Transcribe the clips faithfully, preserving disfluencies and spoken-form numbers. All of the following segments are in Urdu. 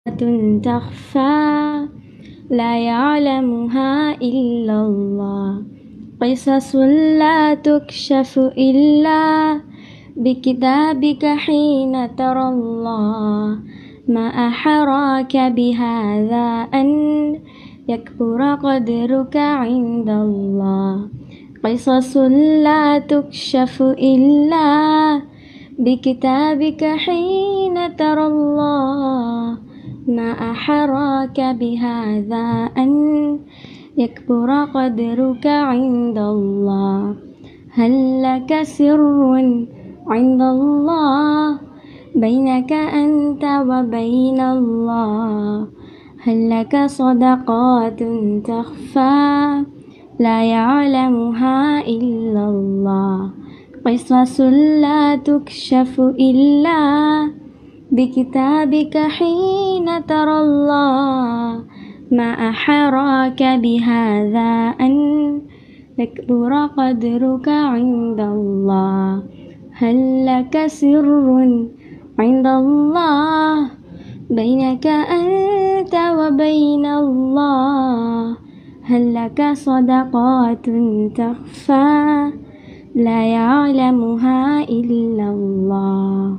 تخفى لا يعلمها إلا الله قصص لا تكشف إلا بكتابك حين ترى الله ما أحراك بهذا أن يكبر قدرك عند الله قصص لا تكشف إلا بكتابك حين ترى الله ما أحراك بهذا أن يكبر قدرك عند الله هل لك سر عند الله بينك أنت وبين الله هل لك صدقات تخفى لا يعلمها إلا الله قصص لا تكشف إلا بكتابك حين ترى الله ما أحراك بهذا أن يكبر قدرك عند الله هل لك سر عند الله بينك أنت وبين الله هل لك صدقات تخفى لا يعلمها إلا الله.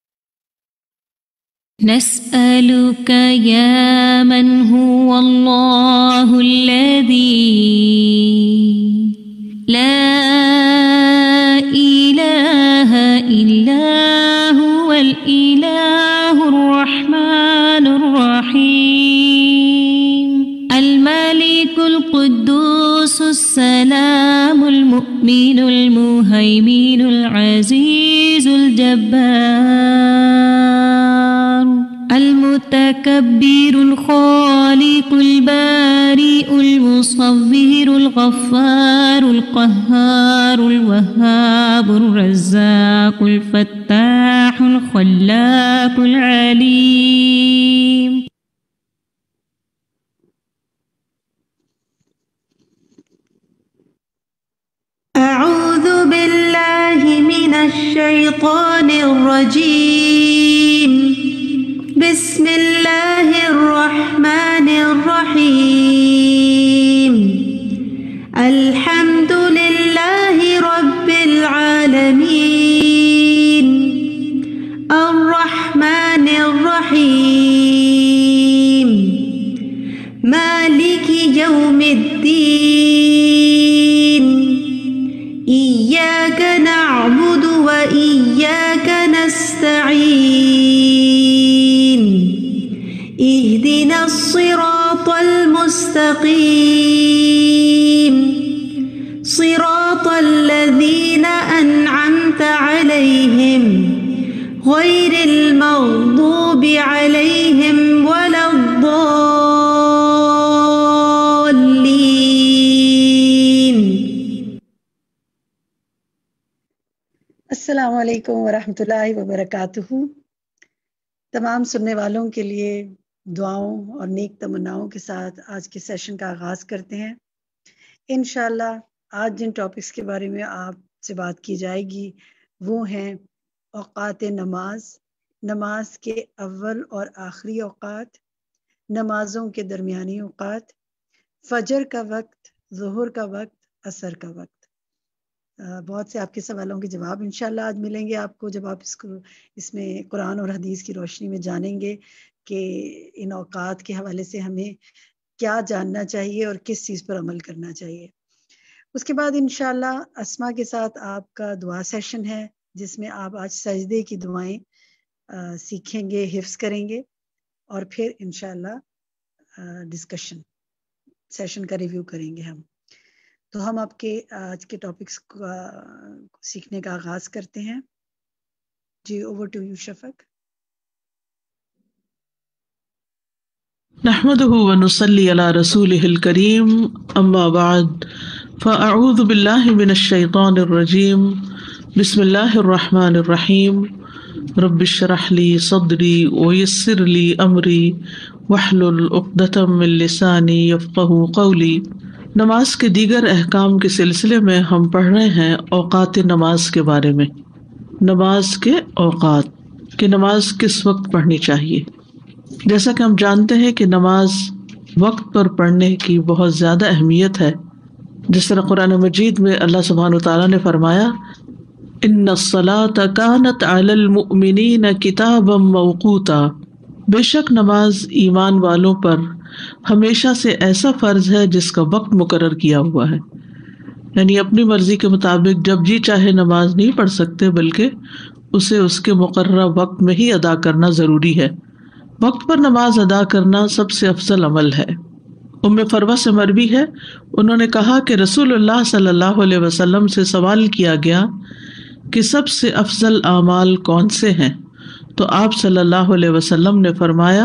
نسألك يا من هو الله الذي لا إله إلا هو الإله الرحمن الرحيم الملك القدوس السلام المؤمن المهيمن العزيز الجبار المتكبر الخالق البارئ المصور الغفار القهار الوهاب الرزاق الفتاح الخلاق العليم. أعوذ بالله من الشيطان الرجيم بسم الله الرحمن الرحيم الحمد لله رب العالمين الرحمن الرحيم مالك يوم الدين إياك نعبد وإياك نستعين اهدنا الصراط المستقيم صراط الذين أنعمت عليهم غير المغضوب عليهم ولا الضالين. السلام علیکم ورحمۃ اللہ وبرکاتہ. تمام سننے والوں کے لیے دعاؤں اور نیک تمناؤں کے ساتھ آج کے سیشن کا آغاز کرتے ہیں. انشاءاللہ آج جن ٹاپکس کے بارے میں آپ سے بات کی جائے گی وہ ہیں اوقات نماز، نماز کے اول اور آخری اوقات، نمازوں کے درمیانی اوقات، فجر کا وقت، ظہر کا وقت، عصر کا وقت. بہت سے آپ کے سوالوں کے جواب انشاءاللہ آج ملیں گے آپ کو جب آپ اس کو اس میں قرآن اور حدیث کی روشنی میں جانیں گے کہ ان اوقات کے حوالے سے ہمیں کیا جاننا چاہیے اور کس چیز پر عمل کرنا چاہیے. اس کے بعد انشاءاللہ اسما کے ساتھ آپ کا دعا سیشن ہے جس میں آپ آج سجدے کی دعائیں سیکھیں گے، حفظ کریں گے، اور پھر انشاءاللہ ڈسکشن سیشن کا ریویو کریں گے ہم. تو ہم آپ کے آج کے ٹاپکس کا سیکھنے کا آغاز کرتے ہیں. جی اوور ٹو یو شفق. نحمده ونصلي على رسوله الكريم اما بعد فاعوذ بالله من الشيطان الرجيم بسم الله الرحمن الرحيم رب اشرح لي صدري ويسر لي امري واحلل عقدة من لساني يفقهوا قولي. نماز کے دیگر احکام کے سلسلے میں ہم پڑھ رہے ہیں اوقات نماز کے بارے میں. نماز کے اوقات کہ نماز کس وقت پڑھنی چاہیے. جیسا کہ ہم جانتے ہیں کہ نماز وقت پر پڑھنے کی بہت زیادہ اہمیت ہے. جس طرح قرآن مجید میں اللہ سبحانہ وتعالیٰ نے فرمایا ان الصلاۃ کانت علی المؤمنین کتابا موقوتا، بے شک نماز ایمان والوں پر ہمیشہ سے ایسا فرض ہے جس کا وقت مقرر کیا ہوا ہے. یعنی اپنی مرضی کے مطابق جب جی چاہے نماز نہیں پڑھ سکتے، بلکہ اسے اس کے مقررہ وقت میں ہی ادا کرنا ضروری ہے. وقت پر نماز ادا کرنا سب سے افضل عمل ہے. ام فروہ سے مروی ہے، انہوں نے کہا کہ رسول اللہ صلی اللہ علیہ وسلم سے سوال کیا گیا کہ سب سے افضل اعمال کون سے ہیں؟ تو آپ صلی اللہ علیہ وسلم نے فرمایا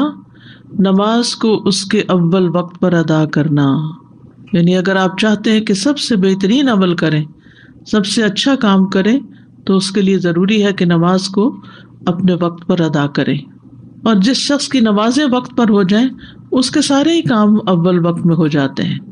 نماز کو اس کے اول وقت پر ادا کرنا. یعنی اگر آپ چاہتے ہیں کہ سب سے بہترین عمل کریں، سب سے اچھا کام کریں، تو اس کے لیے ضروری ہے کہ نماز کو اپنے وقت پر ادا کریں. اور جس شخص کی نمازیں وقت پر ہو جائیں اس کے سارے ہی کام اول وقت میں ہو جاتے ہیں.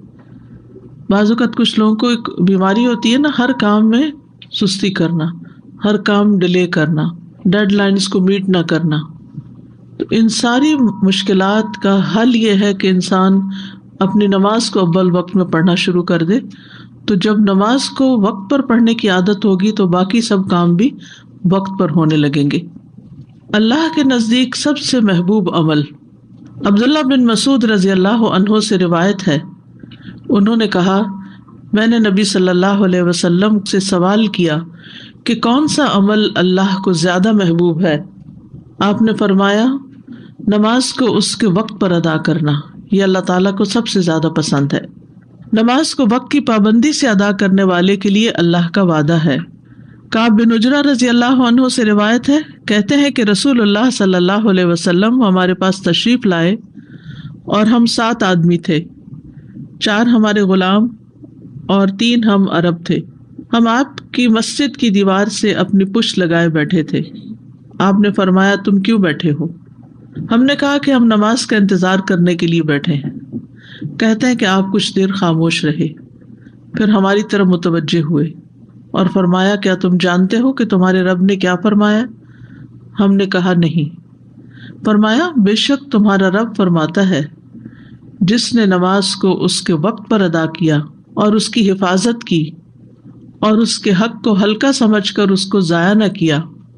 بعض اوقات کچھ لوگوں کو ایک بیماری ہوتی ہے نا، ہر کام میں سستی کرنا، ہر کام ڈیلے کرنا، ڈیڈ لائنز کو میٹ نہ کرنا. تو ان ساری مشکلات کا حل یہ ہے کہ انسان اپنی نماز کو اول وقت میں پڑھنا شروع کر دے. تو جب نماز کو وقت پر پڑھنے کی عادت ہوگی تو باقی سب کام بھی وقت پر ہونے لگیں گے. اللہ کے نزدیک سب سے محبوب عمل، عبداللہ بن مسعود رضی اللہ عنہ سے روایت ہے، انہوں نے کہا میں نے نبی صلی اللہ علیہ وسلم سے سوال کیا کہ کون سا عمل اللہ کو زیادہ محبوب ہے؟ آپ نے فرمایا نماز کو اس کے وقت پر ادا کرنا، یہ اللہ تعالیٰ کو سب سے زیادہ پسند ہے. نماز کو وقت کی پابندی سے ادا کرنے والے کے لیے اللہ کا وعدہ ہے. کعب بن عجرہ رضی اللہ عنہ سے روایت ہے، کہتے ہیں کہ رسول اللہ صلی اللہ علیہ وسلم ہمارے پاس تشریف لائے اور ہم سات آدمی تھے، چار ہمارے غلام اور تین ہم عرب تھے. ہم آپ کی مسجد کی دیوار سے اپنی پشت لگائے بیٹھے تھے. آپ نے فرمایا تم کیوں بیٹھے ہو؟ ہم نے کہا کہ ہم نماز کا انتظار کرنے کے لیے بیٹھے ہیں. کہتے ہیں کہ آپ کچھ دیر خاموش رہے، پھر ہماری طرف متوجہ ہوئے اور فرمایا کیا تم جانتے ہو کہ تمہارے رب نے کیا فرمایا؟ ہم نے کہا نہیں. فرمایا بے شک تمہارا رب فرماتا ہے جس نے نماز کو اس کے وقت پر ادا کیا اور اس کی حفاظت کی اور اس کے حق کو ہلکا سمجھ کر اس کو ضائع نہ کیا،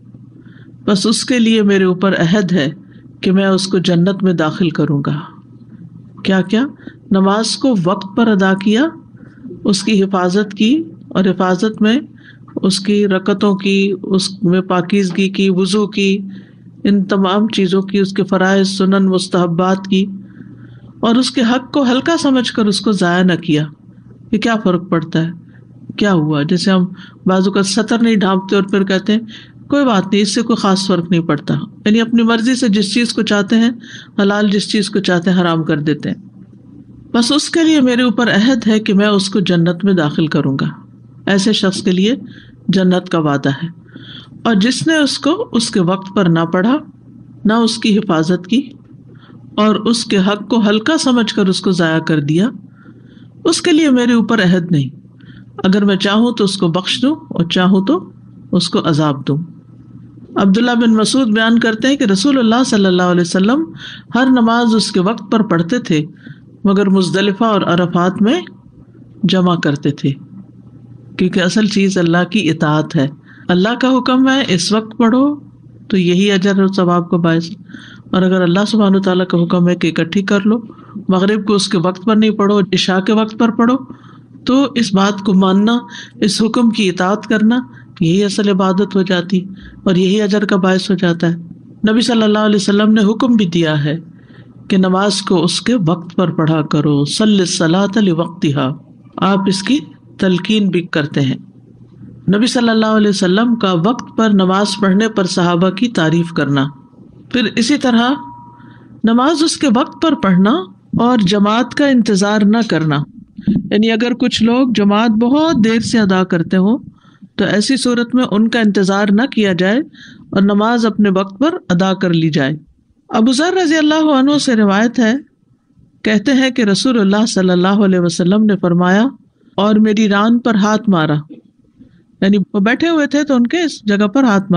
بس اس کے لیے میرے اوپر عہد ہے کہ میں اس کو جنت میں داخل کروں گا. کیا کیا؟ نماز کو وقت پر ادا کیا، اس کی حفاظت کی، اور حفاظت میں اس کی رکعتوں کی، اس میں پاکیزگی کی، وضو کی، ان تمام چیزوں کی، اس کے فرائض سنن مستحبات کی، اور اس کے حق کو ہلکا سمجھ کر اس کو ضائع نہ کیا. یہ کیا فرق پڑتا ہے؟ کیا ہوا؟ جیسے ہم بازو کا سطر نہیں ڈھانپتے اور پھر کہتے ہیں کوئی بات نہیں، اس سے کوئی خاص فرق نہیں پڑتا. یعنی اپنی مرضی سے جس چیز کو چاہتے ہیں حلال، جس چیز کو چاہتے ہیں حرام کر دیتے ہیں. بس اس کے لیے میرے اوپر عہد ہے کہ میں اس کو جنت میں داخل کروں گا. ایسے شخص کے لیے جنت کا وعدہ ہے. اور جس نے اس کو اس کے وقت پر نہ پڑھا، نہ اس کی حفاظت کی، اور اس کے حق کو ہلکا سمجھ کر اس کو ضائع کر دیا، اس کے لیے میرے اوپر عہد نہیں. اگر میں چاہوں تو اس کو بخش دوں اور چاہوں تو اس کو عذاب دوں. عبداللہ بن مسعود بیان کرتے ہیں کہ رسول اللہ صلی اللہ علیہ وسلم ہر نماز اس کے وقت پر پڑھتے تھے، مگر مزدلفہ اور عرفات میں جمع کرتے تھے، کیونکہ اصل چیز اللہ کی اطاعت ہے. اللہ کا حکم ہے اس وقت پڑھو تو یہی اجر اور ثواب کا باعث، اور اگر اللہ سبحانہ تعالیٰ کا حکم ہے کہ اکٹھی کر لو، مغرب کو اس کے وقت پر نہیں پڑھو، عشاء کے وقت پر پڑھو، تو اس بات کو ماننا، اس حکم کی اطاعت کرنا، یہی اصل عبادت ہو جاتی اور یہی اجر کا باعث ہو جاتا ہے. نبی صلی اللہ علیہ وسلم نے حکم بھی دیا ہے کہ نماز کو اس کے وقت پر پڑھا کرو. صلی الصلاۃ لوقتہا، آپ اس کی تلقین بھی کرتے ہیں. نبی صلی اللہ علیہ وسلم کا وقت پر نماز پڑھنے پر صحابہ کی تعریف کرنا. پھر اسی طرح نماز اس کے وقت پر پڑھنا اور جماعت کا انتظار نہ کرنا. یعنی اگر کچھ لوگ جماعت بہت دیر سے ادا کرتے ہوں تو ایسی صورت میں ان کا انتظار نہ کیا جائے اور نماز اپنے وقت پر ادا کر لی جائے. ابو ذر رضی اللہ عنہ سے روایت ہے، کہتے ہیں کہ رسول اللہ صلی اللہ علیہ وسلم نے فرمایا اور میری ران پر ہاتھ مارا، یعنی وہ بیٹھے ہوئے تھے تو ان کے اس جگہ پر ہاتھ مارا.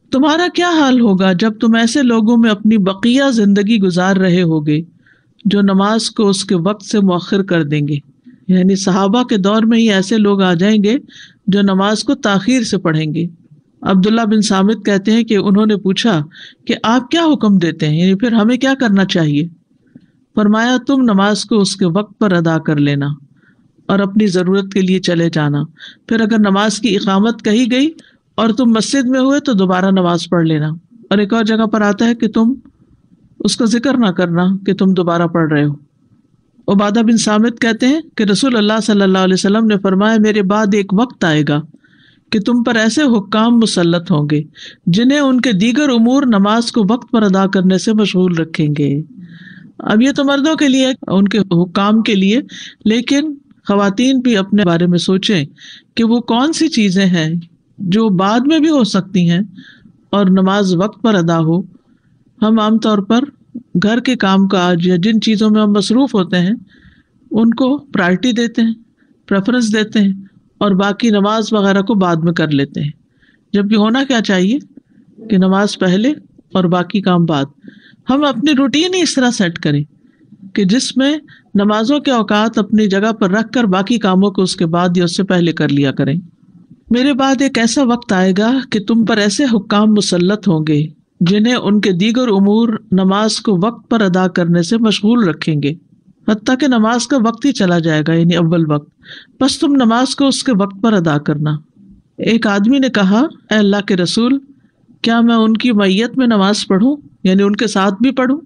تمہارا کیا حال ہوگا جب تم ایسے لوگوں میں اپنی بقیہ زندگی گزار رہے ہوگے جو نماز کو اس کے وقت سے مؤخر کر دیں گے. یعنی صحابہ کے دور میں ہی ایسے لوگ آ جائیں گے جو نماز کو تاخیر سے پڑھیں گے. عبداللہ بن سامت کہتے ہیں کہ انہوں نے پوچھا کہ آپ کیا حکم دیتے ہیں، یعنی پھر ہمیں کیا کرنا چاہیے؟ فرمایا تم نماز کو اس کے وقت پر ادا کر لینا اور اپنی ضرورت کے لیے چلے جانا. پھر اگر نماز کی اقامت کہی گئی اور تم مسجد میں ہوئے تو دوبارہ نماز پڑھ لینا. اور ایک اور جگہ پر آتا ہے کہ تم اس کا ذکر نہ کرنا کہ تم دوبارہ پڑھ رہے ہو. عبادہ بن سامت کہتے ہیں کہ رسول اللہ صلی اللہ علیہ وسلم نے فرمایا میرے بعد ایک وقت آئے گا کہ تم پر ایسے حکام مسلط ہوں گے جنہیں ان کے دیگر امور نماز کو وقت پر ادا کرنے سے مشغول رکھیں گے. اب یہ تو مردوں کے لیے، ان کے حکام کے لیے، لیکن خواتین بھی اپنے بارے میں سوچیں کہ وہ کون سی چیزیں ہیں جو بعد میں بھی ہو سکتی ہیں اور نماز وقت پر ادا ہو. ہم عام طور پر گھر کے کام کاج یا جن چیزوں میں ہم مصروف ہوتے ہیں ان کو پرائرٹی دیتے ہیں، پریفرنس دیتے ہیں، اور باقی نماز وغیرہ کو بعد میں کر لیتے ہیں، جبکہ ہونا کیا چاہیے کہ نماز پہلے اور باقی کام بعد. ہم اپنی روٹین ہی اس طرح سیٹ کریں کہ جس میں نمازوں کے اوقات اپنی جگہ پر رکھ کر باقی کاموں کو اس کے بعد یا اس سے پہلے کر لیا کریں. میرے بعد ایک ایسا وقت آئے گا کہ تم پر ایسے حکام مسلط ہوں گے جنہیں ان کے دیگر امور نماز کو وقت پر ادا کرنے سے مشغول رکھیں گے، حتیٰ کہ نماز کا وقت ہی چلا جائے گا، یعنی اول وقت. بس تم نماز کو اس کے وقت پر ادا کرنا. ایک آدمی نے کہا اے اللہ کے رسول، کیا میں ان کی معیت میں نماز پڑھوں، یعنی ان کے ساتھ بھی پڑھوں؟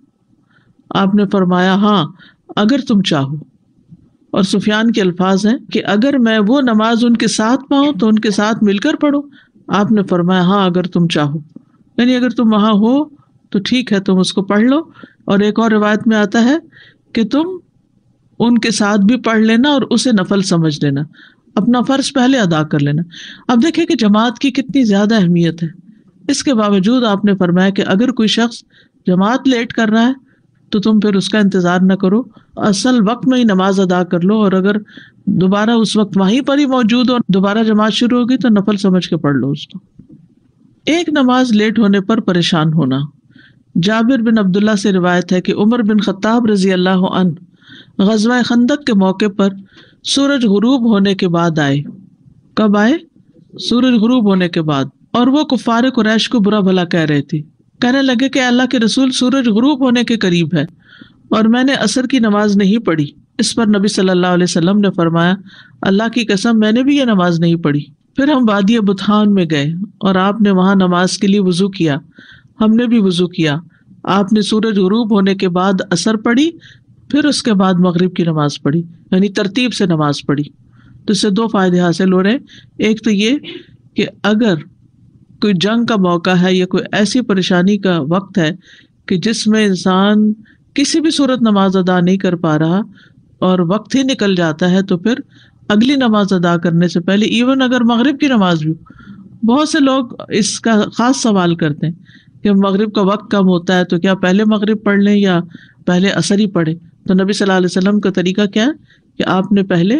آپ نے فرمایا ہاں اگر تم چاہو. اور سفیان کے الفاظ ہیں کہ اگر میں وہ نماز ان کے ساتھ پاؤں تو ان کے ساتھ مل کر پڑھوں. آپ نے فرمایا ہاں اگر تم چاہو، یعنی اگر تم وہاں ہو تو ٹھیک ہے تم اس کو پڑھ لو. اور ایک اور روایت میں آتا ہے کہ تم ان کے ساتھ بھی پڑھ لینا اور اسے نفل سمجھ لینا، اپنا فرض پہلے ادا کر لینا. اب دیکھیں کہ جماعت کی کتنی زیادہ اہمیت ہے. اس کے باوجود آپ نے فرمایا کہ اگر کوئی شخص جماعت لیٹ کر رہا ہے تو تم پھر اس کا انتظار نہ کرو، اصل وقت میں ہی نماز ادا کر لو، اور اگر دوبارہ اس وقت وہیں پر ہی موجود ہو، دوبارہ جماعت شروع ہوگی تو نفل سمجھ کے پڑھ لو اس کو. ایک نماز لیٹ ہونے پر پریشان ہونا. جابر بن عبداللہ سے روایت ہے کہ عمر بن خطاب رضی اللہ عنہ غزوہ خندق کے موقع پر سورج غروب ہونے کے بعد آئے. کب آئے؟ سورج غروب ہونے کے بعد. اور وہ کفار قریش کو برا بھلا کہہ رہے تھے. کہنے لگے کہ اللہ کے رسول سورج غروب ہونے کے قریب ہے اور میں نے عصر کی نماز نہیں پڑھی. اس پر نبی صلی اللہ علیہ وسلم نے فرمایا اللہ کی قسم میں نے بھی یہ نماز نہیں پڑھی. پھر ہم وادی بطحان میں گئے اور آپ نے وہاں نماز کے لیے وضو کیا، ہم نے بھی وضو کیا. آپ نے سورج غروب ہونے کے بعد عصر پڑھی، پھر اس کے بعد مغرب کی نماز پڑھی، یعنی ترتیب سے نماز پڑھی. تو اس سے دو فائدے حاصل ہو رہے ہیں. ایک تو یہ کہ اگر کوئی جنگ کا موقع ہے یا کوئی ایسی پریشانی کا وقت ہے کہ جس میں انسان کسی بھی صورت نماز ادا نہیں کر پا رہا اور وقت ہی نکل جاتا ہے، تو پھر اگلی نماز ادا کرنے سے پہلے، ایون اگر مغرب کی نماز بھی، بہت سے لوگ اس کا خاص سوال کرتے ہیں کہ مغرب کا وقت کم ہوتا ہے تو کیا پہلے مغرب پڑھ لیں یا پہلے عصر ہی پڑھیں؟ تو نبی صلی اللہ علیہ وسلم کا طریقہ کیا ہے کہ آپ نے پہلے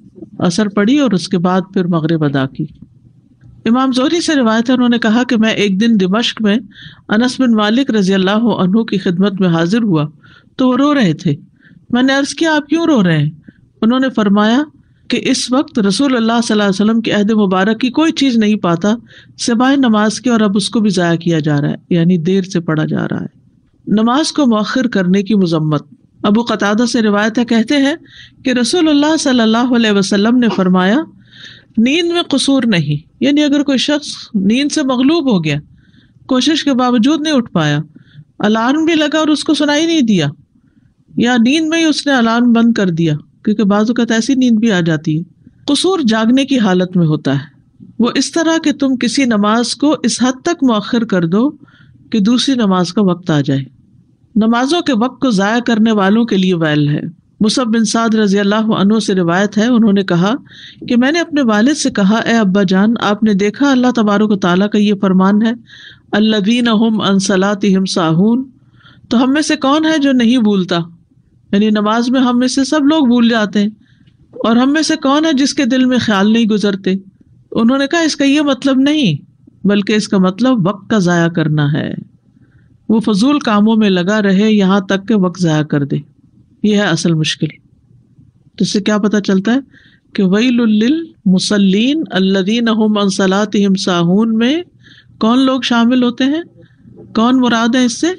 عصر پڑھی اور اس کے بعد پھر مغرب ادا کی. امام زہری سے روایت ہے، انہوں نے کہا کہ میں ایک دن دمشق میں انس بن مالک رضی اللہ عنہ کی خدمت میں حاضر ہوا تو وہ رو رہے تھے. میں نے عرض کیا آپ کیوں رو رہے ہیں؟ انہوں نے فرمایا کہ اس وقت رسول اللہ صلی اللہ علیہ وسلم کے عہد مبارک کی کوئی چیز نہیں پاتا سوائے نماز کی، اور اب اس کو بھی ضائع کیا جا رہا ہے، یعنی دیر سے پڑھا جا رہا ہے. نماز کو مؤخر کرنے کی مذمت. ابو قتادہ سے روایت ہے، کہتے ہیں کہ رسول اللہ صلی اللہ علیہ وسلم نے فرمایا نیند میں قصور نہیں، یعنی اگر کوئی شخص نیند سے مغلوب ہو گیا، کوشش کے باوجود نہیں اٹھ پایا، الارم بھی لگا اور اس کو سنائی نہیں دیا، یا نیند میں ہی اس نے الارم بند کر دیا، کیونکہ بعض اوقات ایسی نیند بھی آ جاتی ہے. قصور جاگنے کی حالت میں ہوتا ہے، وہ اس طرح کہ تم کسی نماز کو اس حد تک مؤخر کر دو کہ دوسری نماز کا وقت آ جائے. نمازوں کے وقت کو ضائع کرنے والوں کے لیے ویل ہے. مصعب بن سعد رضی اللہ عنہ سے روایت ہے، انہوں نے کہا کہ میں نے اپنے والد سے کہا اے ابا جان، آپ نے دیکھا اللہ تبارک و تعالیٰ کا یہ فرمان ہے الذین هم عن صلاتهم ساہون، تو ہم میں سے کون ہے جو نہیں بھولتا، یعنی نماز میں ہم میں سے سب لوگ بھول جاتے ہیں، اور ہم میں سے کون ہے جس کے دل میں خیال نہیں گزرتے. انہوں نے کہا اس کا یہ مطلب نہیں بلکہ اس کا مطلب وقت کا ضائع کرنا ہے. وہ فضول کاموں میں لگا رہے یہاں تک کہ وقت ضائع کر دے. یہ ہے اصل مشکل. تو اس سے کیا پتہ چلتا ہے کہ ویل للمصلین الذین هم عن صلاتهم ساہون میں کون لوگ شامل ہوتے ہیں؟ کون مراد ہے اس سے؟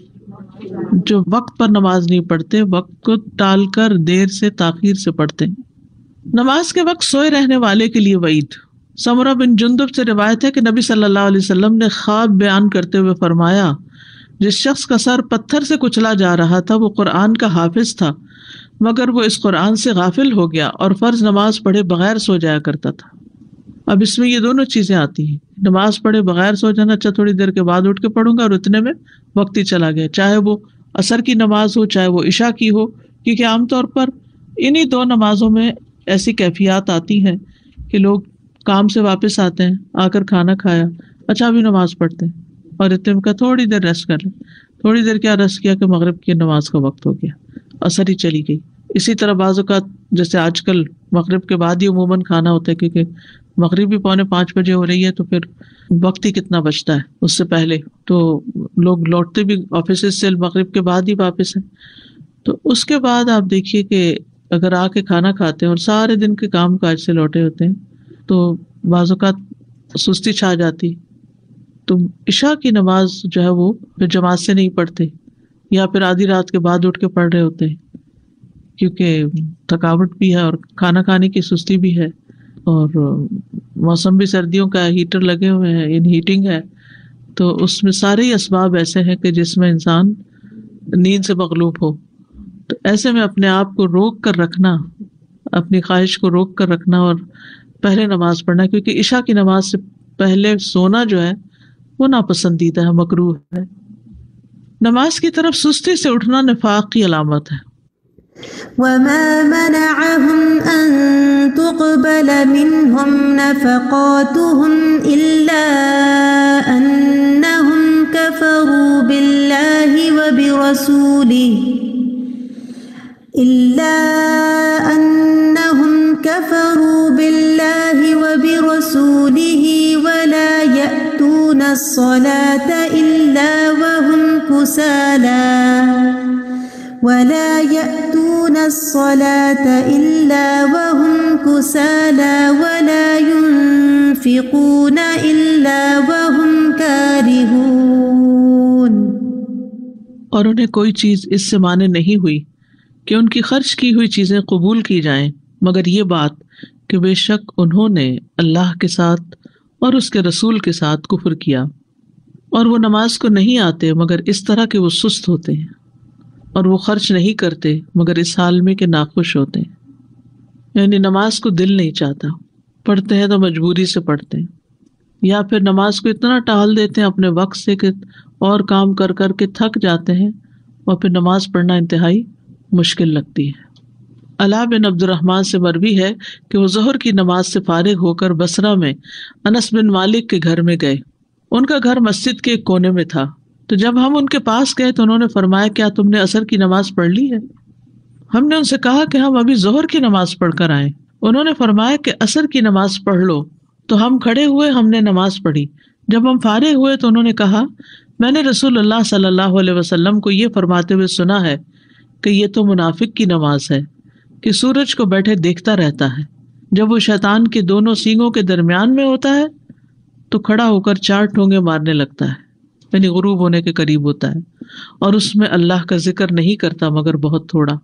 جو وقت پر نماز نہیں پڑھتے، وقت کو ٹال کر دیر سے تاخیر سے پڑھتے ہیں. نماز کے وقت سوئے رہنے والے کے لیے وعید. سمرہ بن جندب سے روایت ہے کہ نبی صلی اللہ علیہ وسلم نے خواب بیان کرتے ہوئے فرمایا، جس شخص کا سر پتھر سے کچلا جا رہا تھا وہ قرآن کا حافظ تھا، مگر وہ اس قرآن سے غافل ہو گیا اور فرض نماز پڑھے بغیر سو جایا کرتا تھا. اب اس میں یہ دونوں چیزیں آتی ہیں، نماز پڑھے بغیر سو جانا، اچھا تھوڑی دیر کے بعد اٹھ کے پڑھوں گا، اور اتنے میں وقت ہی چلا گیا، چاہے وہ عصر کی نماز ہو چاہے وہ عشاء کی ہو. کیونکہ عام طور پر انہی دو نمازوں میں ایسی کیفیات آتی ہیں کہ لوگ کام سے واپس آتے ہیں، آ کر کھانا کھایا، اچھا ابھی نماز پڑھتے ہیں، اور اتنے کا تھوڑی دیر ریسٹ کر لیں. تھوڑی دیر کیا ریسٹ کیا کہ مغرب کی نماز کا وقت ہو گیا، عصر ہی چلی گئی. اسی طرح بعض اوقات جیسے آج کل مغرب کے بعد ہی عموماً کھانا ہوتا ہے، کیونکہ مغرب بھی پونے پانچ بجے ہو رہی ہے، تو پھر وقت ہی کتنا بچتا ہے اس سے پہلے. تو لوگ لوٹتے بھی آفیسز سے مغرب کے بعد ہی واپس ہیں. تو اس کے بعد آپ دیکھیے کہ اگر آ کے کھانا کھاتے ہیں اور سارے دن کے کام کاج سے لوٹے ہوتے ہیں تو بعض اوقات سستی چھا جاتی. تو عشاء کی نماز جو ہے وہ پھر جماعت سے نہیں پڑھتے، یا پھر آدھی رات کے بعد اٹھ کے پڑھ رہے ہوتے ہیں، کیونکہ تھکاوٹ بھی ہے اور کھانا کھانے کی سستی بھی ہے، اور موسم بھی سردیوں کا، ہیٹر لگے ہوئے ہیں، ان ہیٹنگ ہے. تو اس میں سارے ہی اسباب ایسے ہیں کہ جس میں انسان نیند سے مغلوب ہو. تو ایسے میں اپنے آپ کو روک کر رکھنا، اپنی خواہش کو روک کر رکھنا اور پہلے نماز پڑھنا، کیونکہ عشاء کی نماز سے پہلے سونا جو ہے وہ ناپسندیدہ ہے، مکروہ ہے. نماز کی طرف سستی سے اٹھنا نفاق کی علامت ہے. وما منعهم أن تقبل منهم نفقاتهم إلا أنهم كفروا بالله وبرسوله إلا أنهم كفروا بالله وبرسوله ولا يأتون الصلاة إلا وهم كسالى ولا يأتون الصلاة إلا وهم كسالى ولا ينفقون إلا وهم كارهون. اور انہیں کوئی چیز اس سے مانے نہیں ہوئی کہ ان کی خرچ کی ہوئی چیزیں قبول کی جائیں، مگر یہ بات کہ بے شک انہوں نے اللہ کے ساتھ اور اس کے رسول کے ساتھ کفر کیا، اور وہ نماز کو نہیں آتے مگر اس طرح کہ وہ سست ہوتے ہیں، اور وہ خرچ نہیں کرتے مگر اس حال میں کہ ناخوش ہوتے ہیں. یعنی نماز کو دل نہیں چاہتا، پڑھتے ہیں تو مجبوری سے پڑھتے ہیں، یا پھر نماز کو اتنا ٹال دیتے ہیں اپنے وقت سے کہ اور کام کر کر کے تھک جاتے ہیں، اور پھر نماز پڑھنا انتہائی مشکل لگتی ہے. علا بن عبد الرحمن سے مروی ہے کہ وہ ظہر کی نماز سے فارغ ہو کر بصرہ میں انس بن مالک کے گھر میں گئے. ان کا گھر مسجد کے ایک کونے میں تھا. تو جب ہم ان کے پاس گئے تو انہوں نے فرمایا، کیا تم نے عصر کی نماز پڑھ لی ہے؟ ہم نے ان سے کہا کہ ہم ابھی ظہر کی نماز پڑھ کر آئے. انہوں نے فرمایا کہ عصر کی نماز پڑھ لو. تو ہم کھڑے ہوئے، ہم نے نماز پڑھی. جب ہم فارغ ہوئے تو انہوں نے کہا، میں نے رسول اللہ صلی اللہ علیہ وسلم کو یہ فرماتے ہوئے سنا ہے کہ یہ تو منافق کی نماز ہے کہ سورج کو بیٹھے دیکھتا رہتا ہے، جب وہ شیطان کے دونوں سینگوں کے درمیان میں ہوتا ہے تو کھڑا ہو کر چار ٹھونگے مارنے لگتا ہے، یعنی غروب ہونے کے قریب ہوتا ہے، اور اس میں اللہ کا ذکر نہیں کرتا مگر بہت تھوڑا.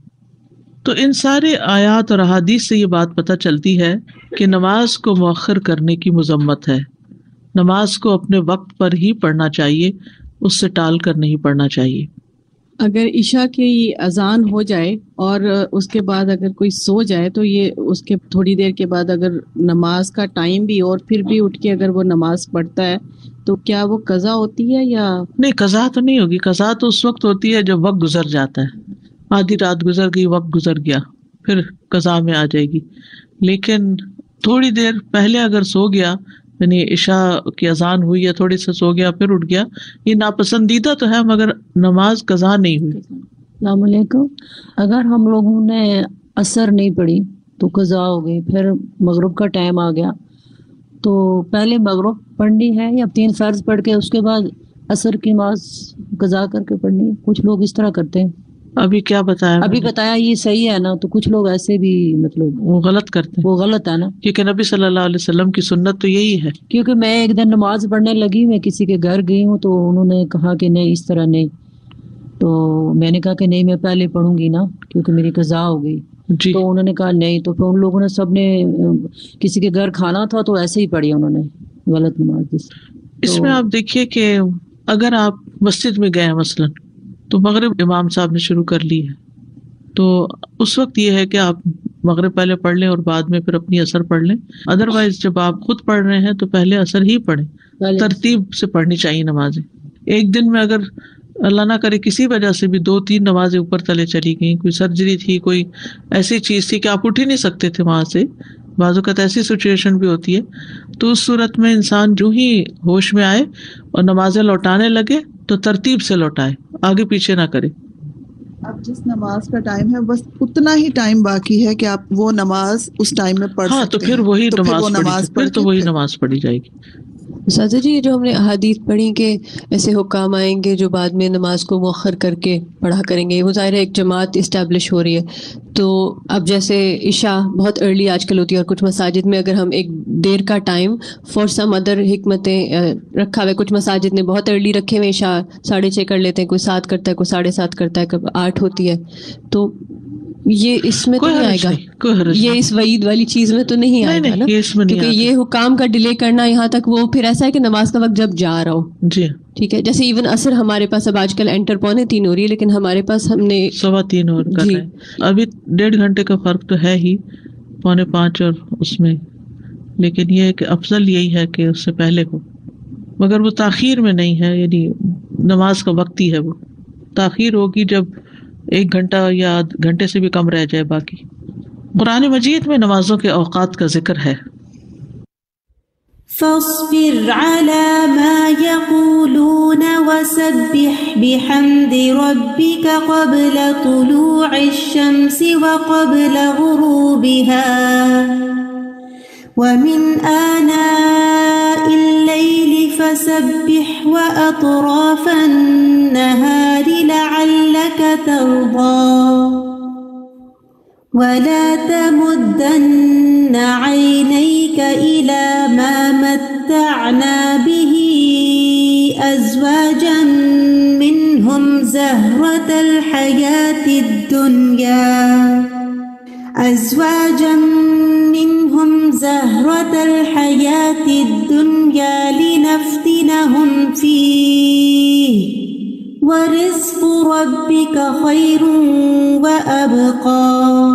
تو ان سارے آیات اور احادیث سے یہ بات پتہ چلتی ہے کہ نماز کو مؤخر کرنے کی مذمت ہے. نماز کو اپنے وقت پر ہی پڑھنا چاہیے، اس سے ٹال کر نہیں پڑھنا چاہیے. اگر عشاء کی اذان ہو جائے اور اس کے بعد اگر کوئی سو جائے تو یہ اس کے تھوڑی دیر کے بعد اگر نماز کا ٹائم بھی اور پھر بھی اٹھ کے اگر وہ نماز پڑھتا ہے تو کیا وہ قضا ہوتی ہے یا نہیں؟ قضا تو نہیں ہوگی. قضا تو اس وقت ہوتی ہے جب وقت گزر جاتا ہے. آدھی رات گزر گئی، وقت گزر گیا، پھر قضا میں آ جائے گی. لیکن تھوڑی دیر پہلے اگر سو گیا، یعنی عشاء کی اذان ہوئی یا تھوڑی سے سو گیا پھر اٹھ گیا، یہ ناپسندیدہ تو ہے مگر نماز قضا نہیں ہوئی. السلام علیکم. اگر ہم لوگوں نے عصر نہیں پڑھی تو قضا ہو گئی، پھر مغرب کا ٹائم آ گیا تو پہلے مغرب پڑھنی ہے یا تین فرض پڑھ کے اس کے بعد عصر کی نماز قضا کر کے پڑھنی ہے؟ کچھ لوگ اس طرح کرتے ہیں. ابھی کیا بتایا ابھی بتایا یہ صحیح ہے نا, تو کچھ لوگ ایسے بھی مطلب وہ غلط کرتے ہیں. وہ غلط ہے نا, کیونکہ نبی صلی اللہ علیہ وسلم کی سنت تو یہی ہے. کیونکہ میں ایک دن نماز پڑھنے لگی, میں کسی کے گھر گئی ہوں تو انہوں نے کہا کہ نہیں اس طرح نہیں, تو میں نے کہا کہ نہیں میں پہلے پڑھوں گی نا کیونکہ میری قضا ہو گئی جی. تو انہوں نے کہا نہیں, تو پھر ان لوگوں نے سب نے کسی کے گھر کھانا تھا تو ایسے ہی پڑھی انہوں نے غلط نماز. اس میں آپ دیکھیے کہ اگر آپ مسجد میں گئے مثلا تو مغرب امام صاحب نے شروع کر لی ہے, تو اس وقت یہ ہے کہ آپ مغرب پہلے پڑھ لیں اور بعد میں پھر اپنی اثر پڑھ لیں. ادروائز جب آپ خود پڑھ رہے ہیں تو پہلے اثر ہی پڑھیں, ترتیب سے پڑھنی چاہیے نمازیں. ایک دن میں اگر اللہ نہ کرے کسی وجہ سے بھی دو تین نمازیں اوپر تلے چلی گئیں, کوئی سرجری تھی, کوئی ایسی چیز تھی کہ آپ اٹھ ہی نہیں سکتے تھے وہاں سے, بعض اوقات ایسی سچویشن بھی ہوتی ہے, تو اس صورت میں انسان جو ہی ہوش میں آئے اور نمازیں لوٹانے لگے تو ترتیب سے لوٹائے, آگے پیچھے نہ کرے. اب جس نماز کا ٹائم ہے بس اتنا ہی ٹائم باقی ہے کہ آپ وہ نماز اس ٹائم میں پڑھ ہاں, سکتے تو پھر ہیں. وہی تو نماز وہ نماز پڑھی, پھر تو وہی نماز پڑھی جائے گی. سادہ جی یہ جو ہم نے احادیث پڑھی کہ ایسے حکام آئیں گے جو بعد میں نماز کو مؤخر کر کے پڑھا کریں گے, وہ ظاہر ہے ایک جماعت اسٹیبلش ہو رہی ہے. تو اب جیسے عشاء بہت ارلی آج کل ہوتی ہے اور کچھ مساجد میں اگر ہم ایک دیر کا ٹائم فار سم ادر حکمتیں رکھا ہوا ہے, کچھ مساجد نے بہت ارلی رکھے ہوئے, عشاء ساڑھے چھ کر لیتے ہیں, کوئی سات کرتا ہے, کوئی ساڑھے سات کرتا ہے, کب آٹھ ہوتی ہے, تو یہ اس میں تو نہیں آئے گا, یہ اس وعید والی چیز میں تو نہیں آئے گا نا, کیونکہ یہ حکام کا ڈیلے کرنا یہاں تک, وہ پھر ایسا ہے کہ نماز کا وقت جب جا رہا ہو جی ٹھیک ہے. جیسے ایون عصر ہمارے پاس اب آج کل انٹر پونے تین ہو رہی ہے, لیکن ہمارے پاس ہم نے سوا تین اور کر رہے ہیں, ابھی ڈیڑھ گھنٹے کا فرق تو ہے ہی, پونے پانچ اور اس میں, لیکن یہ کہ افضل یہی ہے کہ اس سے پہلے ہو, مگر وہ تاخیر میں نہیں ہے, یعنی نماز کا وقت ہی ہے, وہ تاخیر ہوگی جب ایک گھنٹہ یا گھنٹے سے بھی کم رہ جائے. باقی قرآن مجید میں نمازوں کے اوقات کا ذکر ہے. فاصبر على ما يقولون وسبح بحمد ربك قبل طلوع الشمس وقبل غروبها ومن آناء الليل فسبح وأطراف النهار لعلك ترضى ولا تمدن عينيك إلى ما متعنا به أزواجا منهم زهرة الحياة الدنيا أزواجا منهم زهرة الحياة الدنيا لنفتنهم فيه وَرِزْقُ رَبِّكَ خَيْرٌ وَأَبْقَى.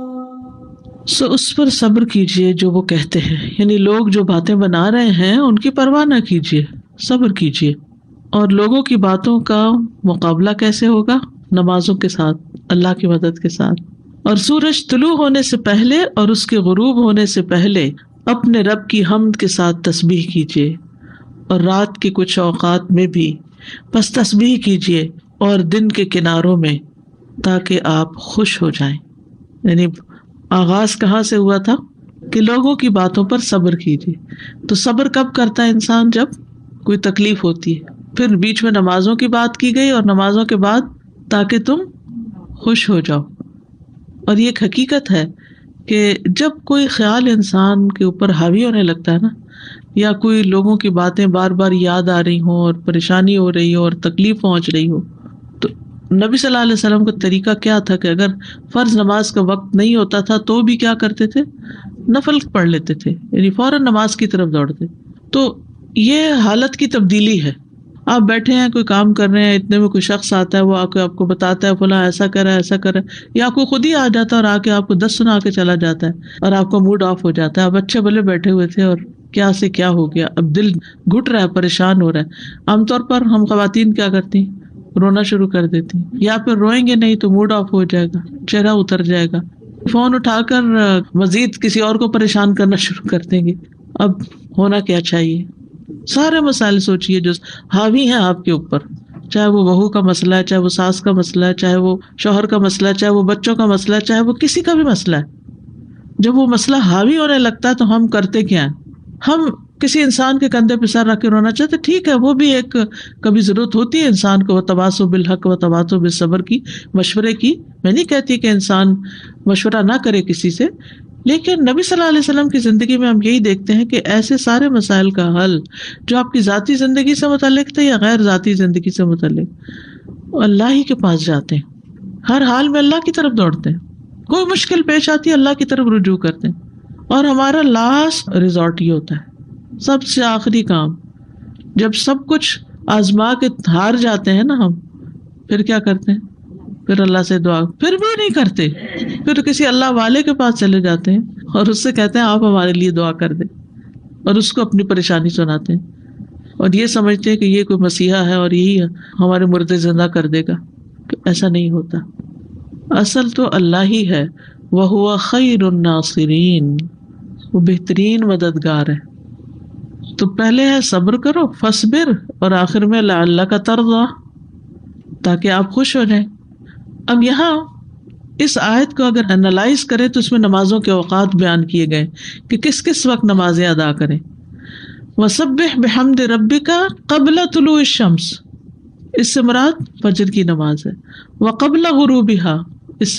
سو اس پر صبر کیجئے جو وہ کہتے ہیں, یعنی لوگ جو باتیں بنا رہے ہیں ان کی پرواہ نہ کیجئے, صبر کیجئے. اور لوگوں کی باتوں کا مقابلہ کیسے ہوگا؟ نمازوں کے ساتھ, اللہ کی مدد کے ساتھ. اور سورج طلوع ہونے سے پہلے اور اس کے غروب ہونے سے پہلے اپنے رب کی حمد کے ساتھ تسبیح کیجئے, اور رات کے کچھ اوقات میں بھی بس تسبیح کیجئے, اور دن کے کناروں میں, تاکہ آپ خوش ہو جائیں. یعنی آغاز کہاں سے ہوا تھا کہ لوگوں کی باتوں پر صبر کیجئے. تو صبر کب کرتا ہے انسان؟ جب کوئی تکلیف ہوتی ہے. پھر بیچ میں نمازوں کی بات کی گئی, اور نمازوں کے بعد تاکہ تم خوش ہو جاؤ. اور یہ ایک حقیقت ہے کہ جب کوئی خیال انسان کے اوپر حاوی ہونے لگتا ہے نا, یا کوئی لوگوں کی باتیں بار بار یاد آ رہی ہوں اور پریشانی ہو رہی ہو اور تکلیف پہنچ رہی ہو, تو نبی صلی اللہ علیہ وسلم کا طریقہ کیا تھا کہ اگر فرض نماز کا وقت نہیں ہوتا تھا تو بھی کیا کرتے تھے؟ نفل پڑھ لیتے تھے, یعنی فوراً نماز کی طرف دوڑتے. تو یہ حالت کی تبدیلی ہے. آپ بیٹھے ہیں, کوئی کام کر رہے ہیں, اتنے میں کوئی شخص آتا ہے, وہ آ کے آپ کو بتاتا ہے فلاں ایسا کرا ہے ایسا کرا ہے, یا کوئی خود ہی آ جاتا ہے اور آ کے آپ کو دس سنا کے چلا جاتا ہے اور آپ کا موڈ آف ہو جاتا ہے. اب اچھے بھلے بیٹھے ہوئے تھے اور کیا سے کیا ہو گیا, اب دل گھٹ رہا ہے, پریشان ہو رہا ہے. عام طور پر ہم خواتین کیا کرتی ہیں؟ رونا شروع کر دیتی, یا پھر روئیں گے نہیں تو موڈ آف ہو جائے گا, چہرہ اتر جائے گا, فون اٹھا کر مزید کسی اور کو پریشان کرنا شروع کر دیں گے. اب ہونا کیا چاہیے؟ سارے مسائل سوچیے جو حاوی ہیں آپ کے اوپر, چاہے وہ بہو کا مسئلہ ہے, چاہے وہ ساس کا مسئلہ ہے, چاہے وہ شوہر کا مسئلہ ہے, چاہے وہ بچوں کا مسئلہ ہے, چاہے وہ کسی کا بھی مسئلہ ہے. جب وہ مسئلہ حاوی ہونے لگتا ہے تو ہم کرتے کیا ہیں؟ ہم کسی انسان کے کندھے پہ سر رکھ کے رونا چاہتے، ٹھیک ہے، وہ بھی ایک کبھی ضرورت ہوتی ہے انسان کو، تواصو بالحق و تواصو بالصبر کی، مشورے کی. میں نہیں کہتی کہ انسان مشورہ نہ کرے کسی سے، لیکن نبی صلی اللہ علیہ وسلم کی زندگی میں ہم یہی دیکھتے ہیں کہ ایسے سارے مسائل کا حل جو آپ کی ذاتی زندگی سے متعلق تھے یا غیر ذاتی زندگی سے متعلق، اللہ ہی کے پاس جاتے ہیں، ہر حال میں اللہ کی طرف دوڑتے ہیں. کوئی مشکل پیش آتی ہے اللہ کی طرف رجوع کرتے ہیں، اور ہمارا لاسٹ ریزورٹ یہ ہوتا ہے، سب سے آخری کام، جب سب کچھ آزما کے ہار جاتے ہیں نا ہم، پھر کیا کرتے ہیں؟ پھر اللہ سے دعا، پھر بھی نہیں کرتے، پھر کسی اللہ والے کے پاس چلے جاتے ہیں اور اس سے کہتے ہیں آپ ہمارے لیے دعا کر دیں، اور اس کو اپنی پریشانی سناتے ہیں، اور یہ سمجھتے ہیں کہ یہ کوئی مسیحا ہے اور یہی ہمارے مردے زندہ کر دے گا. ایسا نہیں ہوتا، اصل تو اللہ ہی ہے. وَهُوَ خَيْرُ النَّاصِرِينَ، وہ بہترین مددگار ہے. تو پہلے ہے صبر کرو، فصبر، اور آخر میں لعلک ترضی، تاکہ آپ خوش ہو جائیں. اب یہاں اس آیت کو اگر انالائز کریں تو اس میں نمازوں کے اوقات بیان کیے گئے کہ کس کس وقت نمازیں ادا کریں. وَسَبِّحْ بِحَمْدِ رَبِّكَ قَبْلَ طُلُوعِ الشَّمْسِ، اس سے مراد فجر کی نماز ہے. وَقَبْلَ غُرُوبِهَا، اس سے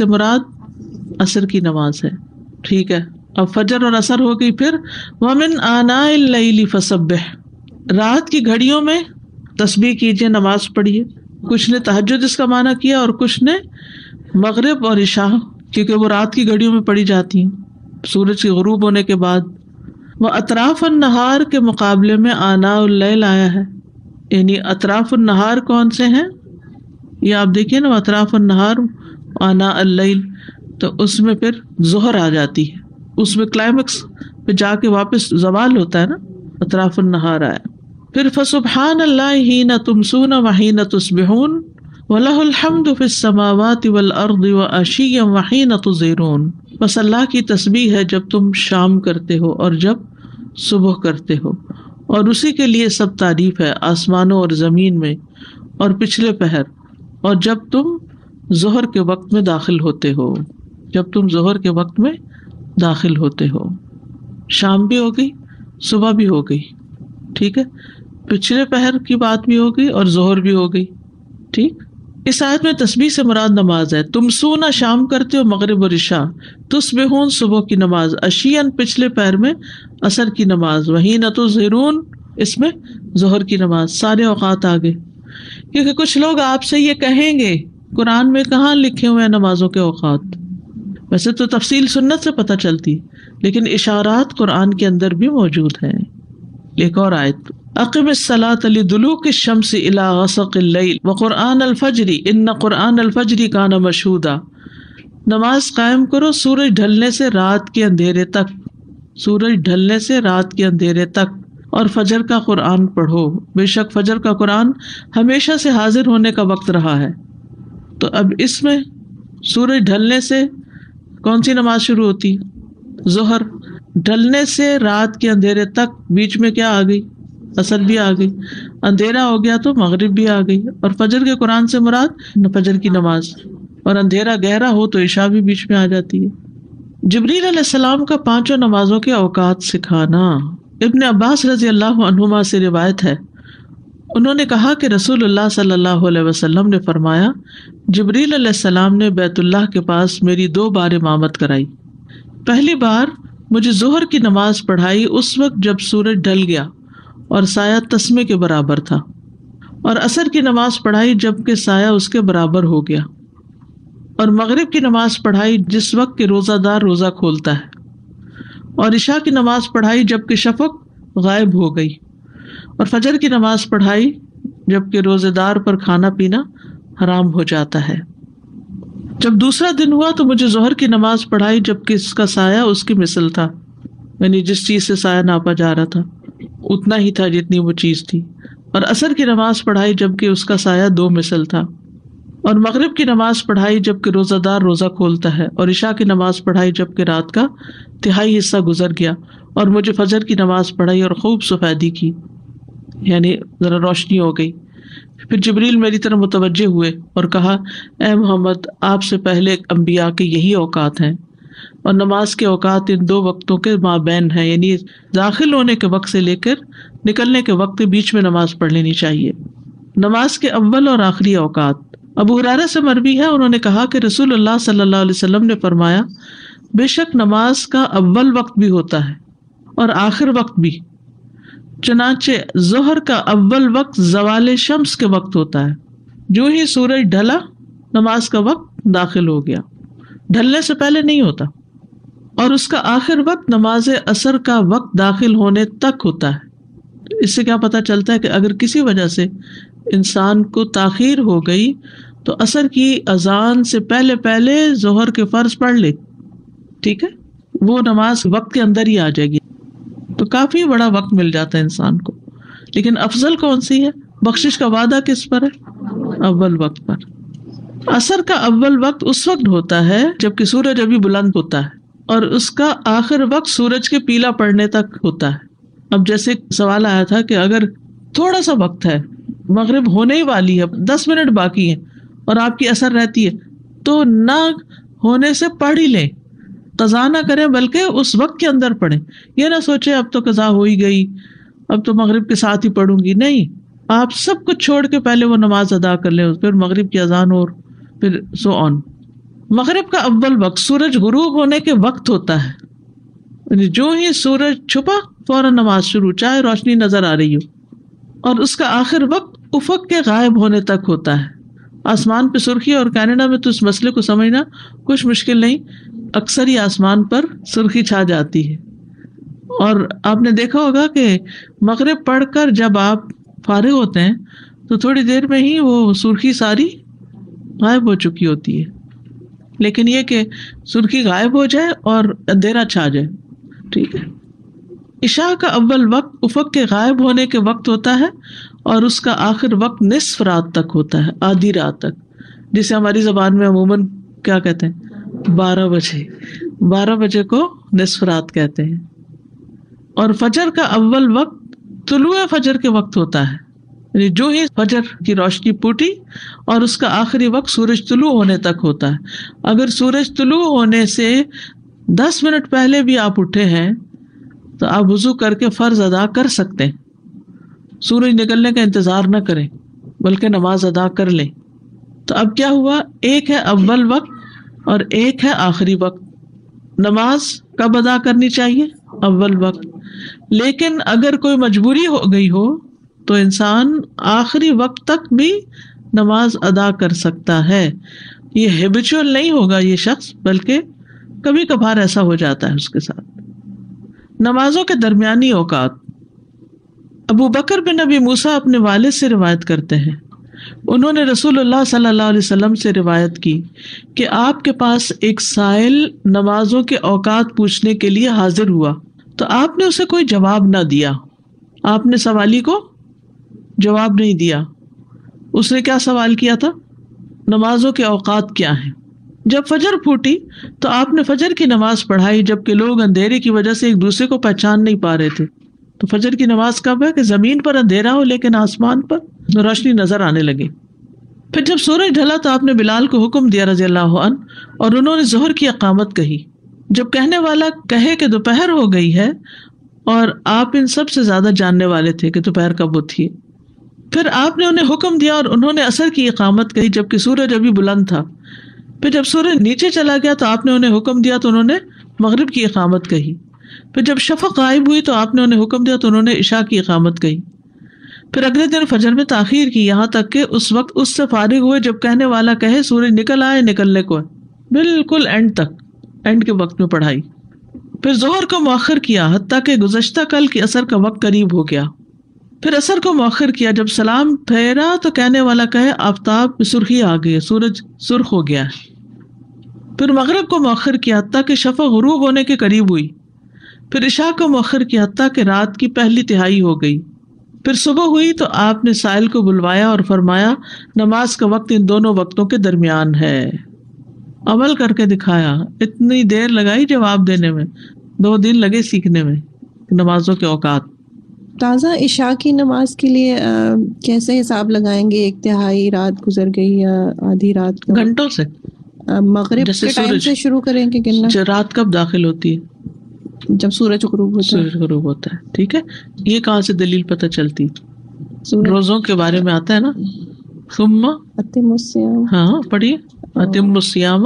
مراد عصر کی نماز ہے. ٹھیک ہے، اب فجر اور عصر ہو گئی. پھر وَمِنْ آنَاءِ اللَّيْلِ فَسَبِّحْ، رات کی گھڑیوں میں تسبیح کیجیے، نماز پڑھیے. کچھ نے تہجد اس کا معنی کیا اور کچھ نے مغرب اور عشاء، کیونکہ وہ رات کی گھڑیوں میں پڑھی جاتی ہیں سورج کے غروب ہونے کے بعد. وہ اطراف النہار کے مقابلے میں آناء اللیل آیا ہے، یعنی اطراف النہار کون سے ہیں؟ یہ آپ دیکھیے نا، اطراف النہار آناء اللیل، تو اس میں پھر ظہر آ جاتی ہے، اس میں کلائمیکس پہ جا کے واپس زوال ہوتا ہے نا، اطراف النہار آیا. پھر فسبحان اللہ حین تمسون وحین تصبحون وَلَهُ الْحَمْدُ فِي السَّمَاوَاتِ وَالْأَرْضِ وَعَشِيًّا وَحِينَ تُظْهِرُونَ، بس اللہ کی تسبیح ہے جب تم شام کرتے ہو اور جب صبح کرتے ہو، اور اسی کے لیے سب تعریف ہے آسمانوں اور زمین میں اور پچھلے پہر، اور جب تم ظہر کے وقت میں داخل ہوتے ہو، جب تم ظہر کے وقت میں داخل ہوتے ہو. شام بھی ہو گئی، صبح بھی ہو گئی، ٹھیک ہے، پچھلے پہر کی بات بھی ہو گئی اور ظہر بھی ہو گئی. ٹھیک، اس آیت میں تسبیح سے مراد نماز ہے. تم سونا شام کرتے ہو، مغرب اور عشاء. تصبحون صبح کی نماز، عشیاً پچھلے پہر میں عصر کی نماز، وحین تظہرون اس میں ظہر کی نماز. سارے اوقات آگے، کیونکہ کچھ لوگ آپ سے یہ کہیں گے قرآن میں کہاں لکھے ہوئے ہیں نمازوں کے اوقات. ویسے تو تفصیل سنت سے پتہ چلتی، لیکن اشارات قرآن کے اندر بھی موجود ہیں. ایک اور آیت، اقم الصلاۃ لدلوک الشمس الی غسق اللیل وقرآن الفجر ان قرآن الفجر کان مشہودا، نماز قائم کرو سورج ڈھلنے سے رات کے اندھیرے تک، سورج ڈھلنے سے رات کے اندھیرے تک، اور فجر کا قرآن پڑھو، بے شک فجر کا قرآن ہمیشہ سے حاضر ہونے کا وقت رہا ہے. تو اب اس میں سورج ڈھلنے سے کون سی نماز شروع ہوتی؟ ظہر. ڈھلنے سے رات کے اندھیرے تک بیچ میں کیا آ گئی؟ عصر بھی آ گئی. اندھیرا ہو گیا تو مغرب بھی آ گئی. اور فجر کے قرآن سے مراد فجر کی نماز، اور اندھیرا گہرا ہو تو عشاء بھی بیچ میں آ جاتی ہے. جبریل علیہ السلام کا پانچوں نمازوں کے اوقات سکھانا. ابن عباس رضی اللہ عنہما سے روایت ہے، انہوں نے کہا کہ رسول اللہ صلی اللہ علیہ وسلم نے فرمایا، جبریل علیہ السلام نے بیت اللہ کے پاس میری دو بار امامت کرائی. پہلی بار مجھے ظہر کی نماز پڑھائی اس وقت جب سورج ڈھل گیا اور سایہ تسمے کے برابر تھا، اور عصر کی نماز پڑھائی جب کہ سایہ اس کے برابر ہو گیا، اور مغرب کی نماز پڑھائی جس وقت کہ روزہ دار روزہ کھولتا ہے، اور عشاء کی نماز پڑھائی جب کہ شفق غائب ہو گئی، اور فجر کی نماز پڑھائی جب کہ روزے دار پر کھانا پینا حرام ہو جاتا ہے. جب دوسرا دن ہوا تو مجھے ظہر کی نماز پڑھائی جب کہ اس کا سایہ اس کی مثل تھا، یعنی جس چیز سے سایہ ناپا جا رہا تھا اتنا ہی تھا جتنی وہ چیز تھی، اور عصر کی نماز پڑھائی جب کہ اس کا سایہ دو مثل تھا، اور مغرب کی نماز پڑھائی جب کہ روزہ دار روزہ کھولتا ہے، اور عشاء کی نماز پڑھائی جب کہ رات کا تہائی حصہ گزر گیا، اور مجھے فجر کی نماز پڑھائی اور خوب سفیدی کی، یعنی ذرا روشنی ہو گئی. پھر جبریل میری طرف متوجہ ہوئے اور کہا، اے محمد، آپ سے پہلے انبیاء کے یہی اوقات ہیں، اور نماز کے اوقات ان دو وقتوں کے مابین ہیں، یعنی داخل ہونے کے وقت سے لے کر نکلنے کے وقت کے بیچ میں نماز پڑھ لینی چاہیے۔ نماز کے اول اور آخری اوقات۔ ابو ہریرہ سے مروی ہے، انہوں نے کہا کہ رسول اللہ صلی اللہ علیہ وسلم نے فرمایا، بے شک نماز کا اول وقت بھی ہوتا ہے اور آخر وقت بھی، چنانچہ ظہر کا اول وقت زوال شمس کے وقت ہوتا ہے، جو ہی سورج ڈھلا نماز کا وقت داخل ہو گیا، ڈھلنے سے پہلے نہیں ہوتا، اور اس کا آخر وقت نماز عصر کا وقت داخل ہونے تک ہوتا ہے۔ اس سے کیا پتہ چلتا ہے کہ اگر کسی وجہ سے انسان کو تاخیر ہو گئی تو عصر کی اذان سے پہلے پہلے ظہر کے فرض پڑھ لے، ٹھیک ہے، وہ نماز وقت کے اندر ہی آ جائے گی، تو کافی بڑا وقت مل جاتا ہے انسان کو۔ لیکن افضل کون سی ہے؟ بخشش کا وعدہ کس پر ہے؟ اول وقت پر۔ عصر کا اول وقت اس وقت ہوتا ہے جبکہ سورج ابھی بلند ہوتا ہے، اور اس کا آخر وقت سورج کے پیلا پڑنے تک ہوتا ہے۔ اب جیسے سوال آیا تھا کہ اگر تھوڑا سا وقت ہے، مغرب ہونے ہی والی ہے، دس منٹ باقی ہیں اور آپ کی عصر رہتی ہے، تو نہ ہونے سے پڑھ ہی لیں، قضا نہ کریں بلکہ اس وقت کے اندر پڑھیں۔ یہ نہ سوچے اب تو قضا ہو ہی گئی، اب تو مغرب کے ساتھ ہی پڑھوں گی، نہیں، آپ سب کچھ چھوڑ کے پہلے وہ نماز ادا کر لیں، پھر مغرب کی اذان اور پھر سو آن۔ مغرب کا اول وقت سورج غروب ہونے کے وقت ہوتا ہے، یعنی جو ہی سورج چھپا فوراً نماز شروع، چاہے روشنی نظر آ رہی ہو، اور اس کا آخر وقت افق کے غائب ہونے تک ہوتا ہے۔ آسمان پہ سرخی، اور کینیڈا میں تو اس مسئلے کو سمجھنا کچھ مشکل نہیں، اکثر ہی آسمان پر سرخی چھا جاتی ہے، اور آپ نے دیکھا ہوگا کہ مغرب پڑھ کر جب آپ فارغ ہوتے ہیں تو تھوڑی دیر میں ہی وہ سرخی ساری غائب ہو چکی ہوتی ہے۔ لیکن یہ کہ سرخی غائب ہو جائے اور اندھیرا چھا جائے، ٹھیک ہے۔ عشاء کا اول وقت افق کے غائب ہونے کے وقت ہوتا ہے، اور اس کا آخر وقت نصف رات تک ہوتا ہے، آدھی رات تک، جسے ہماری زبان میں عموماً کیا کہتے ہیں؟ بارہ بجے بارہ بجے کو نصف رات کہتے ہیں۔ اور فجر کا اول وقت طلوع فجر کے وقت ہوتا ہے، یعنی جو ہی فجر کی روشنی پھوٹی، اور اس کا آخری وقت سورج طلوع ہونے تک ہوتا ہے۔ اگر سورج طلوع ہونے سے دس منٹ پہلے بھی آپ اٹھے ہیں تو آپ وضو کر کے فرض ادا کر سکتے ہیں، سورج نکلنے کا انتظار نہ کریں بلکہ نماز ادا کر لیں۔ تو اب کیا ہوا؟ ایک ہے اول وقت اور ایک ہے آخری وقت۔ نماز کب ادا کرنی چاہیے؟ اول وقت۔ لیکن اگر کوئی مجبوری ہو گئی ہو تو انسان آخری وقت تک بھی نماز ادا کر سکتا ہے۔ یہ ہیبیچول نہیں ہوگا یہ شخص، بلکہ کبھی کبھار ایسا ہو جاتا ہے اس کے ساتھ۔ نمازوں کے درمیانی اوقات۔ ابو بکر بن ابی موسیٰ اپنے والد سے روایت کرتے ہیں، انہوں نے رسول اللہ صلی اللہ علیہ وسلم سے روایت کی کہ آپ کے پاس ایک سائل نمازوں کے اوقات پوچھنے کے لیے حاضر ہوا تو آپ نے اسے کوئی جواب نہ دیا۔ آپ نے سوالی کو جواب نہیں دیا۔ اس نے کیا سوال کیا تھا؟ نمازوں کے اوقات کیا ہیں؟ جب فجر پھوٹی تو آپ نے فجر کی نماز پڑھائی، جبکہ لوگ اندھیرے کی وجہ سے ایک دوسرے کو پہچان نہیں پا رہے تھے۔ تو فجر کی نماز کب ہے؟ کہ زمین پر اندھیرا ہو لیکن آسمان پر روشنی نظر آنے لگے۔ پھر جب سورج ڈھلا تو آپ نے بلال کو حکم دیا رضی اللہ عنہ، اور انہوں نے ظہر کی اقامت کہی۔ جب کہنے والا کہے کہ دوپہر ہو گئی ہے، اور آپ ان سب سے زیادہ جاننے والے تھے کہ دوپہر کب ہوتی ہے، پھر آپ نے انہیں حکم دیا اور انہوں نے عصر کی اقامت کہی جبکہ سورج ابھی بلند تھا۔ پھر جب سورج نیچے چلا گیا تو آپ نے انہیں حکم دیا تو انہوں نے مغرب کی اقامت کہی۔ پھر جب شفق غائب ہوئی تو آپ نے انہیں حکم دیا تو انہوں نے عشاء کی اقامت کہی۔ پھر اگلے دن فجر میں تاخیر کی، یہاں تک کہ اس وقت اس سے فارغ ہوئے جب کہنے والا کہے سورج نکل آئے، نکلنے کو ہے، بالکل اینڈ تک، اینڈ کے وقت میں پڑھائی۔ پھر ظہر کو مؤخر کیا حتیٰ کہ گزشتہ کل کی عصر کا وقت قریب ہو گیا۔ پھر عصر کو مؤخر کیا، جب سلام پھیرا تو کہنے والا کہے آفتاب میں سرخی آ گئی، سورج سرخ ہو گیا ہے۔ پھر مغرب کو مؤخر کیا حتیٰ کہ شفق غروب ہونے کے قریب ہوئی۔ پھر عشاء کو مؤخر کیا حتیٰ کہ رات کی پہلی تہائی ہو گئی۔ پھر صبح ہوئی تو آپ نے سائل کو بلوایا اور فرمایا نماز کا وقت ان دونوں وقتوں کے درمیان ہے۔ عمل کر کے دکھایا، اتنی دیر لگائی جواب دینے میں، دو دن لگے سیکھنے میں نمازوں کے اوقات۔ تازہ عشاء کی نماز کے لیے کیسے حساب لگائیں گے؟ ایک تہائی رات گزر گئی یا آدھی رات؟ گھنٹوں سے مغرب کے ٹائم سے شروع کریں کہ گننا؟ رات کب داخل ہوتی ہے؟ جب سورج غروب ہوتا ہے. سورج غروب ہوتا ہے. ٹھیک ہے. یہ کہاں سے دلیل پتہ چلتی؟ روزوں کے بارے میں آتا ہے نا. ثم اتم الصیام. ہاں پڑھیے. اتم الصیام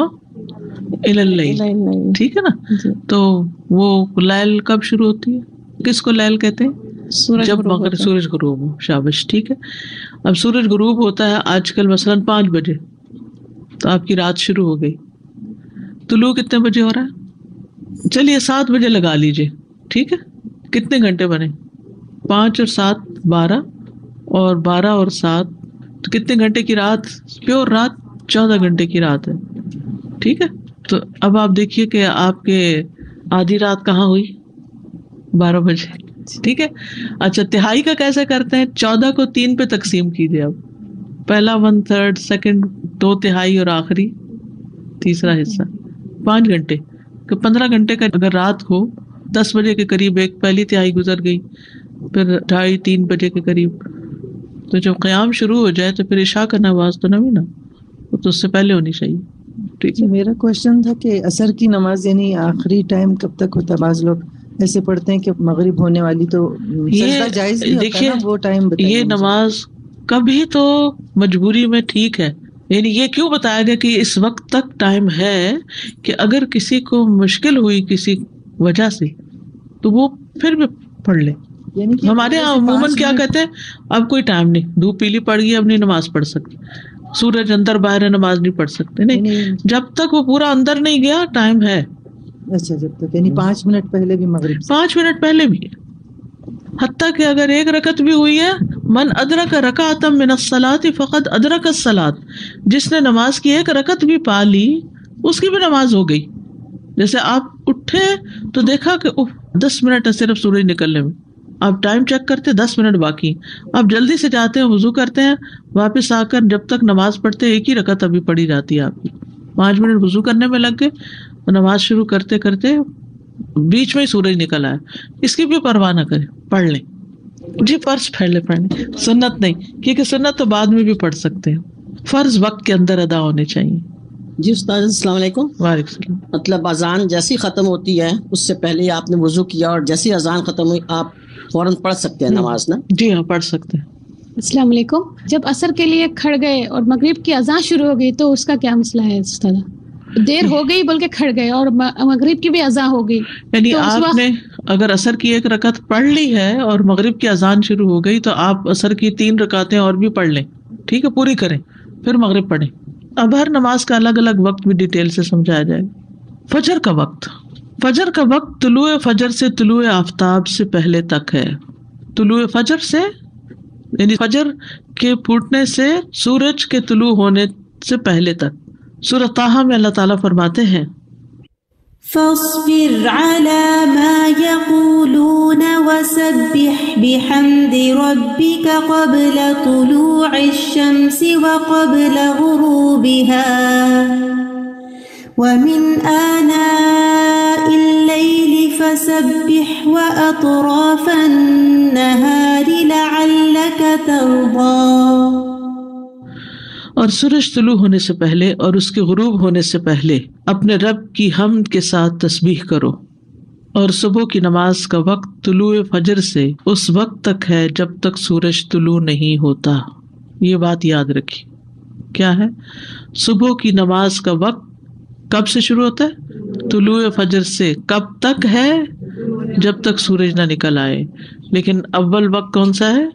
الی اللیل. ٹھیک ہے نا. تو وہ لیل کب شروع ہوتی ہے؟ کس کو لیل کہتے ہیں؟ جب مغرب سورج غروب ہو. شابش. ٹھیک ہے. اب سورج غروب ہوتا ہے آج کل مثلاً پانچ بجے, تو آپ کی رات شروع ہو گئی. طلوع کتنے بجے ہو رہا ہے؟ چلیے سات بجے لگا لیجیے. ٹھیک ہے. کتنے گھنٹے بنے؟ پانچ اور سات بارہ, اور بارہ اور سات تو کتنے گھنٹے کی رات؟ پیور رات چودہ گھنٹے کی رات ہے. ٹھیک ہے. تو اب آپ دیکھیے کہ آپ کے آدھی رات کہاں ہوئی؟ بارہ بجے. ٹھیک ہے. اچھا تہائی کا کیسے کرتے ہیں؟ چودہ کو تین پہ تقسیم کیجیے. اب پہلا ون تھرڈ, سیکنڈ دو تہائی, اور آخری تیسرا حصہ. پانچ گھنٹے کہ پندرہ گھنٹے کا اگر رات ہو, دس بجے کے قریب ایک پہلی تہائی گزر گئی, پھر ڈھائی تین بجے کے قریب, تو جب قیام شروع ہو جائے تو پھر عشاء کا نماز تو نہ بھی نا, وہ تو اس سے پہلے ہونی چاہیے. ٹھیک ہے. میرا کوشچن تھا کہ عصر کی نماز یعنی آخری ٹائم کب تک ہوتا ہے؟ بعض لوگ ایسے پڑھتے ہیں کہ مغرب ہونے والی تو سجدہ جائز نہیں ہوتا نا, وہ ٹائم بتائیے. یہ نماز کبھی تو مجبوری میں ٹھیک ہے, یعنی یہ کیوں بتایا گیا کہ اس وقت تک ٹائم ہے, کہ اگر کسی کو مشکل ہوئی کسی وجہ سے تو وہ پھر بھی پڑھ لے. یعنی ہمارے یہاں عموماً کیا کہتے ہیں, اب کوئی ٹائم نہیں, دھوپ پیلی پڑ گئی اب نہیں نماز پڑھ سکتی, سورج اندر باہر ہے نماز نہیں پڑھ سکتے. نہیں, جب تک وہ پورا اندر نہیں گیا ٹائم ہے. اچھا جب تک یعنی پانچ منٹ پہلے بھی مغرب, پانچ منٹ پہلے بھی, حتیٰ کہ اگر ایک رکعت بھی ہوئی ہے, من ادرک رکعۃ من الصلاۃ فقد ادرک الصلاۃ, جس نے نماز کی ایک رکعت بھی پا لی اس کی بھی نماز ہو گئی. جیسے آپ اٹھے تو دیکھا کہ دس منٹ ہے صرف سورج نکلنے میں, آپ ٹائم چیک کرتے دس منٹ باقی, آپ جلدی سے جاتے ہیں وضو کرتے ہیں, واپس آ کر جب تک نماز پڑھتے ایک ہی رکعت ابھی پڑھی جاتی ہے آپ کی, پانچ منٹ وضو کرنے میں لگ گئے, نماز شروع کرتے کرتے بیچ میں ہی سورج نکل آیا, اس کی بھی پرواہ نہ کریں, پڑھ لیں. جی فرض پڑھ لیں, پڑھ لیں, سنت نہیں, کیونکہ سنت تو بعد میں بھی پڑھ سکتے ہیں, فرض وقت کے اندر ادا ہونے چاہیے. جی استاد السلام علیکم. وعلیکم السلام. مطلب اذان جیسی ختم ہوتی ہے اس سے پہلے آپ نے وضو کیا اور جیسی اذان ختم ہوئی آپ فوراً پڑھ سکتے ہیں نماز نا؟ جی ہاں پڑھ سکتے ہیں. السلام علیکم. جب عصر کے لیے کھڑ گئے اور مغرب کی اذان شروع ہو گئی تو اس کا کیا مسئلہ ہے استاد؟ دیر ہو گئی بلکہ کھڑ گئے اور مغرب کی بھی اذان ہو گئی, یعنی آپ نے اگر عصر کی ایک رکعت پڑھ لی ہے اور مغرب کی اذان شروع ہو گئی تو آپ عصر کی تین رکعتیں اور بھی پڑھ لیں. ٹھیک ہے, پوری کریں, پھر مغرب پڑھیں. اب ہر نماز کا الگ الگ وقت بھی ڈیٹیل سے سمجھایا جائے گا. فجر کا وقت, فجر کا وقت طلوع فجر سے طلوع آفتاب سے پہلے تک ہے. طلوع فجر سے یعنی فجر کے پھوٹنے سے سورج کے طلوع ہونے سے پہلے تک. سورۃ طٰہٰ میں اللہ تعالیٰ فرماتے ہیں فاصبر على ما يقولون وسبح بحمد ربك قبل طلوع الشمس وقبل غروبها ومن آناء الليل فسبح وأطراف النهار لعلك ترضى. اور سورج طلوع ہونے سے پہلے اور اس کے غروب ہونے سے پہلے اپنے رب کی حمد کے ساتھ تسبیح کرو. اور صبح کی نماز کا وقت طلوع فجر سے اس وقت تک ہے جب تک سورج طلوع نہیں ہوتا. یہ بات یاد رکھی. کیا ہے؟ صبح کی نماز کا وقت کب سے شروع ہوتا ہے؟ طلوع فجر سے. کب تک ہے؟ جب تک سورج نہ نکل آئے. لیکن اول وقت کون سا ہے؟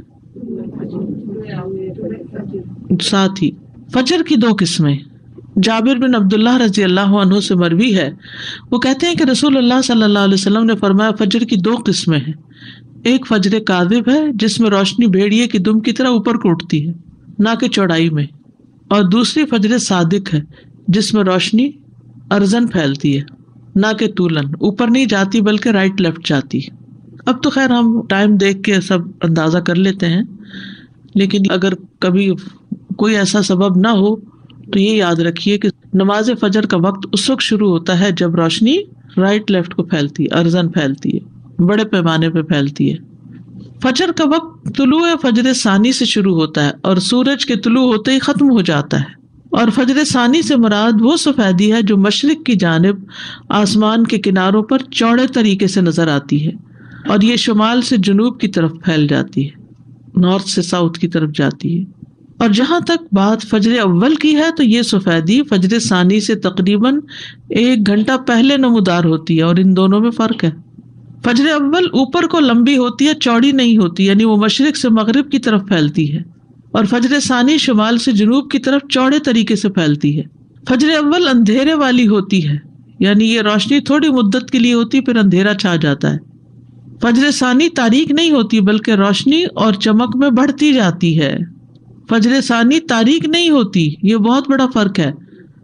ساتھ ہی فجر کی دو قسمیں. جابر بن عبداللہ رضی اللہ عنہ سے مروی ہے, وہ کہتے ہیں کہ رسول اللہ صلی اللہ علیہ وسلم نے فرمایا فجر کی دو قسمیں ہیں. ایک فجر کاذب ہے جس میں روشنی بھیڑیے کی دم کی طرح اوپر کو اٹھتی ہے نہ کہ چوڑائی میں, اور دوسری فجر صادق ہے جس میں روشنی ارزن پھیلتی ہے نہ کہ طولن, اوپر نہیں جاتی بلکہ رائٹ لیفٹ جاتی. اب تو خیر ہم ٹائم دیکھ کے سب اندازہ کر لیتے ہیں, لیکن اگر کبھی کوئی ایسا سبب نہ ہو تو یہ یاد رکھیے کہ نماز فجر کا وقت اس وقت شروع ہوتا ہے جب روشنی رائٹ لیفٹ کو پھیلتی ہے, ارزن پھیلتی ہے, بڑے پیمانے پہ پھیلتی ہے. فجر کا وقت طلوع فجر ثانی سے شروع ہوتا ہے اور سورج کے طلوع ہوتے ہی ختم ہو جاتا ہے. اور فجر ثانی سے مراد وہ سفیدی ہے جو مشرق کی جانب آسمان کے کناروں پر چوڑے طریقے سے نظر آتی ہے اور یہ شمال سے جنوب کی طرف پھیل جاتی ہے، نارتھ سے ساؤتھ کی طرف جاتی ہے۔ اور جہاں تک بات فجر اول کی ہے تو یہ سفیدی فجر ثانی سے تقریباً ایک گھنٹہ پہلے نمودار ہوتی ہے، اور ان دونوں میں فرق ہے۔ فجر اول اوپر کو لمبی ہوتی ہے، چوڑی نہیں ہوتی، یعنی وہ مشرق سے مغرب کی طرف پھیلتی ہے، اور فجر ثانی شمال سے جنوب کی طرف چوڑے طریقے سے پھیلتی ہے۔ فجر اول اندھیرے والی ہوتی ہے، یعنی یہ روشنی تھوڑی مدت کے لیے ہوتی، پھر اندھیرا چھا جاتا ہے۔ فجر ثانی تاریک نہیں ہوتی بلکہ روشنی اور چمک میں بڑھتی جاتی ہے۔ فجر ثانی تاریک نہیں ہوتی، یہ بہت بڑا فرق ہے۔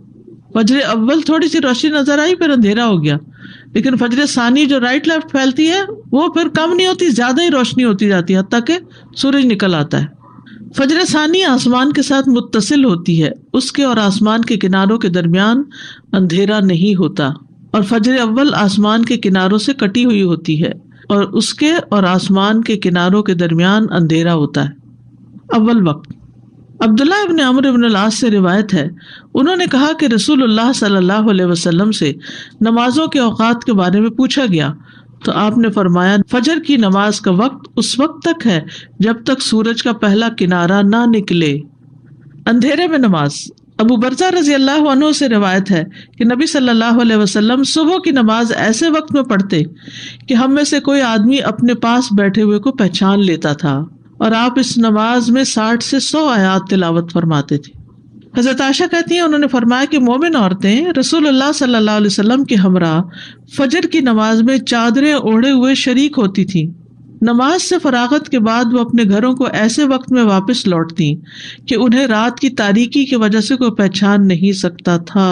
فجر اول تھوڑی سی روشنی نظر آئی پھر اندھیرا ہو گیا، لیکن فجر ثانی جو رائٹ لیفٹ پھیلتی ہے وہ پھر کم نہیں ہوتی، زیادہ ہی روشنی ہوتی جاتی ہے حتیٰ کہ سورج نکل آتا ہے۔ فجر ثانی آسمان کے ساتھ متصل ہوتی ہے، اس کے اور آسمان کے کناروں کے درمیان اندھیرا نہیں ہوتا، اور فجر اول آسمان کے کناروں سے کٹی ہوئی ہوتی ہے اور اس کے اور آسمان کے کناروں کے درمیان اندھیرا ہوتا ہے۔ اول وقت عبداللہ ابن عمرو ابن العاص سے روایت ہے، انہوں نے کہا کہ رسول اللہ صلی اللہ علیہ وسلم سے نمازوں کے اوقات کے بارے میں پوچھا گیا تو آپ نے فرمایا، فجر کی نماز کا وقت اس وقت تک ہے جب تک سورج کا پہلا کنارہ نہ نکلے۔ اندھیرے میں نماز ابو برزہ رضی اللہ عنہ سے روایت ہے کہ نبی صلی اللہ علیہ وسلم صبح کی نماز ایسے وقت میں پڑھتے کہ ہم میں سے کوئی آدمی اپنے پاس بیٹھے ہوئے کو پہچان لیتا تھا، اور آپ اس نماز میں ساٹھ سے سو آیات تلاوت فرماتے تھے۔ حضرت عائشہ کہتی ہیں، انہوں نے فرمایا کہ مومن عورتیں رسول اللہ صلی اللہ علیہ وسلم کے ہمراہ فجر کی نماز میں چادریں اوڑھے ہوئے شریک ہوتی تھیں۔ نماز سے فراغت کے بعد وہ اپنے گھروں کو ایسے وقت میں واپس لوٹتی کہ انہیں رات کی تاریکی کی وجہ سے کوئی پہچان نہیں سکتا تھا۔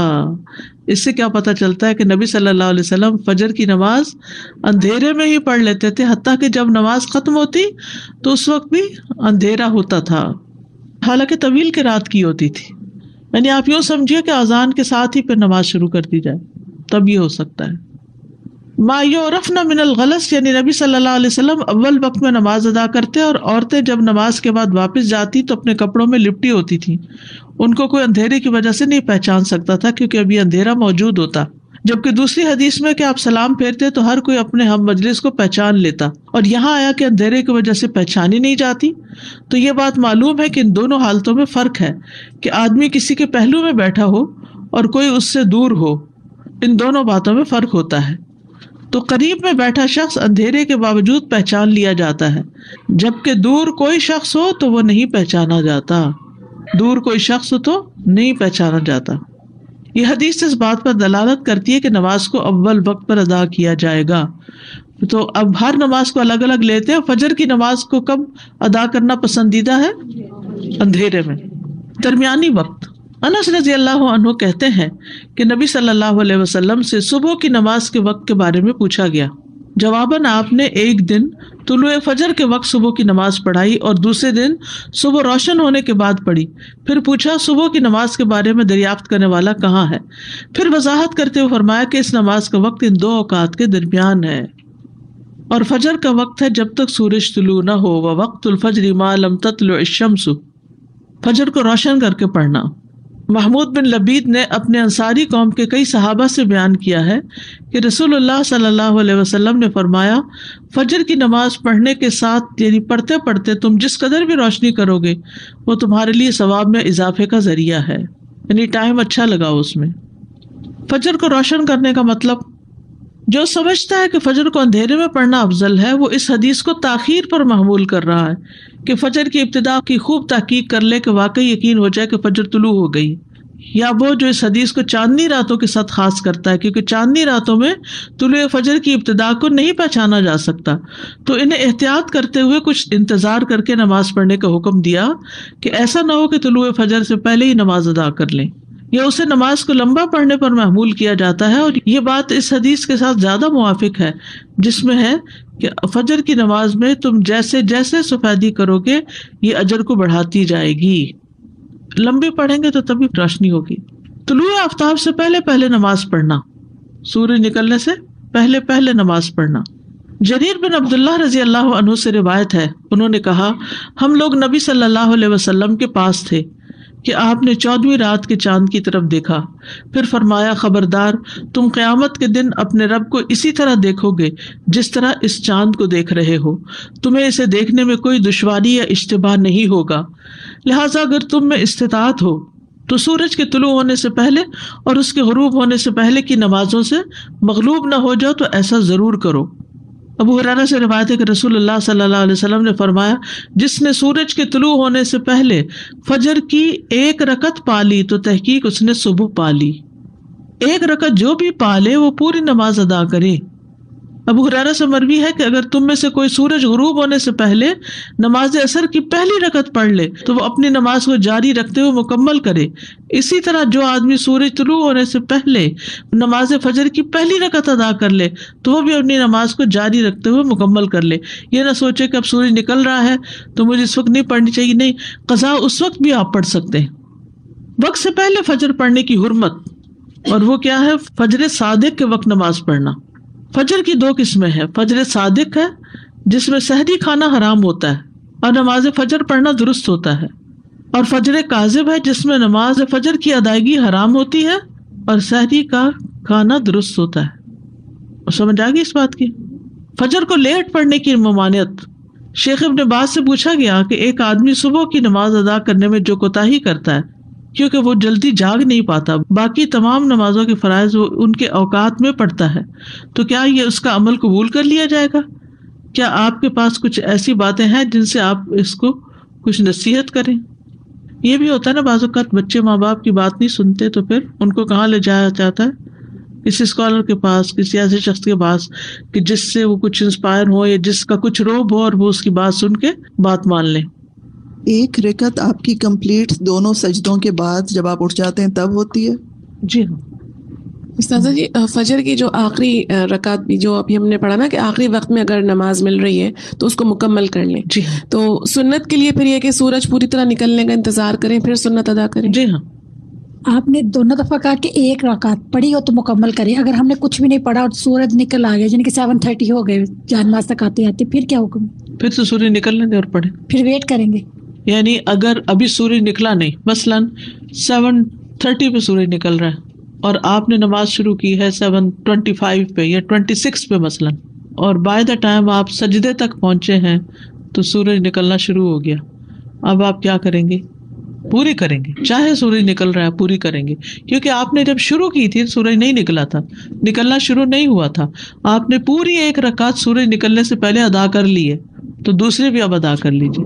اس سے کیا پتہ چلتا ہے کہ نبی صلی اللہ علیہ وسلم فجر کی نماز اندھیرے میں ہی پڑھ لیتے تھے، حتیٰ کہ جب نماز ختم ہوتی تو اس وقت بھی اندھیرا ہوتا تھا، حالانکہ طویل کی رات کی ہوتی تھی۔ یعنی آپ یوں سمجھیے کہ اذان کے ساتھ ہی پھر نماز شروع کر دی جائے، تب یہ ہو سکتا ہے۔ ما یعرفن من الغلس، یعنی نبی صلی اللہ علیہ وسلم اول وقت میں نماز ادا کرتے، اور عورتیں جب نماز کے بعد واپس جاتی تو اپنے کپڑوں میں لپٹی ہوتی تھیں، ان کو کوئی اندھیرے کی وجہ سے نہیں پہچان سکتا تھا کیونکہ ابھی اندھیرا موجود ہوتا۔ جبکہ دوسری حدیث میں کہ آپ سلام پھیرتے تو ہر کوئی اپنے ہم مجلس کو پہچان لیتا، اور یہاں آیا کہ اندھیرے کی وجہ سے پہچانی نہیں جاتی۔ تو یہ بات معلوم ہے کہ ان دونوں حالتوں میں فرق ہے کہ آدمی کسی کے پہلو میں بیٹھا ہو اور کوئی اس سے دور ہو، ان دونوں باتوں میں فرق ہوتا ہے۔ تو قریب میں بیٹھا شخص اندھیرے کے باوجود پہچان لیا جاتا ہے، جبکہ دور کوئی شخص ہو تو وہ نہیں پہچانا جاتا، دور کوئی شخص ہو تو نہیں پہچانا جاتا۔ یہ حدیث اس بات پر دلالت کرتی ہے کہ نماز کو اول وقت پر ادا کیا جائے گا۔ تو اب ہر نماز کو الگ الگ لیتے ہیں۔ فجر کی نماز کو کب ادا کرنا پسندیدہ ہے؟ اندھیرے میں۔ درمیانی وقت انس رضی اللہ عنہ کہتے ہیں کہ نبی صلی اللہ علیہ وسلم سے صبح کی نماز کے وقت کے بارے میں پوچھا گیا، جواباً آپ نے ایک دن طلوع فجر کے وقت صبح کی نماز پڑھائی اور دوسرے دن صبح روشن ہونے کے بعد پڑھی۔ پھر پوچھا صبح کی نماز کے بارے میں دریافت کرنے والا کہاں ہے؟ پھر وضاحت کرتے ہوئے فرمایا کہ اس نماز کا وقت ان دو اوقات کے درمیان ہے، اور فجر کا وقت ہے جب تک سورج طلوع نہ ہو، ووقت الفجر ما لم تطلع الشمس، فجر کو روشن کر کے پڑھنا۔ محمود بن لبید نے اپنے انصاری قوم کے کئی صحابہ سے بیان کیا ہے کہ رسول اللہ صلی اللہ علیہ وسلم نے فرمایا، فجر کی نماز پڑھنے کے ساتھ یعنی پڑھتے پڑھتے تم جس قدر بھی روشنی کرو گے وہ تمہارے لیے ثواب میں اضافے کا ذریعہ ہے، یعنی ٹائم اچھا لگا اس میں۔ فجر کو روشن کرنے کا مطلب، جو سمجھتا ہے کہ فجر کو اندھیرے میں پڑھنا افضل ہے وہ اس حدیث کو تاخیر پر محمول کر رہا ہے کہ فجر کی ابتدا کی خوب تحقیق کر لے کہ واقعی یقین ہو جائے کہ فجر طلوع ہو گئی، یا وہ جو اس حدیث کو چاندنی راتوں کے ساتھ خاص کرتا ہے کیونکہ چاندنی راتوں میں طلوع فجر کی ابتدا کو نہیں پہچانا جا سکتا، تو انہیں احتیاط کرتے ہوئے کچھ انتظار کر کے نماز پڑھنے کا حکم دیا کہ ایسا نہ ہو کہ طلوع فجر سے پہلے ہی نماز ادا کر لیں، یا اسے نماز کو لمبا پڑھنے پر محمول کیا جاتا ہے۔ اور یہ بات اس حدیث کے ساتھ زیادہ موافق ہے جس میں ہے کہ فجر کی نماز میں تم جیسے جیسے سفیدی کرو گے یہ اجر کو بڑھاتی جائے گی، لمبی پڑھیں گے تو تبھی روشنی ہوگی۔ طلوع آفتاب سے پہلے پہلے نماز پڑھنا، سورج نکلنے سے پہلے پہلے نماز پڑھنا۔ جریر بن عبداللہ رضی اللہ عنہ سے روایت ہے، انہوں نے کہا، ہم لوگ نبی صلی اللہ علیہ وسلم کے پاس تھے، کہ آپ نے چودہویں رات کے چاند کی طرف دیکھا، پھر فرمایا خبردار تم قیامت کے دن اپنے رب کو اسی طرح دیکھو گے جس طرح اس چاند کو دیکھ رہے ہو، تمہیں اسے دیکھنے میں کوئی دشواری یا اشتباہ نہیں ہوگا، لہٰذا اگر تم میں استطاعت ہو تو سورج کے طلوع ہونے سے پہلے اور اس کے غروب ہونے سے پہلے کی نمازوں سے مغلوب نہ ہو جاؤ تو ایسا ضرور کرو۔ ابو ہریرہ سے روایت ہے کہ رسول اللہ صلی اللہ علیہ وسلم نے فرمایا جس نے سورج کے طلوع ہونے سے پہلے فجر کی ایک رکعت پا لی تو تحقیق اس نے صبح پا لی، ایک رکعت جو بھی پا لے وہ پوری نماز ادا کرے۔ ابو ہریرہ سے مروی ہے کہ اگر تم میں سے کوئی سورج غروب ہونے سے پہلے نماز عصر کی پہلی رکعت پڑھ لے تو وہ اپنی نماز کو جاری رکھتے ہوئے مکمل کرے، اسی طرح جو آدمی سورج طلوع ہونے سے پہلے نماز فجر کی پہلی رکعت ادا کر لے تو وہ بھی اپنی نماز کو جاری رکھتے ہوئے مکمل کر لے۔ یہ نہ سوچے کہ اب سورج نکل رہا ہے تو مجھے اس وقت نہیں پڑھنی چاہیے، نہیں، قضا اس وقت بھی آپ پڑھ سکتے ہیں۔ وقت سے پہلے فجر پڑھنے کی حرمت، اور وہ کیا ہے؟ فجر صادق کے وقت نماز پڑھنا۔ فجر کی دو قسمیں ہیں، فجر صادق ہے جس میں سحری کھانا حرام ہوتا ہے اور نماز فجر پڑھنا درست ہوتا ہے، اور فجر کاذب ہے جس میں نماز فجر کی ادائیگی حرام ہوتی ہے اور سحری کا کھانا درست ہوتا ہے۔ سمجھ آ گئی اس بات کی؟ فجر کو لیٹ پڑھنے کی ممانعت۔ شیخ ابن باز سے پوچھا گیا کہ ایک آدمی صبح کی نماز ادا کرنے میں جو کوتاہی کرتا ہے کیونکہ وہ جلدی جاگ نہیں پاتا، باقی تمام نمازوں کے فرائض وہ ان کے اوقات میں پڑھتا ہے، تو کیا یہ اس کا عمل قبول کر لیا جائے گا؟ کیا آپ کے پاس کچھ ایسی باتیں ہیں جن سے آپ اس کو کچھ نصیحت کریں؟ یہ بھی ہوتا ہے نا، بعض اوقات بچے ماں باپ کی بات نہیں سنتے تو پھر ان کو کہاں لے جایا جاتا ہے؟ کسی اسکالر کے پاس، کسی ایسے شخص کے پاس کہ جس سے وہ کچھ انسپائر ہو یا جس کا کچھ روب ہو اور وہ اس کی بات سن کے بات مان لیں۔ ایک رکعت آپ کی کمپلیٹ دونوں سجدوں کے بعد جب آپ اٹھ جاتے ہیں تب ہوتی ہے؟ جی ہاں استاذہ جی، فجر کی جو آخری رکعت بھی جو ابھی ہم نے پڑھا نا کہ آخری وقت میں اگر نماز مل رہی ہے تو اس کو مکمل کر لیں، جی تو سنت کے لیے پھر یہ کہ سورج پوری طرح نکلنے کا انتظار کریں پھر سنت ادا کریں؟ جی ہاں، آپ نے دونوں دفعہ کہا کہ ایک رکعت پڑھی ہو تو مکمل کریں، اگر ہم نے کچھ بھی نہیں پڑھا اور سورج نکل آ گیا یعنی کہ سیون تھرٹی ہو گئے جہاں نماز تک آتے آتے، پھر کیا حکم؟ پھر تو سورج نکلنے دیں اور پڑھیں، پھر ویٹ کریں گے۔ یعنی اگر ابھی سورج نکلا نہیں، مثلاً سیون تھرٹی پہ سورج نکل رہا ہے اور آپ نے نماز شروع کی ہے سیون ٹوینٹی فائیو پہ یا ٹوینٹی سکس پہ مثلاً، اور بائی دا ٹائم آپ سجدے تک پہنچے ہیں تو سورج نکلنا شروع ہو گیا، اب آپ کیا کریں گے؟ پوری کریں گے، چاہے سورج نکل رہا ہے پوری کریں گے، کیونکہ آپ نے جب شروع کی تھی سورج نہیں نکلا تھا، نکلنا شروع نہیں ہوا تھا، آپ نے پوری ایک رکعت سورج نکلنے سے پہلے ادا کر لی ہے تو دوسری بھی اب ادا کر لیجیے۔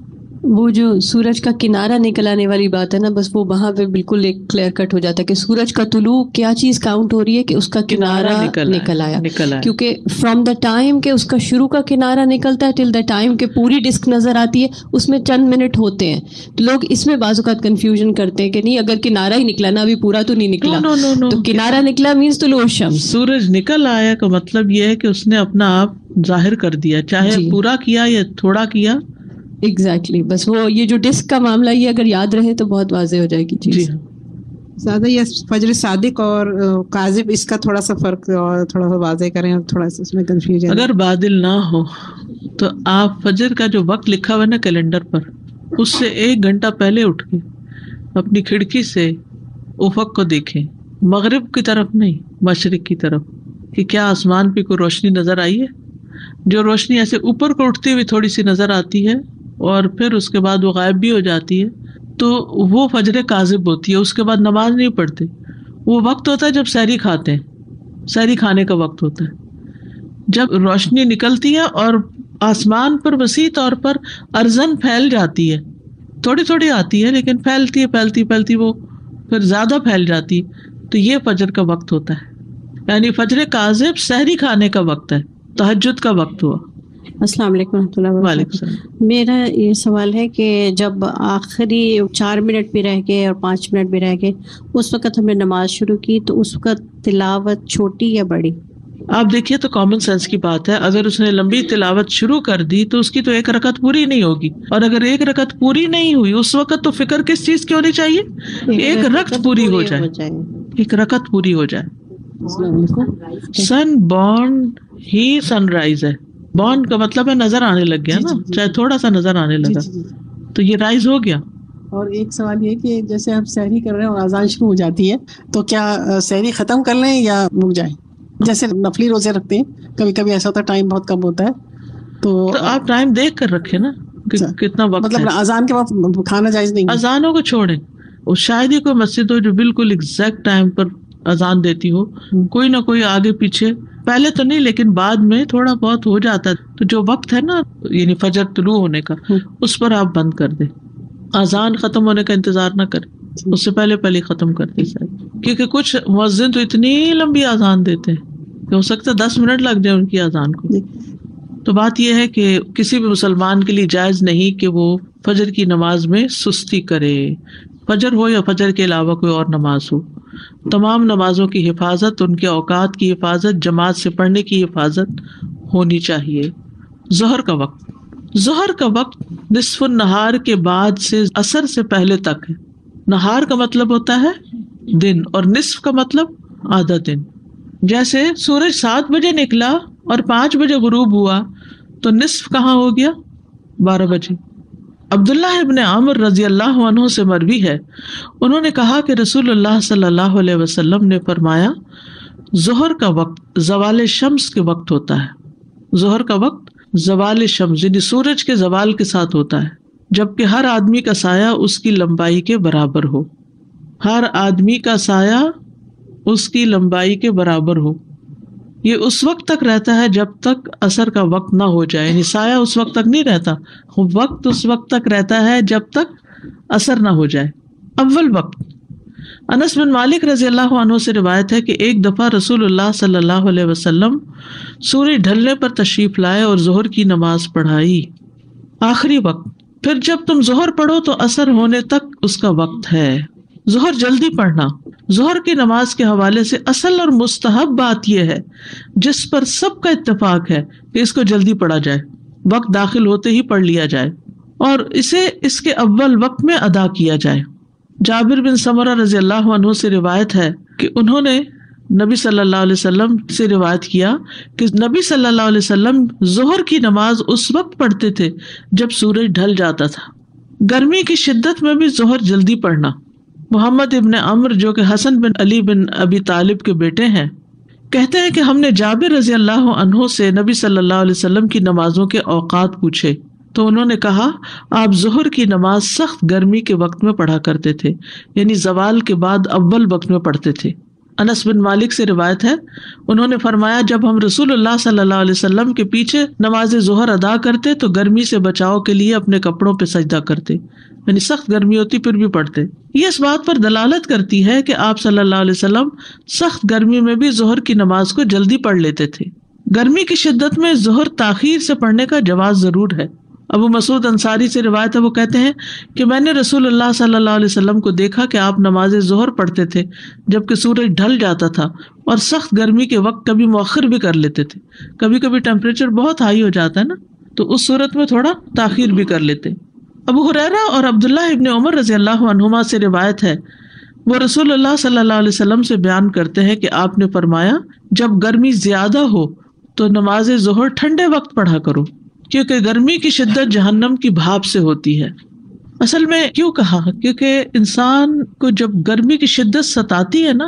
وہ جو سورج کا کنارہ نکل آنے والی بات ہے نا، بس وہ وہاں پہ بالکل ایک کلیئر کٹ ہو جاتا ہے کہ سورج کا طلوع کیا چیز کاؤنٹ ہو رہی ہے کہ اس کا کنارہ نکل آیا، کیونکہ فرام دا ٹائم کہ اس کا شروع کا کنارہ نکلتا ہے ٹل دا ٹائم کہ پوری ڈسک نظر آتی ہے اس میں چند منٹ ہوتے ہیں، تو لوگ اس میں بعض اوقات کنفیوژن کرتے ہیں کہ نہیں اگر کنارہ ہی نکلا نا ابھی پورا تو نہیں نکلا، تو کنارہ نکلا مینس طلوع الشمس، سورج نکل آیا کا مطلب یہ ہے کہ اس نے اپنا آپ ظاہر کر دیا، چاہے پورا کیا یا تھوڑا کیا۔ Exactly exactly. بس وہ یہ جو ڈسک کا معاملہ یہ اگر یاد رہے تو بہت واضح ہو جائے گی چیز۔ زیادہ یہ فجر صادق اور کاذب اس کا تھوڑا سا فرق اور تھوڑا سا واضح کریں، اور تھوڑا سا اس میں کنفیوژن۔ اگر بادل نہ ہو تو آپ فجر کا جو وقت لکھا ہوا ہے نا کیلنڈر پر، اس سے ایک گھنٹہ پہلے اٹھ کے اپنی کھڑکی سے افق کو دیکھیں، مغرب کی طرف نہیں مشرق کی طرف، کہ کیا آسمان پہ کوئی روشنی نظر آئی ہے۔ جو روشنی ایسے اوپر کو اٹھتی ہوئی تھوڑی سی نظر آتی ہے اور پھر اس کے بعد وہ غائب بھی ہو جاتی ہے تو وہ فجر کاذب ہوتی ہے، اس کے بعد نماز نہیں پڑھتے۔ وہ وقت ہوتا ہے جب سحری کھاتے ہیں، سحری کھانے کا وقت ہوتا ہے، جب روشنی نکلتی ہے اور آسمان پر وسیع طور پر ارزن پھیل جاتی ہے، تھوڑی تھوڑی آتی ہے لیکن پھیلتی ہے پھیلتی پھیلتی وہ پھر زیادہ پھیل جاتی ہے، تو یہ فجر کا وقت ہوتا ہے، یعنی فجر کاذب سحری کھانے کا وقت ہے، تہجد کا وقت ہوا۔ السلام علیکم ورحمۃ اللہ وبرکاتہ۔ میرا یہ سوال ہے کہ جب آخری چار منٹ بھی رہ گئے اور پانچ منٹ بھی رہ گئے اس وقت ہم نے نماز شروع کی تو اس وقت تلاوت چھوٹی یا بڑی؟ آپ دیکھیے تو کامن سینس کی بات ہے، اگر اس نے لمبی تلاوت شروع کر دی تو اس کی تو ایک رکعت پوری نہیں ہوگی، اور اگر ایک رکعت پوری نہیں ہوئی اس وقت تو فکر کس چیز کی ہونی چاہیے؟ ایک رکعت پوری ہو جائے، ایک رکعت پوری ہو جائے۔ سن بورن ہی سن رائز ہے، بورن کا مطلب ہے نظر آنے لگ گیا نا، چاہے تھوڑا سا نظر آنے لگا تو یہ رائز ہو گیا، اور ایک سوال یہ کہ جیسے آپ سحری کر رہے ہیں اور اذان شروع ہو جاتی ہے تو کیا سحری ختم کر لیں یا رک جائیں؟ جیسے نفلی روزے رکھتے ہیں کبھی کبھی ایسا ہوتا ہے ٹائم بہت کم ہوتا ہے تو آپ ٹائم دیکھ کر رکھیں نا کتنا وقت، مطلب اذان کے وقت کھانا جائز نہیں؟ اذانوں کو چھوڑیں، اور شاید ہی کوئی مسجد ہو جو بالکل ایگزیکٹ ٹائم پر اذان دیتی ہو، کوئی نہ کوئی آگے پیچھے، پہلے تو نہیں لیکن بعد میں تھوڑا بہت ہو جاتا ہے، تو جو وقت ہے نا یعنی فجر طلوع ہونے کا اس پر آپ بند کر دیں، اذان ختم ہونے کا انتظار نہ کریں، اس سے پہلے پہلے ختم کر دیں، کیونکہ کچھ مؤذن تو اتنی لمبی اذان دیتے ہیں کہ ہو سکتا ہے دس منٹ لگ جائے ان کی اذان کو۔ تو بات یہ ہے کہ کسی بھی مسلمان کے لیے جائز نہیں کہ وہ فجر کی نماز میں سستی کرے، فجر ہو یا فجر کے علاوہ کوئی اور نماز ہو، تمام نمازوں کی حفاظت، ان کے اوقات کی حفاظت، جماعت سے پڑھنے کی حفاظت ہونی چاہیے۔ ظہر کا وقت، ظہر کا وقت نصف النہار کے بعد سے عصر سے پہلے تک ہے۔ نہار کا مطلب ہوتا ہے دن اور نصف کا مطلب آدھا دن۔ جیسے سورج سات بجے نکلا اور پانچ بجے غروب ہوا تو نصف کہاں ہو گیا؟ بارہ بجے۔ عبداللہ ابن عمر رضی اللہ عنہ سے مروی ہے، انہوں نے کہا کہ رسول اللہ صلی اللہ علیہ وسلم نے فرمایا ظہر کا وقت زوال شمس کے وقت ہوتا ہے۔ ظہر کا وقت زوال شمس یعنی سورج کے زوال کے ساتھ ہوتا ہے، جبکہ ہر آدمی کا سایہ اس کی لمبائی کے برابر ہو۔ ہر آدمی کا سایہ اس کی لمبائی کے برابر ہو۔ یہ اس وقت تک رہتا ہے جب تک عصر کا وقت نہ ہو جائے، یعنی سایہ اس وقت تک نہیں رہتا، وقت اس وقت تک رہتا ہے جب تک عصر نہ ہو جائے۔ اول وقت، انس بن مالک رضی اللہ عنہ سے روایت ہے کہ ایک دفعہ رسول اللہ صلی اللہ علیہ وسلم سورج ڈھلنے پر تشریف لائے اور ظہر کی نماز پڑھائی۔ آخری وقت، پھر جب تم ظہر پڑھو تو عصر ہونے تک اس کا وقت ہے۔ ظہر جلدی پڑھنا، ظہر کی نماز کے حوالے سے اصل اور مستحب بات یہ ہے جس پر سب کا اتفاق ہے کہ اس کو جلدی پڑھا جائے، وقت داخل ہوتے ہی پڑھ لیا جائے اور اسے اس کے اول وقت میں ادا کیا جائے۔ جابر بن سمرہ رضی اللہ عنہ سے روایت ہے کہ انہوں نے نبی صلی اللہ علیہ وسلم سے روایت کیا کہ نبی صلی اللہ علیہ وسلم ظہر کی نماز اس وقت پڑھتے تھے جب سورج ڈھل جاتا تھا۔ گرمی کی شدت میں بھی ظہر جلدی پڑھنا۔ محمد ابن عمر جو کہ حسن بن علی بن ابی طالب کے بیٹے ہیں کہتے ہیں کہ ہم نے جابر رضی اللہ عنہ سے نبی صلی اللہ علیہ وسلم کی نمازوں کے اوقات پوچھے تو انہوں نے کہا آپ ظہر کی نماز سخت گرمی کے وقت میں پڑھا کرتے تھے، یعنی زوال کے بعد اول وقت میں پڑھتے تھے۔ انس بن مالک سے روایت ہے، انہوں نے فرمایا جب ہم رسول اللہ صلی اللہ علیہ وسلم کے پیچھے نماز ظہر ادا کرتے تو گرمی سے بچاؤ کے لیے اپنے کپڑوں پہ سجدہ کرتے، یعنی سخت گرمی ہوتی پھر بھی پڑھتے۔ یہ اس بات پر دلالت کرتی ہے کہ آپ صلی اللہ علیہ وسلم سخت گرمی میں بھی ظہر کی نماز کو جلدی پڑھ لیتے تھے۔ گرمی کی شدت میں ظہر تاخیر سے پڑھنے کا جواز ضرور ہے۔ ابو مسعود انصاری سے روایت ہے، وہ کہتے ہیں کہ میں نے رسول اللہ صلی اللہ علیہ وسلم کو دیکھا کہ آپ نماز ظہر پڑھتے تھے جبکہ سورج ڈھل جاتا تھا، اور سخت گرمی کے وقت کبھی مؤخر بھی کر لیتے تھے، کبھی کبھی ٹیمپریچر بہت ہائی ہو جاتا ہے نا تو اس صورت میں تھوڑا تاخیر بھی کر لیتے۔ ابو ہریرہ اور عبداللہ ابن عمر رضی اللہ عنہما سے روایت ہے، وہ رسول اللہ صلی اللہ علیہ وسلم سے بیان کرتے ہیں کہ آپ نے فرمایا جب گرمی زیادہ ہو تو نماز ظہر ٹھنڈے وقت پڑھا کرو، کیونکہ گرمی کی شدت جہنم کی بھاپ سے ہوتی ہے۔ اصل میں کیوں کہا؟ کیونکہ انسان کو جب گرمی کی شدت ستاتی ہے نا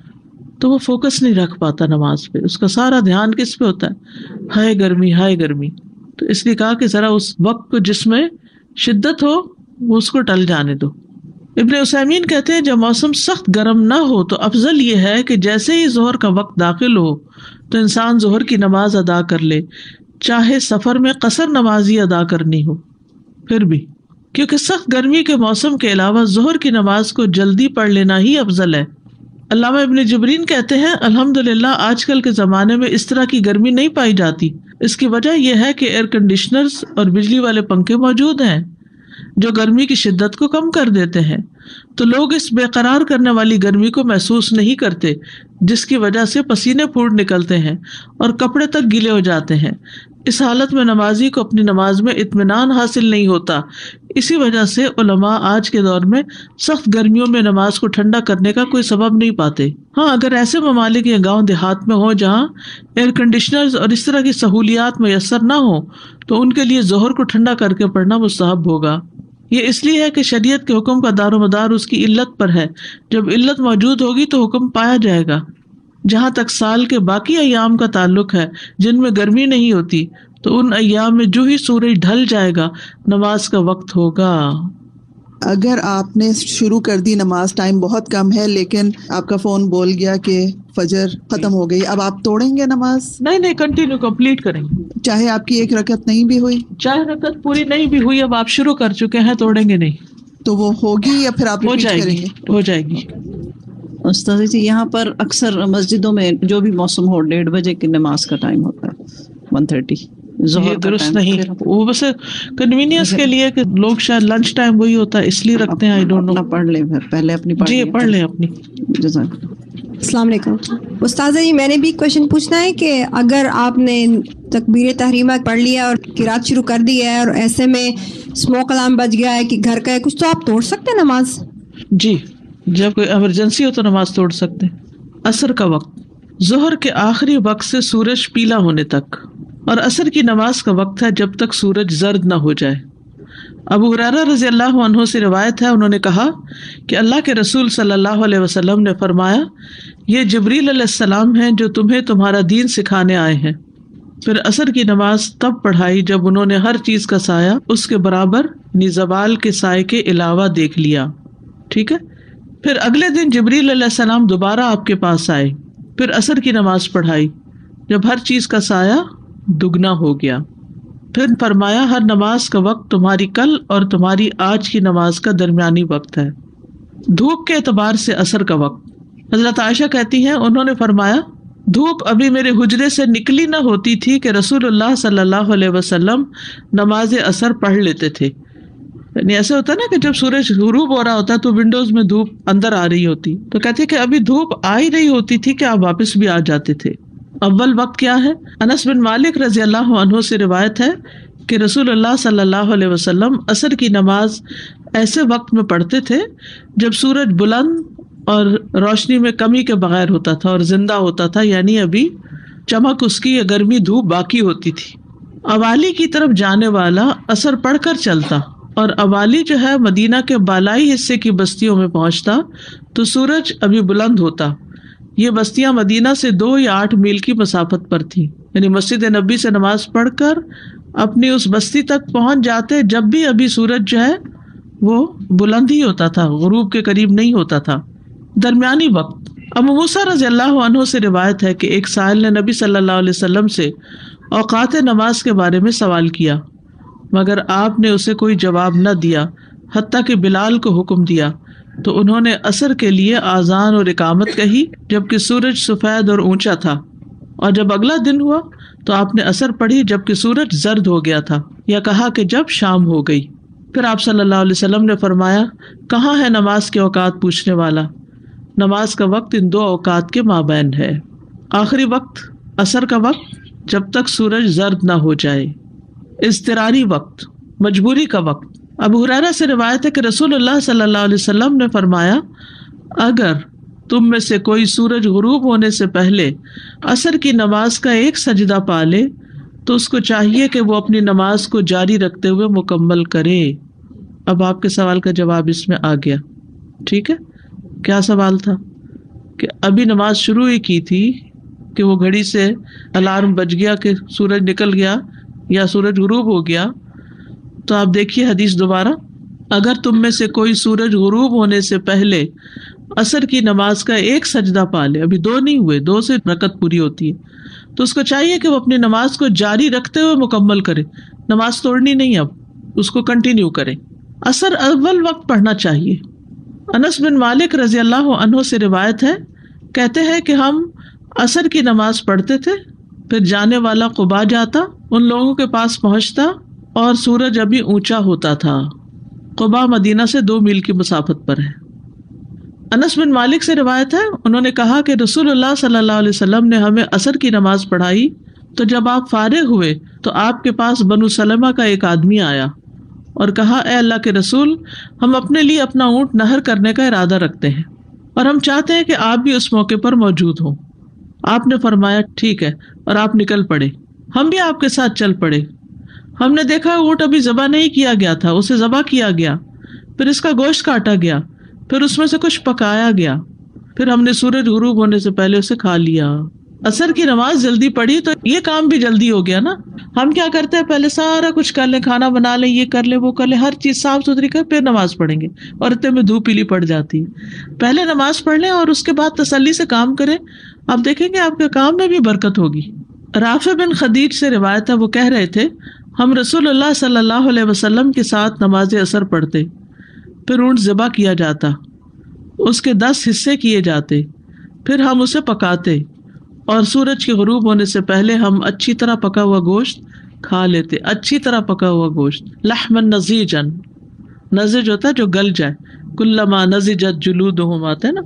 تو وہ فوکس نہیں رکھ پاتا نماز پہ، اس کا سارا دھیان کس پہ ہوتا ہے؟ ہائے گرمی ہائے گرمی۔ تو اس لیے کہا کہ ذرا اس وقت کو جس میں شدت ہو وہ اس کو ٹل جانے دو۔ ابن عثیمین کہتے ہیں جب موسم سخت گرم نہ ہو تو افضل یہ ہے کہ جیسے ہی ظہر کا وقت داخل ہو تو انسان ظہر کی نماز ادا کر لے، چاہے سفر میں قصر نماز ہی ادا کرنی ہو پھر بھی، کیونکہ سخت گرمی کے موسم کے علاوہ ظہر کی نماز کو جلدی پڑھ لینا ہی افضل ہے۔ علامہ ابن جبرین کہتے ہیں الحمدللہ آج کل کے زمانے میں اس طرح کی گرمی نہیں پائی جاتی۔ اس کی وجہ یہ ہے کہ ایئر کنڈیشنرز اور بجلی والے پنکھے موجود ہیں جو گرمی کی شدت کو کم کر دیتے ہیں، تو لوگ اس بے قرار کرنے والی گرمی کو محسوس نہیں کرتے جس کی وجہ سے پسینے پھوٹ نکلتے ہیں اور کپڑے تک گیلے ہو جاتے ہیں۔ اس حالت میں نمازی کو اپنی نماز میں اطمینان حاصل نہیں ہوتا۔ اسی وجہ سے علماء آج کے دور میں سخت گرمیوں میں نماز کو ٹھنڈا کرنے کا کوئی سبب نہیں پاتے۔ ہاں اگر ایسے ممالک یا گاؤں دیہات میں ہوں جہاں ایئر کنڈیشنرز اور اس طرح کی سہولیات میسر نہ ہوں تو ان کے لیے ظہر کو ٹھنڈا کر کے پڑھنا مستحب ہوگا۔ یہ اس لیے ہے کہ شریعت کے حکم کا دار و مدار اس کی علت پر ہے. جب علت موجود ہوگی تو حکم پایا جائے گا. جہاں تک سال کے باقی ایام کا تعلق ہے جن میں گرمی نہیں ہوتی تو ان ایام میں جو ہی سورج ڈھل جائے گا نماز کا وقت ہوگا. اگر آپ نے شروع کر دی نماز، ٹائم بہت کم ہے لیکن آپ کا فون بول گیا کہ فجر ختم ہو گئی، اب آپ توڑیں گے نماز؟ نہیں نہیں، کنٹینیو کمپلیٹ کریں گے. چاہے آپ کی ایک رکعت نہیں بھی ہوئی، چاہے رکعت پوری نہیں بھی ہوئی، اب آپ شروع کر چکے ہیں، توڑیں گے نہیں. تو وہ ہوگی یا پھر آپ ہو جائے کریں گی گے؟ ہو جائے گی. استاذ جی یہاں پر اکثر مسجدوں میں جو بھی موسم ہو ڈیڑھ بجے کی نماز کا ٹائم ہوتا ہے، ون تھرٹی. یہ درست نہیں، وہ بس کنوینئنس کے لیے کہ لوگ شاید لنچ ٹائم وہی ہوتا ہے اس لیے رکھتے ہیں. I don't know. پڑھ لیں پھر پہلے اپنی جی پڑھ لیں اپنی. جزاک. السلام علیکم استاذہ جی، میں نے بھی کوشچن پوچھنا ہے کہ اگر آپ نے تکبیر تحریمہ پڑھ لیا اور قرات شروع کر دی ہے اور ایسے میں اسموک الارم بج گیا ہے کہ گھر کا ہے کچھ، تو آپ توڑ سکتے ہیں نماز؟ جی، جب کوئی ایمرجنسی ہو تو نماز توڑ سکتے ہیں. عصر کا وقت، ظہر کے آخری وقت سے سورج پیلا ہونے تک، اور عصر کی نماز کا وقت ہے جب تک سورج زرد نہ ہو جائے. ابو ہریرہ رضی اللہ عنہ سے روایت ہے، انہوں نے کہا کہ اللہ کے رسول صلی اللہ علیہ وسلم نے فرمایا، یہ جبریل علیہ السلام ہیں جو تمہیں تمہارا دین سکھانے آئے ہیں. پھر عصر کی نماز تب پڑھائی جب انہوں نے ہر چیز کا سایہ اس کے برابر یعنی زوال کے سائے کے علاوہ دیکھ لیا. ٹھیک ہے. پھر اگلے دن جبریل علیہ السلام دوبارہ آپ کے پاس آئے، پھر عصر کی نماز پڑھائی جب ہر چیز کا سایہ دگنا ہو گیا. پھر فرمایا، ہر نماز کا وقت تمہاری کل اور تمہاری آج کی نماز کا درمیانی وقت ہے. دھوپ کے اعتبار سے عصر کا وقت. حضرت عائشہ کہتی ہیں، انہوں نے فرمایا، دھوپ ابھی میرے حجرے سے نکلی نہ ہوتی تھی کہ رسول اللہ صلی اللہ علیہ وسلم نماز عصر پڑھ لیتے تھے. یعنی ایسے ہوتا ہے نا کہ جب سورج غروب ہو رہا ہوتا ہے تو ونڈوز میں دھوپ اندر آ رہی ہوتی، تو کہتے کہ ابھی دھوپ آ ہی رہی ہوتی تھی کہ آپ واپس بھی آ جاتے تھے. اول وقت کیا ہے؟ انس بن مالک رضی اللہ عنہ سے روایت ہے کہ رسول اللہ صلی اللہ علیہ وسلم عصر کی نماز ایسے وقت میں پڑھتے تھے جب سورج بلند اور روشنی میں کمی کے بغیر ہوتا تھا اور زندہ ہوتا تھا، یعنی ابھی چمک اس کی یا گرمی دھوپ باقی ہوتی تھی. اوالی کی طرف جانے والا عصر پڑھ کر چلتا اور اوالی جو ہے مدینہ کے بالائی حصے کی بستیوں میں پہنچتا تو سورج ابھی بلند ہوتا. یہ بستیاں مدینہ سے دو یا آٹھ میل کی مسافت پر تھیں، یعنی مسجد نبی سے نماز پڑھ کر اپنی اس بستی تک پہنچ جاتے جب بھی ابھی سورج جو ہے وہ بلند ہی ہوتا تھا، غروب کے قریب نہیں ہوتا تھا. درمیانی وقت. ابو موسیٰ رضی اللہ عنہ سے روایت ہے کہ ایک سائل نے نبی صلی اللہ علیہ وسلم سے اوقات نماز کے بارے میں سوال کیا، مگر آپ نے اسے کوئی جواب نہ دیا حتیٰ کہ بلال کو حکم دیا تو انہوں نے عصر کے لیے آذان اور اقامت کہی جبکہ سورج سفید اور اونچا تھا. اور جب اگلا دن ہوا تو آپ نے عصر پڑھی جبکہ سورج زرد ہو گیا تھا، یا کہا کہ جب شام ہو گئی. پھر آپ صلی اللہ علیہ وسلم نے فرمایا، کہاں ہے نماز کے اوقات پوچھنے والا؟ نماز کا وقت ان دو اوقات کے مابین ہے. آخری وقت عصر کا وقت جب تک سورج زرد نہ ہو جائے. اضطراری وقت، مجبوری کا وقت. ابو ہریرہ سے روایت ہے کہ رسول اللہ صلی اللہ علیہ وسلم نے فرمایا، اگر تم میں سے کوئی سورج غروب ہونے سے پہلے عصر کی نماز کا ایک سجدہ پا لے تو اس کو چاہیے کہ وہ اپنی نماز کو جاری رکھتے ہوئے مکمل کرے. اب آپ کے سوال کا جواب اس میں آ گیا. ٹھیک ہے. کیا سوال تھا؟ کہ ابھی نماز شروع ہی کی تھی کہ وہ گھڑی سے الارم بج گیا کہ سورج نکل گیا یا سورج غروب ہو گیا. تو آپ دیکھیے حدیث دوبارہ، اگر تم میں سے کوئی سورج غروب ہونے سے پہلے عصر کی نماز کا ایک سجدہ پا لے، ابھی دو نہیں ہوئے، دو سے رکعت پوری ہوتی ہے، تو اس کو چاہیے کہ وہ اپنی نماز کو جاری رکھتے ہوئے مکمل کرے. نماز توڑنی نہیں، اب اس کو کنٹینیو کرے. عصر اول وقت پڑھنا چاہیے. انس بن مالک رضی اللہ عنہ سے روایت ہے، کہتے ہیں کہ ہم عصر کی نماز پڑھتے تھے، پھر جانے والا قباء جاتا، ان لوگوں کے پاس پہنچتا اور سورج ابھی اونچا ہوتا تھا. قباء مدینہ سے دو میل کی مسافت پر ہے. انس بن مالک سے روایت ہے، انہوں نے کہا کہ رسول اللہ صلی اللہ علیہ وسلم نے ہمیں عصر کی نماز پڑھائی تو جب آپ فارغ ہوئے تو آپ کے پاس بنو سلمہ کا ایک آدمی آیا اور کہا، اے اللہ کے رسول، ہم اپنے لیے اپنا اونٹ نہر کرنے کا ارادہ رکھتے ہیں اور ہم چاہتے ہیں کہ آپ بھی اس موقع پر موجود ہوں. آپ نے فرمایا ٹھیک ہے، اور آپ نکل پڑے. ہم بھی آپ کے ساتھ چل پڑے. ہم نے دیکھا اونٹ ابھی ذبح نہیں کیا گیا تھا، اسے ذبح کیا گیا، پھر اس کا گوشت کاٹا گیا، پھر اس میں سے کچھ پکایا گیا، پھر ہم نے سورج غروب ہونے سے پہلے اسے کھا لیا۔ عصر کی نماز جلدی پڑھی تو یہ کام بھی جلدی ہو گیا نا۔ ہم کیا کرتے ہیں، پہلے سارا کچھ کر لیں، کھانا بنا لیں، یہ کر لیں وہ کر لیں، ہر چیز صاف ستھری کر پھر نماز پڑھیں گے، اور اتنے میں دھوپ پیلی پڑ جاتی ہے۔ پہلے نماز پڑھ لیں اور اس کے بعد تسلی سے کام کریں، آپ دیکھیں گے آپ کے کام میں بھی برکت ہوگی۔ رافع بن خدیج سے روایت ہے، وہ کہہ رہے تھے ہم رسول اللہ صلی اللہ علیہ وسلم کے ساتھ نماز عصر پڑھتے، پھر اونٹ ذبح کیا جاتا، اس کے دس حصے کیے جاتے، پھر ہم اسے پکاتے، اور سورج کے غروب ہونے سے پہلے ہم اچھی طرح پکا ہوا گوشت کھا لیتے، اچھی طرح پکا ہوا گوشت، لحمن نضیجن، نضج ہوتا ہے جو گل جائے، کلما نضجت جلودہم آتا ہے نا۔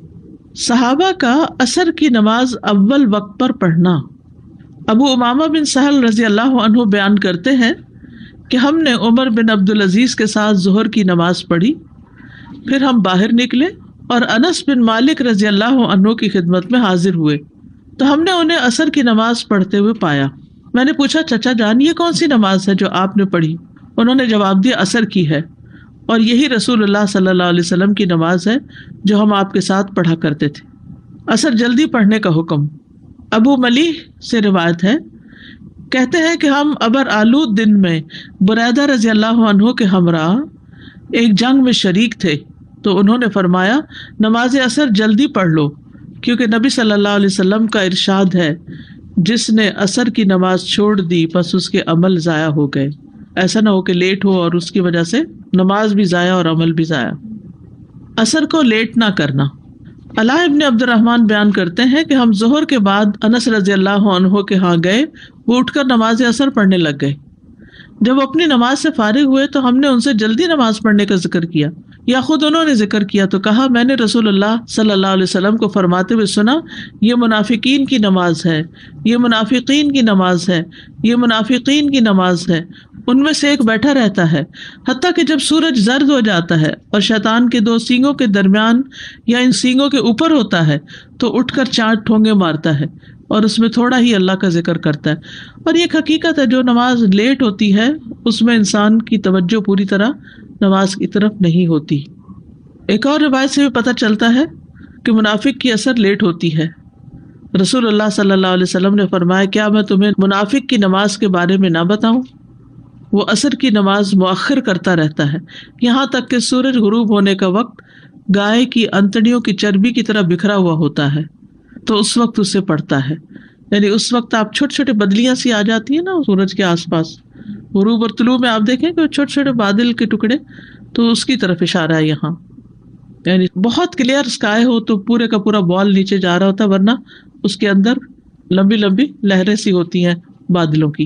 صحابہ کا عصر کی نماز اول وقت پر پڑھنا۔ ابو امامہ بن سہل رضی اللہ عنہ بیان کرتے ہیں کہ ہم نے عمر بن عبدالعزیز کے ساتھ ظہر کی نماز پڑھی، پھر ہم باہر نکلے اور انس بن مالک رضی اللہ عنہ کی خدمت میں حاضر ہوئے تو ہم نے انہیں عصر کی نماز پڑھتے ہوئے پایا۔ میں نے پوچھا چچا جان یہ کون سی نماز ہے جو آپ نے پڑھی؟ انہوں نے جواب دیا عصر کی ہے، اور یہی رسول اللہ صلی اللہ علیہ وسلم کی نماز ہے جو ہم آپ کے ساتھ پڑھا کرتے تھے۔ عصر جلدی پڑھنے کا حکم۔ ابو ملیح سے روایت ہے، کہتے ہیں کہ ہم ابر آلود دن میں بریدہ رضی اللہ عنہ کے ہمراہ ایک جنگ میں شریک تھے، تو انہوں نے فرمایا نماز عصر جلدی پڑھ لو، کیونکہ نبی صلی اللہ علیہ وسلم کا ارشاد ہے جس نے عصر کی نماز چھوڑ دی بس اس کے عمل ضائع ہو گئے۔ ایسا نہ ہو کہ لیٹ ہو اور اس کی وجہ سے نماز بھی ضائع اور عمل بھی ضائع۔ عصر کو لیٹ نہ کرنا۔ علاء ابن عبد الرحمن بیان کرتے ہیں کہ ہم ظہر کے بعد انس رضی اللہ عنہ کے ہاں گئے، وہ اٹھ کر نماز عصر پڑھنے لگ گئے۔ جب اپنی نماز سے فارغ ہوئے تو ہم نے ان سے جلدی نماز پڑھنے کا ذکر کیا، یا خود انہوں نے ذکر کیا تو کہا میں نے رسول اللہ صلی اللہ علیہ وسلم کو فرماتے ہوئے سنا، یہ منافقین کی نماز ہے، یہ منافقین کی نماز ہے، یہ منافقین کی نماز ہے۔ ان میں سے ایک بیٹھا رہتا ہے حتیٰ کہ جب سورج زرد ہو جاتا ہے اور شیطان کے دو سینگوں کے درمیان یا ان سینگوں کے اوپر ہوتا ہے تو اٹھ کر چار ٹھونگے مارتا ہے اور اس میں تھوڑا ہی اللہ کا ذکر کرتا ہے۔ اور یہ حقیقت ہے، جو نماز لیٹ ہوتی ہے اس میں انسان کی توجہ پوری طرح نماز کی طرف نہیں ہوتی۔ ایک اور روایت سے بھی پتہ چلتا ہے کہ منافق کی عصر لیٹ ہوتی ہے۔ رسول اللہ صلی اللہ علیہ وسلم نے فرمایا کیا میں تمہیں منافق کی نماز کے بارے میں نہ بتاؤں؟ وہ عصر کی نماز مؤخر کرتا رہتا ہے یہاں تک کہ سورج غروب ہونے کا وقت گائے کی انتڑیوں کی چربی کی طرح بکھرا ہوا ہوتا ہے، تو اس وقت اسے پڑھتا ہے۔ یعنی اس وقت آپ چھوٹے چھوٹے بدلیاں سی آ جاتی ہیں نا سورج کے آس پاس، غروب اور طلوع میں آپ دیکھیں کہ چھوٹے چھوٹے بادل کے ٹکڑے، تو اس کی طرف اشارہ ہے یہاں۔ یعنی بہت کلیئر اسکائی ہو تو پورے کا پورا بال نیچے جا رہا ہوتا ہے، ورنہ اس کے اندر لمبی لمبی لہریں سی ہوتی ہیں بادلوں کی۔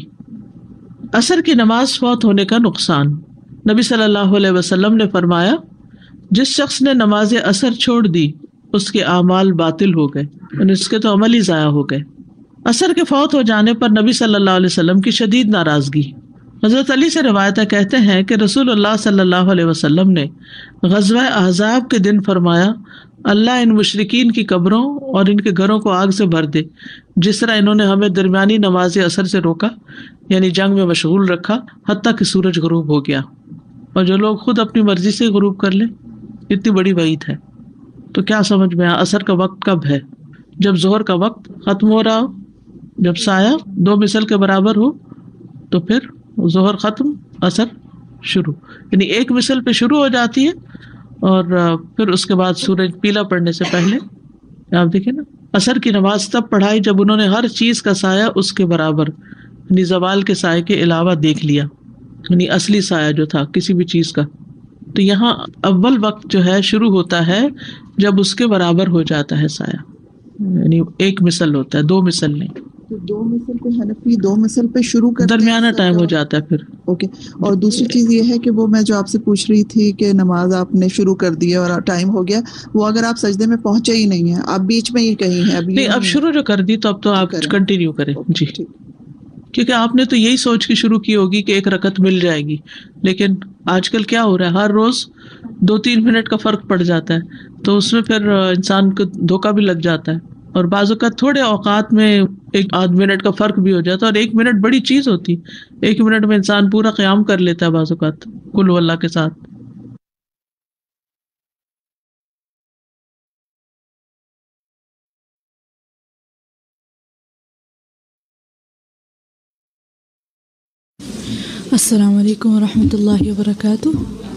عصر کی نماز فوت ہونے کا نقصان۔ نبی صلی اللہ علیہ وسلم نے فرمایا جس شخص نے نماز عصر چھوڑ دی اس کے اعمال باطل ہو گئے، یعنی اس کے تو عمل ہی ضائع ہو گئے۔ عصر کے فوت ہو جانے پر نبی صلی اللہ علیہ وسلم کی شدید ناراضگی۔ حضرت علی سے روایت کہتے ہیں کہ رسول اللہ صلی اللہ علیہ وسلم نے غزوہ احزاب کے دن فرمایا اللہ ان مشرکین کی قبروں اور ان کے گھروں کو آگ سے بھر دے، جس طرح انہوں نے ہمیں درمیانی نماز عصر سے روکا، یعنی جنگ میں مشغول رکھا حتیٰ کہ سورج غروب ہو گیا۔ اور جو لوگ خود اپنی مرضی سے غروب کر لیں، اتنی بڑی وعید ہے۔ تو کیا سمجھ میں آیا عصر کا وقت کب ہے؟ جب ظہر کا وقت ختم ہو رہا ہو، جب سایہ دو مثل کے برابر ہو تو پھر ظہر ختم عصر شروع، یعنی ایک مثل پہ شروع ہو جاتی ہے اور پھر اس کے بعد سورج پیلا پڑنے سے پہلے آپ دیکھیں نا عصر کی نماز تب پڑھائی جب انہوں نے ہر چیز کا سایہ اس کے برابر، یعنی زوال کے سائے کے علاوہ دیکھ لیا، یعنی اصلی سایہ جو تھا کسی بھی چیز کا۔ تو یہاں اول وقت جو ہے شروع ہوتا ہے جب اس کے برابر ہو جاتا ہے سایہ، یعنی ایک مثل ہوتا ہے، دو مثل نہیں۔ تو دو مثل پہ حنفی دو مثل پہ شروع کرتے ہیں، درمیانہ ٹائم ہو جاتا ہے پھر۔ اوکے۔ اور دوسری چیز یہ ہے کہ وہ میں جو آپ سے پوچھ رہی تھی کہ نماز آپ نے شروع کر دی ہے اور ٹائم ہو گیا، وہ اگر آپ سجدے میں پہنچے ہی نہیں ہیں، آپ بیچ میں ہی کہیں ہیں، اب نہیں اب شروع جو کر دی تو اب تو آپ کنٹینیو کریں جی، کیونکہ آپ نے تو یہی سوچ کے شروع کی ہوگی کہ ایک رکعت مل جائے گی، لیکن آج کل کیا ہو رہا ہے ہر روز دو تین منٹ کا فرق پڑ جاتا ہے، تو اس میں پھر انسان کو دھوکہ بھی لگ جاتا ہے۔ اور بعض اوقات تھوڑے اوقات میں ایک آدھ منٹ کا فرق بھی ہو جاتا ہے، اور ایک منٹ بڑی چیز ہوتی، ایک منٹ میں انسان پورا قیام کر لیتا ہے بعض اوقات قل ہو اللہ کے ساتھ. السلام علیکم ورحمۃ اللہ وبرکاتہ.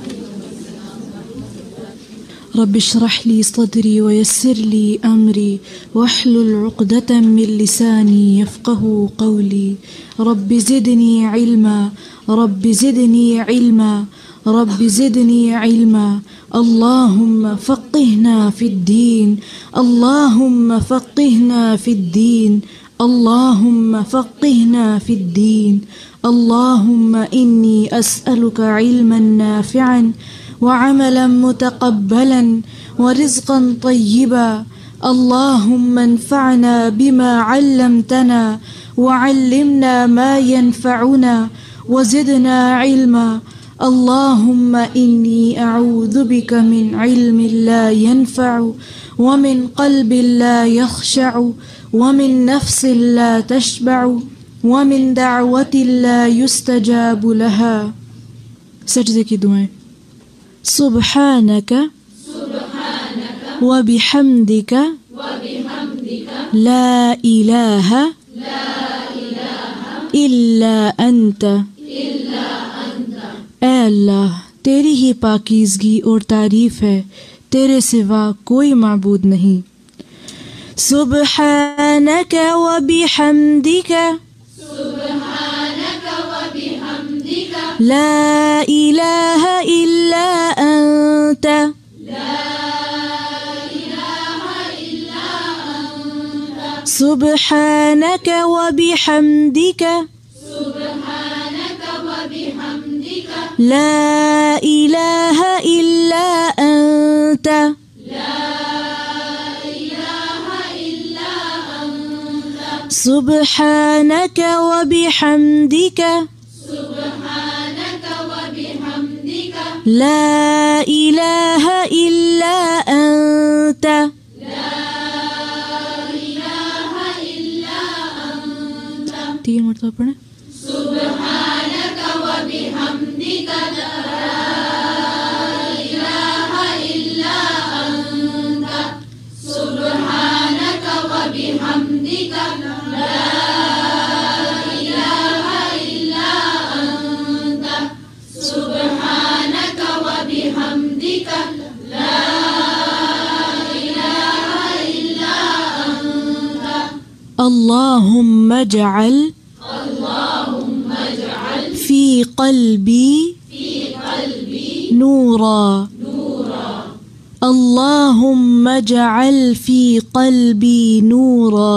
رب اشرح لي صدري ويسر لي أمري واحلل عقدة من لساني يفقه قولي. رب زدني علما رب زدني علما رب زدني علما. اللهم فقهنا في الدين اللهم فقهنا في الدين اللهم فقهنا في الدين. اللهم إني أسألك علما نافعا وعملا متقبلا ورزقا طيبا. اللهم انفعنا بما علمتنا وعلمنا ما ينفعنا وزدنا علما. اللهم إني أعوذ بك من علم لا ينفع ومن قلب لا يخشع ومن نفس لا تشبع ومن دعوة لا يستجاب لها. سجدے کی دعائیں. سبحانك وبحمدك لا إله إلا أنت. اے اللہ تیری ہی پاکیزگی اور تعریف ہے، تیرے سوا کوئی معبود نہیں. سبحانك وبحمدك لا إله إلا أنت. سبحانك وبحمدك لا إله إلا أنت. سبحانك وبحمدك لا إله إلا أنت. تین مرتبہ پڑھیں. سبحانك وبحمدك لا إله إلا أنت. سبحانك وبحمدك لا إله إلا أنت. سبحانك وبحمدك لا إله إلا أنت. اللهم اجعل في قلبي نورا. اللهم اجعل في قلبي نورا.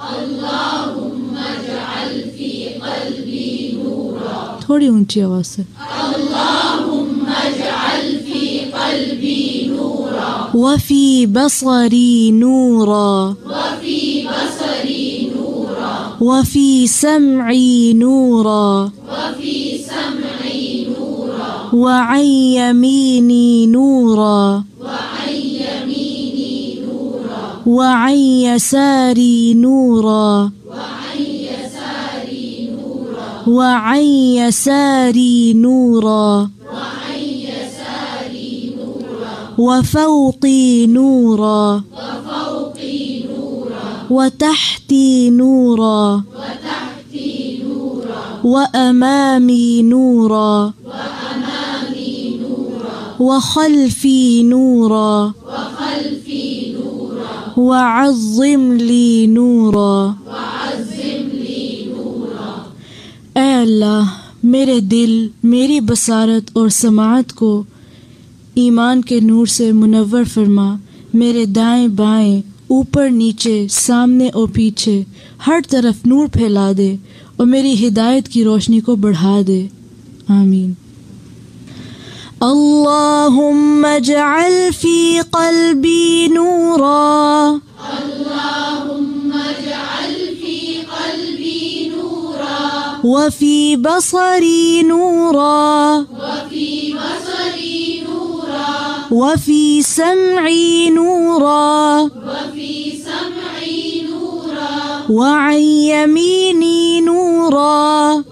تھوڑی اونچی آواز سے. اللهم اجعل في قلبي نورا وفي بصري نورا وفي بصري نورا وفي سمعي نورا وفي سمعي نورا وعن يميني نورا وعن يميني نورا وعن يساري نورا وعن يساري نورا وفوقي نورا وتحتي نورا وأمامي نورا وخلفي نورا وعظم لي نورا. اے اللہ میرے دل، میری بصارت اور سماعت کو ایمان کے نور سے منور فرما. میرے دائیں بائیں، اوپر نیچے، سامنے اور پیچھے ہر طرف نور پھیلا دے اور میری ہدایت کی روشنی کو بڑھا دے. آمین. اللہم اجعل فی قلبی نورا. اللہم اجعل فی قلبی نورا وفی بصری نورا وفی بصری نورا وفی سمعی نورا وفی سمعی وعن يميني نورا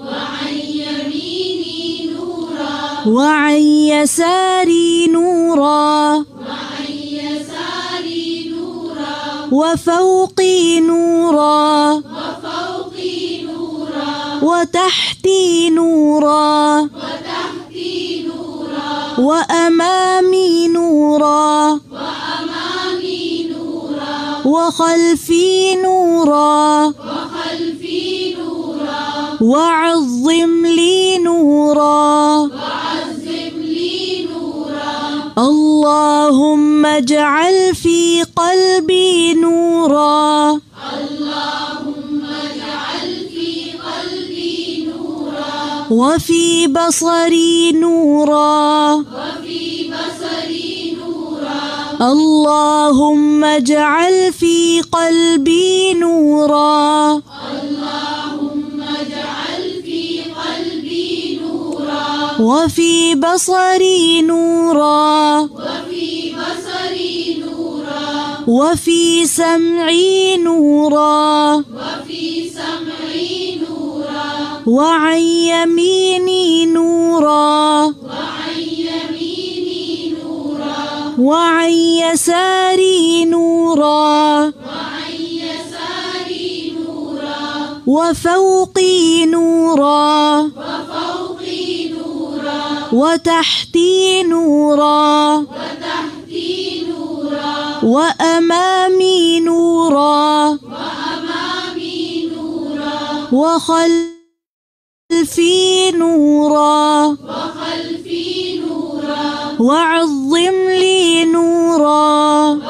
وعن يساري نورا وفوقي نورا وتحتي نورا وأمامي نورا وخلفي نورا وعظم لي نورا اللهم اجعل في قلبي نورا وفي بصري نورا اللهم اجعل في قلبي نورا وفي بصري نورا وفي سمعي نورا وعن يميني نورا وعن يساري نورا وفوقي نورا وتحتي نورا وأمامي نورا وخلفي نورا وعظم لي نورا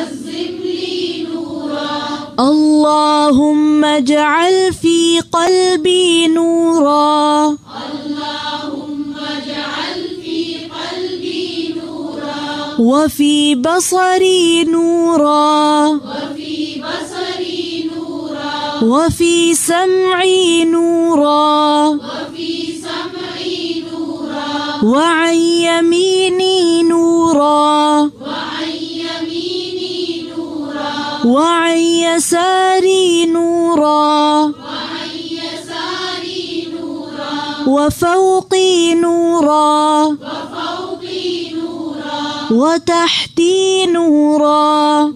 اللهم اجعل في قلبي نورا وفي بصري نورا وفي سمعي نورا وعن يميني نورا وعن يساري نورا وفوقي نورا وتحتي نورا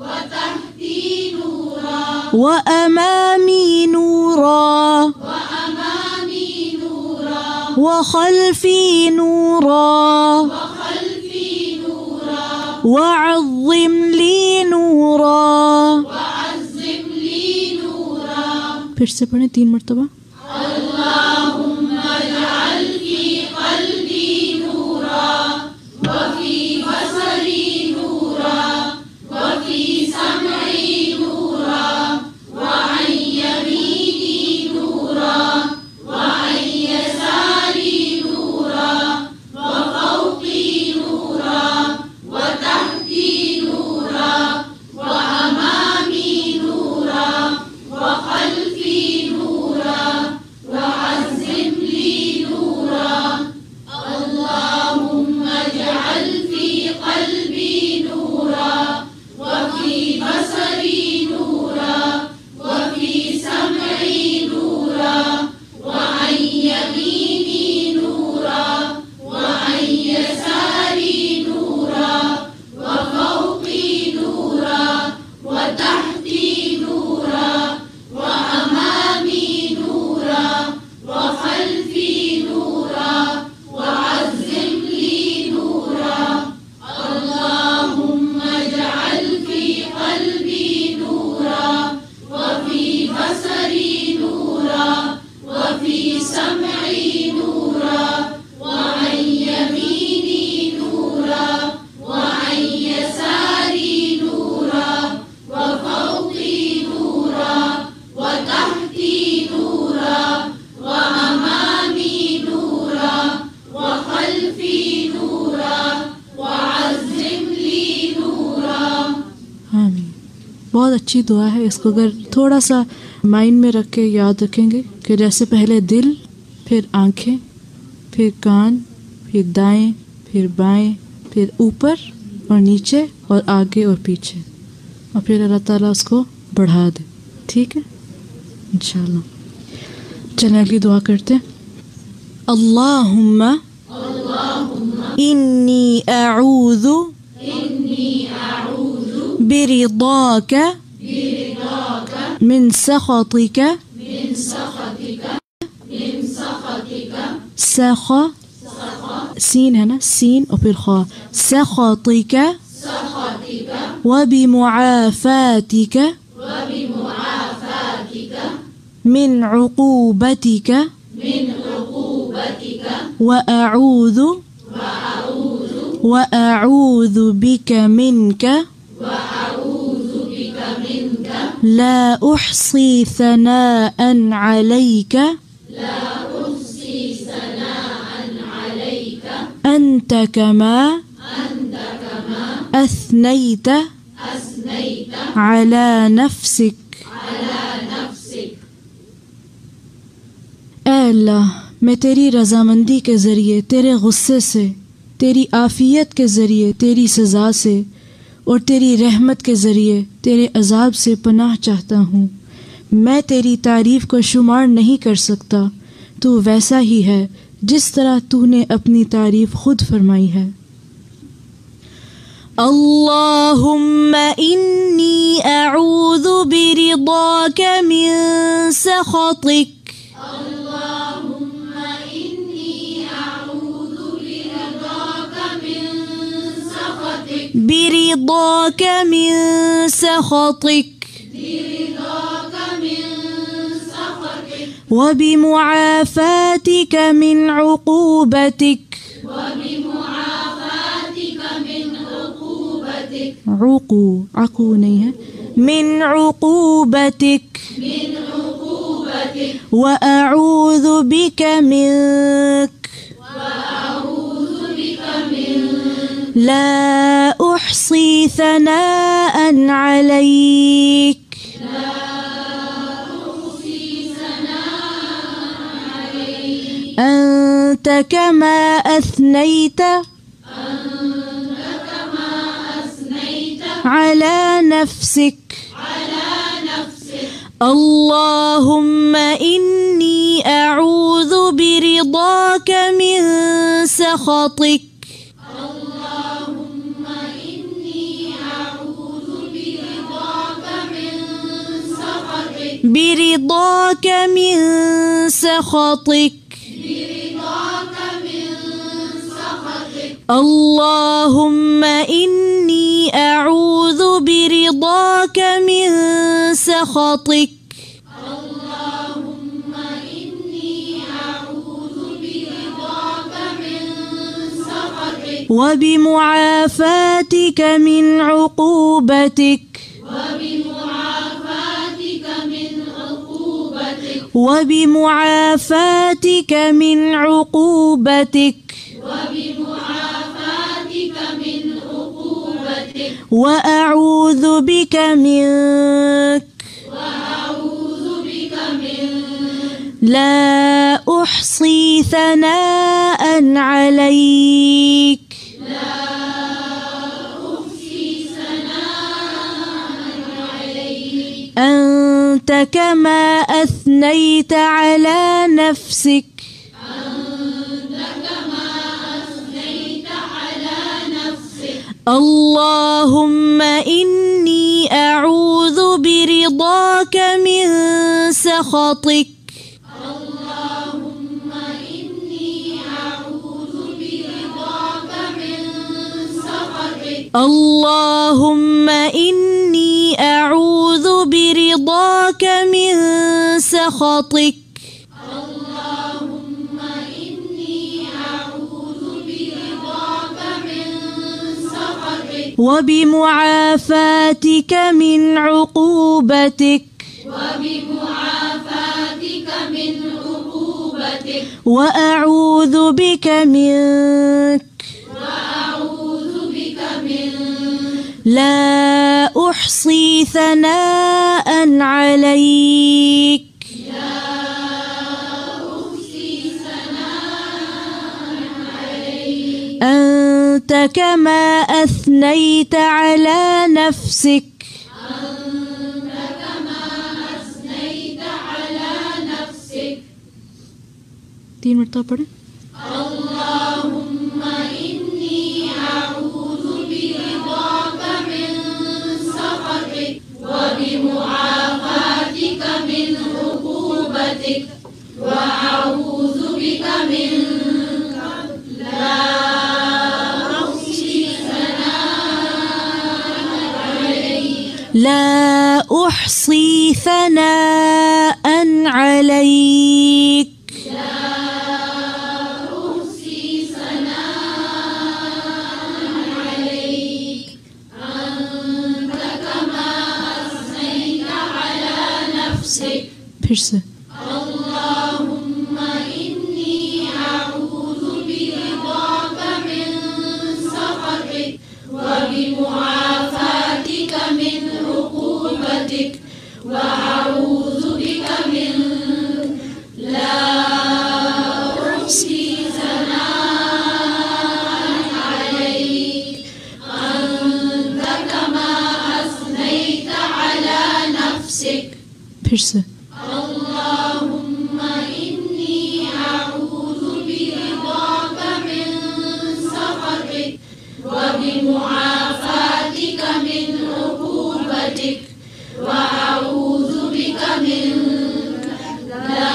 وأمامي نورا وخلفي نورا وعظم لي نورا फिर से पढ़ें तीन मर्तबा बहुत अच्छी दुआ है। इसको अगर थोड़ा सा माइंड में रख के याद रखेंगे कि जैसे पहले दिल, फिर आंखें, फिर कान, फिर दाएं, फिर बाएं, फिर ऊपर और नीचे और आगे और पीछे, और फिर अल्लाह ताला उसको बढ़ा दे। ठीक है, इंशाल्लाह। चलें अगली दुआ करते हैं। अल्लाहुम्मा इन्नी अऊज़ु बिरिदाका मिन सख़तिका सख़ा सीन है ना, सीन और फिर खा, सख़तिका व बिमुआफ़ातिका मिन उक़ूबतिका व अऊज़ु व अऊज़ु बिका मिनका ला उहसी सनाअन अलैका अंत कमा अथनैत अला नफ्सिक। ऐ अल्लाह, मैं तेरी रज़ामंदी के ज़रिए, तेरे गुस्से से, तेरी आफ़ियत के ज़रिए, तेरी सज़ा से और तेरी रहमत के ज़रिए तेरे अज़ाब से पनाह चाहता हूँ। मैं तेरी तारीफ़ को शुमार नहीं कर सकता। तू वैसा ही है जिस तरह तूने अपनी तारीफ़ खुद फरमाई है। अल्लाहुम्मा इन्नी अऊज़ु बिरिदाका मिन सख़तिक बिरिदाक मिन सख़तिक व बिमुआफ़ातिक मिन उक़ूबतिक उक़ू अक़ू नहीं है, मिन उक़ूबतिक व अऊज़ु बिका मिनक ला उहसी सनाअन अलैक अंत कमा अथनैत अला नफ्सिक। अल्लाहुम्मा इन्नी अऊज़ु बिरिदाका मिन सख़तिक बिरिदाक मिन सख़तिक अल्लाहुम्मा इन्नी अऊज़ु बिरिदाक मिन सख़तिक व बिमुआफ़ातिक मिन उक़ूबतिक व बिमुआफ़ातिक मिन उक़ूबतिक व अऊज़ु बिका मिनक ला उहसी सनाअन अलैक अंत कमा अथनैत अला नफ्सिक। अल्लाहुम्मा इन्नी अऊज़ु बिरिदाक मिन सख़तिक अल्लाहुम्मा इन्नी अऊज़ु बिरिदाक मिन सख़तिक व बिमुआफ़ातिक मिन उक़ूबतिक व अऊज़ु बिका मिनक ला उहसी सनाअन अलैक अंत कमा अथनैत अला नफ्सिक تین مرتبہ پڑھیں. اللہم انی اعوذ برضاک من سخطک وبمعافاتک من عقوبتک واعوذ بک منک لا احصی ثناء علیک لا احصی ثناء علیک پھر سے. اللہم انی اعوذ برضاک من سخطک وبمعافاتک من عقوبتک واعوذ بک منک لا احصی ثناء علیک انت کما اثنیت علی نفسک. پھر سے. اللہم انی اعوذ برضاک من سخطک وبمعافاتک من عقوبتک واعوذ بک منک لا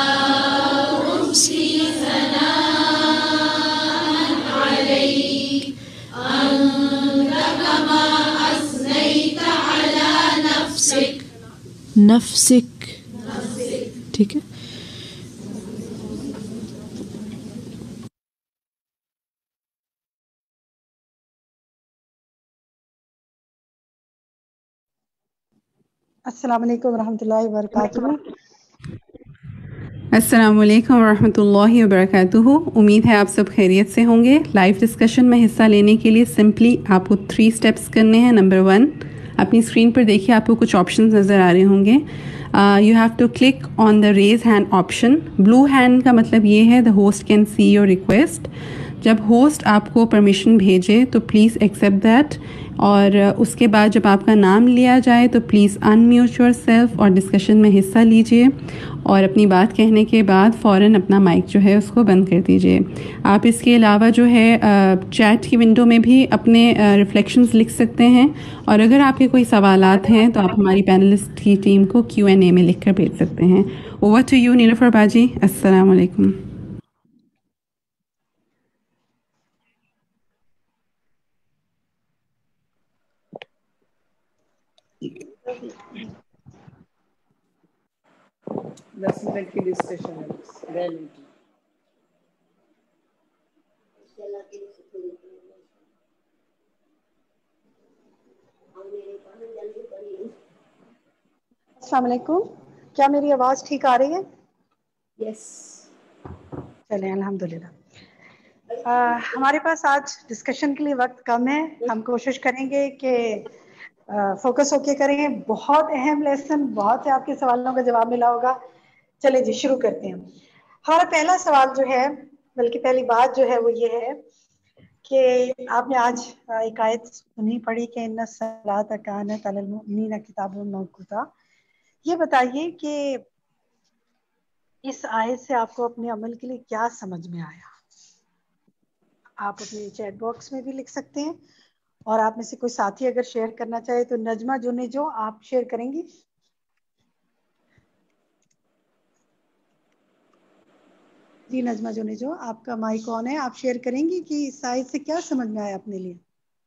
احصی ثناء علیک انت کما اثنیت علی نفسک. نفسک. ٹھیک ہے. السلام علیکم ورحمۃ اللہ وبرکاتہ. السلام علیکم ورحمۃ اللہ وبرکاتہ. امید ہے آپ سب خیریت سے ہوں گے. لائیو ڈسکشن میں حصہ لینے کے لیے سمپلی آپ کو تھری اسٹیپس کرنے ہیں. نمبر ون، اپنی اسکرین پر دیکھیے آپ کو کچھ آپشنز نظر آ رہے ہوں گے. You have to click on the raise hand option. Blue hand کا مطلب یہ ہے the host can see your request. جب ہوسٹ آپ کو پرمیشن بھیجے تو پلیز ایکسیپٹ دیٹ، اور اس کے بعد جب آپ کا نام لیا جائے تو please unmute yourself اور ڈسکشن میں حصہ لیجیے، اور اپنی بات کہنے کے بعد فوراً اپنا مائک جو ہے اس کو بند کر دیجیے. آپ اس کے علاوہ جو ہے چیٹ کی ونڈو میں بھی اپنے ریفلیکشنز لکھ سکتے ہیں، اور اگر آپ کے کوئی سوالات ہیں تو آپ ہماری پینلسٹ کی ٹیم کو کیو این اے میں لکھ کر بھیج سکتے ہیں. اوور ٹو یو نیلوفر باجی. السلام علیکم. دس منٹ کی ڈسکشن ہے. السلام علیکم. کیا میری آواز ٹھیک آ رہی ہے؟ یس. چلیں الحمدللہ. ہمارے پاس آج ڈسکشن کے لیے وقت کم ہے. ہم کوشش کریں گے کہ فوکس ہو کے کریں. بہت اہم لیسن، بہت سے آپ کے سوالوں کا جواب ملا ہوگا. چلے جی شروع کرتے ہیں. ہمارا پہلا سوال جو ہے، بلکہ پہلی بات جو ہے وہ یہ ہے کہ آپ نے آج ایک آیت سنی پڑھی کہ ان الصلاۃ کانت علی المؤمنین کتابا موقوتا. یہ بتائیے کہ اس آیت سے آپ کو اپنے عمل کے لیے کیا سمجھ میں آیا؟ آپ اپنے چیٹ باکس میں بھی لکھ سکتے ہیں، اور آپ میں سے کوئی ساتھی اگر شیئر کرنا چاہے تو نجمہ جونے جو آپ شیئر کریں گی. جی نجمہ جونے جو آپ کا مائک آن ہے، آپ شیئر کریں گی کہ اس آیت سے کیا سمجھ میں آیا اپنے لیے؟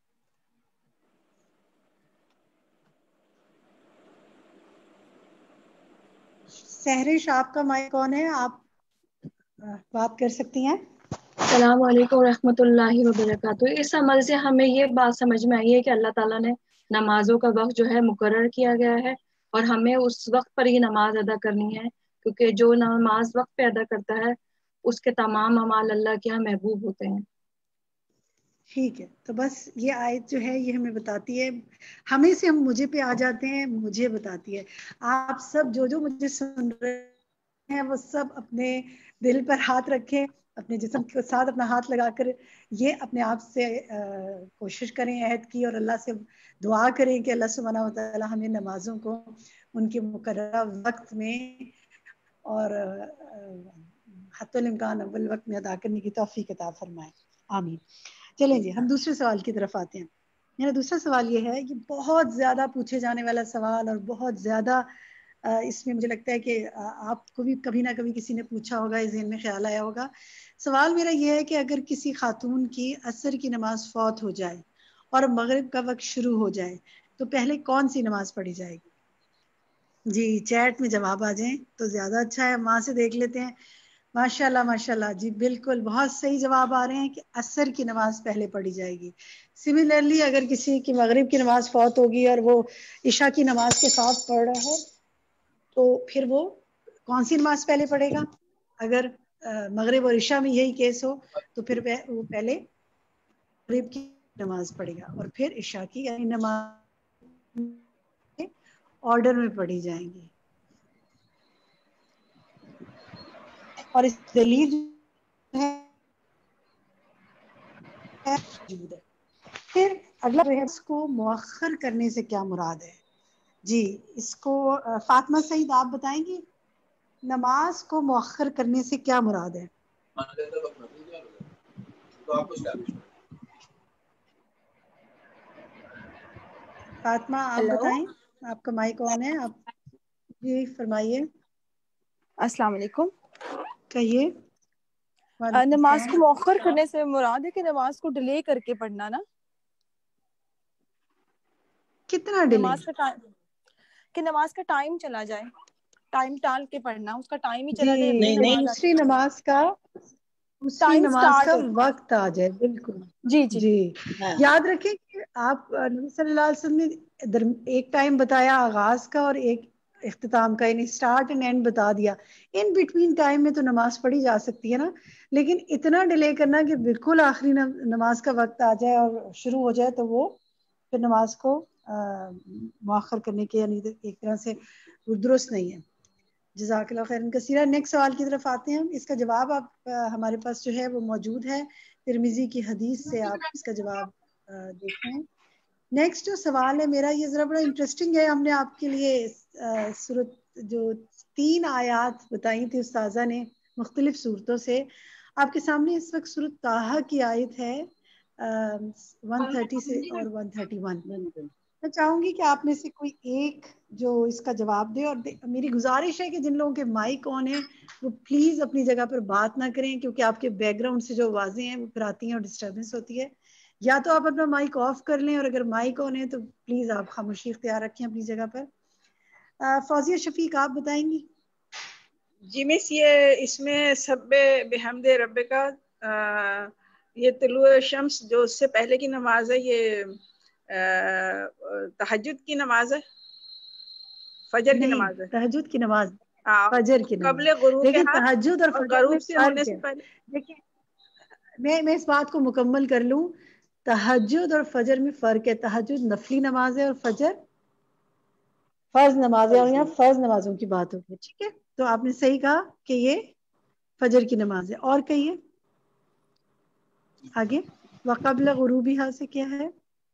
سہرش آپ کا مائک آن ہے، آپ بات کر سکتی ہیں. السلام علیکم ورحمۃ اللہ وبرکاتہ. اس عمل سے ہمیں یہ بات سمجھ میں آئی ہے کہ اللہ تعالیٰ نے نمازوں کا وقت جو ہے مقرر کیا گیا ہے، اور ہمیں اس وقت پر ہی نماز ادا کرنی ہے، کیونکہ جو نماز وقت پہ ادا کرتا ہے اس کے تمام اعمال اللہ کے یہاں محبوب ہوتے ہیں. ٹھیک ہے، تو بس یہ آیت جو ہے یہ ہمیں بتاتی ہے، ہمیں سے ہم مجھے پہ آ جاتے ہیں، مجھے بتاتی ہے. آپ سب جو جو مجھے سن رہے ہیں وہ سب اپنے دل پر ہاتھ رکھیں، اپنے جسم کے ساتھ اپنا ہاتھ لگا کر یہ اپنے آپ سے کوشش کریں عہد کی، اور اللہ سے دعا کریں کہ اللہ سبحانہ و تعالی ہمیں نمازوں کو ان کے مقررہ وقت میں اور حتی الامکان اول وقت میں ادا کرنے کی توفیق عطا فرمائے، آمین۔ چلیں جی ہم دوسرے سوال کی طرف آتے ہیں۔ میرا دوسرا سوال یہ ہے، یہ بہت زیادہ پوچھے جانے والا سوال اور بہت زیادہ اس میں مجھے لگتا ہے کہ آپ کو بھی کبھی نہ کبھی کسی نے پوچھا ہوگا، اس ذہن میں خیال آیا ہوگا۔ سوال میرا یہ ہے کہ اگر کسی خاتون کی عصر کی نماز فوت ہو جائے اور مغرب کا وقت شروع ہو جائے تو پہلے کون سی نماز پڑھی جائے گی؟ جی چیٹ میں جواب آ جائیں تو زیادہ اچھا ہے، وہاں سے دیکھ لیتے ہیں۔ ماشاء اللہ ماشاء اللہ، جی بالکل بہت صحیح جواب آ رہے ہیں کہ عصر کی نماز پہلے پڑھی جائے گی۔ سملرلی اگر کسی کی مغرب کی نماز فوت ہوگی اور وہ عشاء کی نماز کے ساتھ پڑھ رہا ہے تو پھر وہ کون سی نماز پہلے پڑھے گا؟ اگر مغرب اور عشاء میں یہی کیس ہو تو پھر وہ پہلے مغرب کی نماز پڑھے گا اور پھر عشاء کی، یعنی نماز آرڈر میں پڑھی جائیں گی۔ اور اس دلیل جو ہے پھر اگلا اس کو مؤخر کرنے سے کیا مراد ہے؟ جی اس کو فاطمہ سعید آپ بتائیں گی، نماز کو مؤخر کرنے سے کیا مراد ہے؟ فاطمہ آپ بتائیں، آپ کا مائک آن ہے، آپ جی فرمائیے۔ السلام علیکم، کہیے۔ نماز کو مؤخر کرنے سے مراد ہے کہ نماز کو ڈیلے کر کے پڑھنا نا؟ کتنا ڈیلے؟ نماز کا ٹائم، کہ نماز کا ٹائم چلا جائے، ٹائم ٹال کے پڑھنا، اس کا ٹائم ہی چلا جائے، جی دوسری نماز کا دوسری نماز کا وقت آ جائے، بالکل جی جی جی یاد رکھیں کہ آپ نبی صلی اللہ علیہ وسلم نے ایک ٹائم بتایا آغاز کا اور ایک اختتام کا، یعنی سٹارٹ اینڈ اینڈ بتا دیا، ان بٹوین ٹائم میں تو نماز پڑھی جا سکتی ہے نا، لیکن اتنا ڈیلے کرنا کہ بالکل آخری نماز کا وقت آ جائے اور شروع ہو جائے تو وہ پھر نماز کو مؤخر کرنے کے یعنی ایک طرح سے درست نہیں ہے۔ جزاک اللہ خیرن کثیرہ۔ نیکسٹ سوال کی طرف آتے ہیں ہم، اس کا جواب آپ ہمارے پاس جو ہے وہ موجود ہے، ترمذی کی حدیث سے آپ اس کا جواب دیکھیں۔ نیکسٹ جو سوال ہے میرا، یہ ذرا بڑا انٹرسٹنگ ہے، ہم نے آپ کے لیے سورت جو تین آیات بتائی تھی استاذہ نے مختلف صورتوں سے، آپ کے سامنے اس وقت سورت طٰہٰ کی آیت ہے ون تھرٹی سے اور ون تھرٹی ون۔ میں چاہوں گی کہ آپ میں سے کوئی ایک جو اس کا جواب دے، اور میری گزارش ہے کہ جن لوگوں کے مائک آن ہیں وہ پلیز اپنی جگہ پر بات نہ کریں، کیونکہ آپ کے بیک گراؤنڈ سے جو آوازیں ہیں وہ پھر آتی ہیں اور ڈسٹربنس ہوتی ہے۔ یا تو آپ اپنا مائک آف کر لیں، اور اگر مائک آن ہے تو پلیز آپ خاموشی اختیار رکھیں اپنی جگہ پر۔ فوزیہ شفیق آپ بتائیں گی؟ جی مس، یہ اس میں سب بحمد رب کا یہ طلوع شمس جو اس سے پہلے کی نماز ہے، یہ تہجد کی نماز ہے، فجر کی نماز ہے، تہجد کی نماز، فجر کی نماز، قبل غروب کے لیکن ہاتھ تہجد اور فجر میں غروب سے ہونے فرق ہے۔ سے پہلے۔ دیکھیں میں میں اس بات کو مکمل کر لوں، تہجد اور فجر میں فرق ہے، تہجد نفلی نماز ہے اور فجر فرض نماز ہے، اور یہاں فرض نمازوں کی بات ہوگی، ٹھیک ہے؟ تو آپ نے صحیح کہا کہ یہ فجر کی نماز ہے۔ اور کہیے آگے، وقبل غروبہا سے کیا ہے؟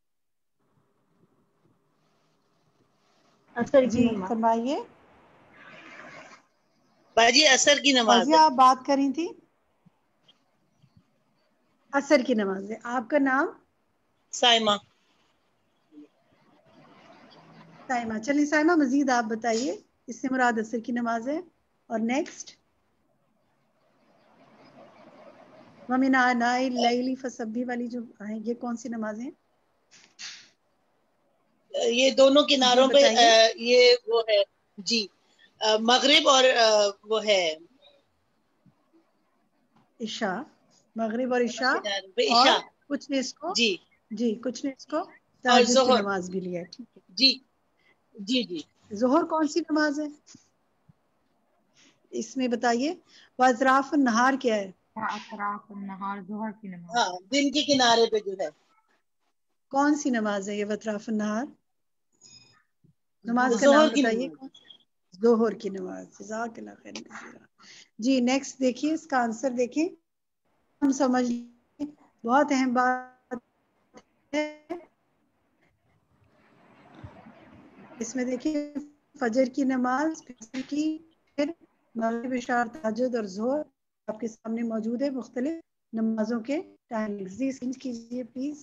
جی فرمائیے باجی، عصر کی نماز فوزیہ آپ بات کر رہی تھی، عصر کی نماز ہے۔ آپ کا نام؟ سائمہ۔ سائمہ، چلیے سائمہ مزید آپ بتائیے، اس سے مراد عصر کی نماز ہے۔ اور نیکسٹ، وَمِنْ آنَاءِ اللَّيْلِ فَسَبِّحْ والی جو ہیں یہ کون سی نمازیں ہیں؟ یہ دونوں کناروں جی پہ یہ وہ ہے جی مغرب اور وہ ہے عشاء، مغرب اور عشاء، اور عشاء کچھ نے اس کو جی جی کچھ نے اس کو اور تہجد کی ظہر نماز بھی لیا ہے، ٹھیک ہے جی جی جی ظہر کون سی نماز ہے اس میں بتائیے؟ واطراف النہار کیا ہے؟ اطراف النہار ظہر کی نماز، ہاں دن کے کنارے پہ جو ہے کون سی نماز ہے یہ واطراف النہار؟ نماز کا ظہر نام کی بتائیے نماز، کون سی؟ ظہر کی نماز، جزاک اللہ خیر کثیرا۔ جی نیکسٹ دیکھیے اس کا آنسر دیکھیں، ہم سمجھ لیں بہت اہم بات ہے اس میں، دیکھیے فجر کی نماز، پھر کی، پھر مغرب عشاء تہجد اور ظہر، آپ کے سامنے موجود ہے مختلف نمازوں کے ٹائمنگز. جی سینڈ کیجیے پلیز.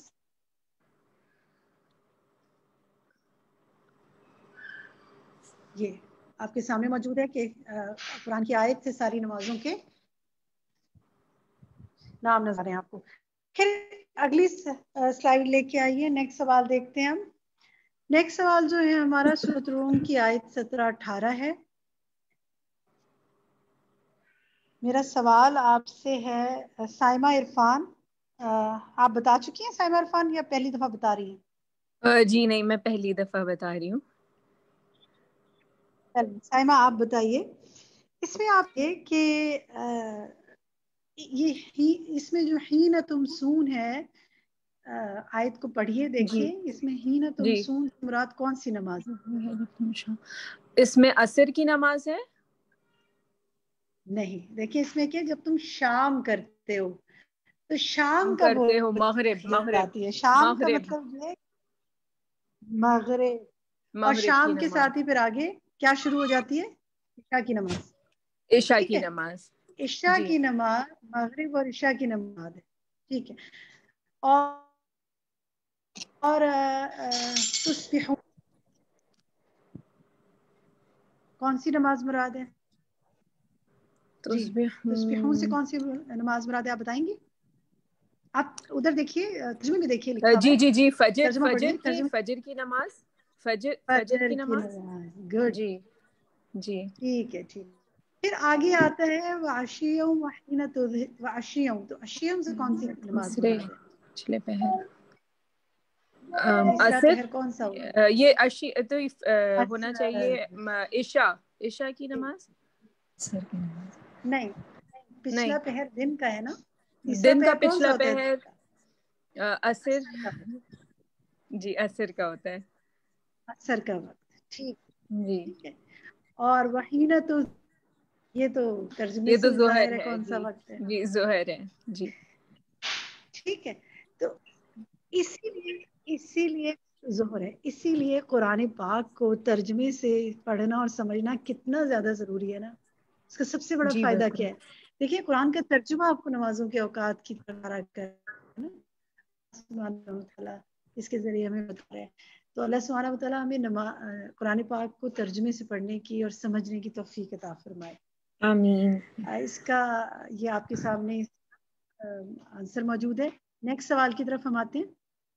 یہ آپ کے سامنے موجود ہے کہ قرآن کی آیت سے ساری نمازوں کے نام نظر ہیں آپ کو. پھر اگلی سلائیڈ لے کے آئیے. نیکسٹ سوال دیکھتے ہیں ہم. نیکسٹ سوال جو ہے ہمارا سورۃ روم کی آیت سترہ اٹھارہ ہے. میرا سوال آپ سے ہے سائمہ عرفان. آپ بتا چکی ہیں سائمہ عرفان یا پہلی دفعہ بتا رہی ہیں؟ جی نہیں، میں پہلی دفعہ بتا رہی ہوں. سائمہ آپ بتائیے. اس میں آپ یہ کہ یہ اس میں جو حین تمسون ہے آیت کو پڑھیے دیکھیے. اس میں حین تمسون مراد کون سی نماز؟ اس میں عصر کی نماز ہے. نہیں، دیکھیے اس میں کیا جب تم شام کرتے ہو تو شام کا کرتے ہو مغرب مغرب آتی ہے. شام کا مغرب مطلب یہ مغرب. اور مغرب شام کی کے نماز. ساتھ ہی پھر آگے کیا شروع ہو جاتی ہے؟ عشاء کی نماز. عشاء ٹھیک کی ہے، نماز. عشاء جی کی نماز مغرب اور عشاء کی نماز ہے. ٹھیک ہے. اور اور تصبحون کون سی نماز مراد ہے؟ جی تصبحون سے کون سی نماز مراد ہے آپ بتائیں گی؟ آپ ادھر دیکھیے ترجمے میں دیکھیے لکھا ہوا جی ہے. جی جی فجر ترجمہ پڑھیے. فجر کی ترجمہ فجر کی نماز. فجر فجر فجر کی کی نماز. نماز. گڈ. جی جی ٹھیک ہے ٹھیک. پھر آگے آتا ہے وعشیہم وحین تظہر. وعشیہم تو عشیہم سے کون سی نماز مراد ہے؟ پچھلے پہر. تیسرا عصر. پہر کون سا ہوگا؟ یہ اشی تو ہونا چاہیے اچھا عشاء. عشاء کی نماز. نہیں، نہیں، پچھلا پہر دن کا ہے نا. تیسرا دن کا پہر کون سا پچھلا ہوتا ہے؟ پہر عصر. جی عصر کا ہوتا ہے. عصر کا وقت. ٹھیک جی. ٹھیک ہے. اور وحین تو یہ تو ترجمے یہ تو سے ظاہر ہے کون سا جی وقت ہے. جی ظہر ہے. جی ٹھیک ہے. تو اسی لیے اسی لیے ظہر ہے. اسی لیے قرآن پاک کو ترجمے سے پڑھنا اور سمجھنا کتنا زیادہ ضروری ہے نا. اس کا سب سے بڑا جی فائدہ بالکل. کیا ہے؟ دیکھیے قرآن کا ترجمہ آپ کو نمازوں کے اوقات کی طرح کر اس کے ذریعے ہمیں بتا رہے ہیں. تو اللہ سبحانہ و تعالیٰ ہمیں نماز قرآن پاک کو ترجمے سے پڑھنے کی اور سمجھنے کی توفیق عطا فرمائے. آمین. اس کا یہ آپ کے سامنے آنسر موجود ہے. نیکسٹ سوال کی طرف ہم آتے ہیں.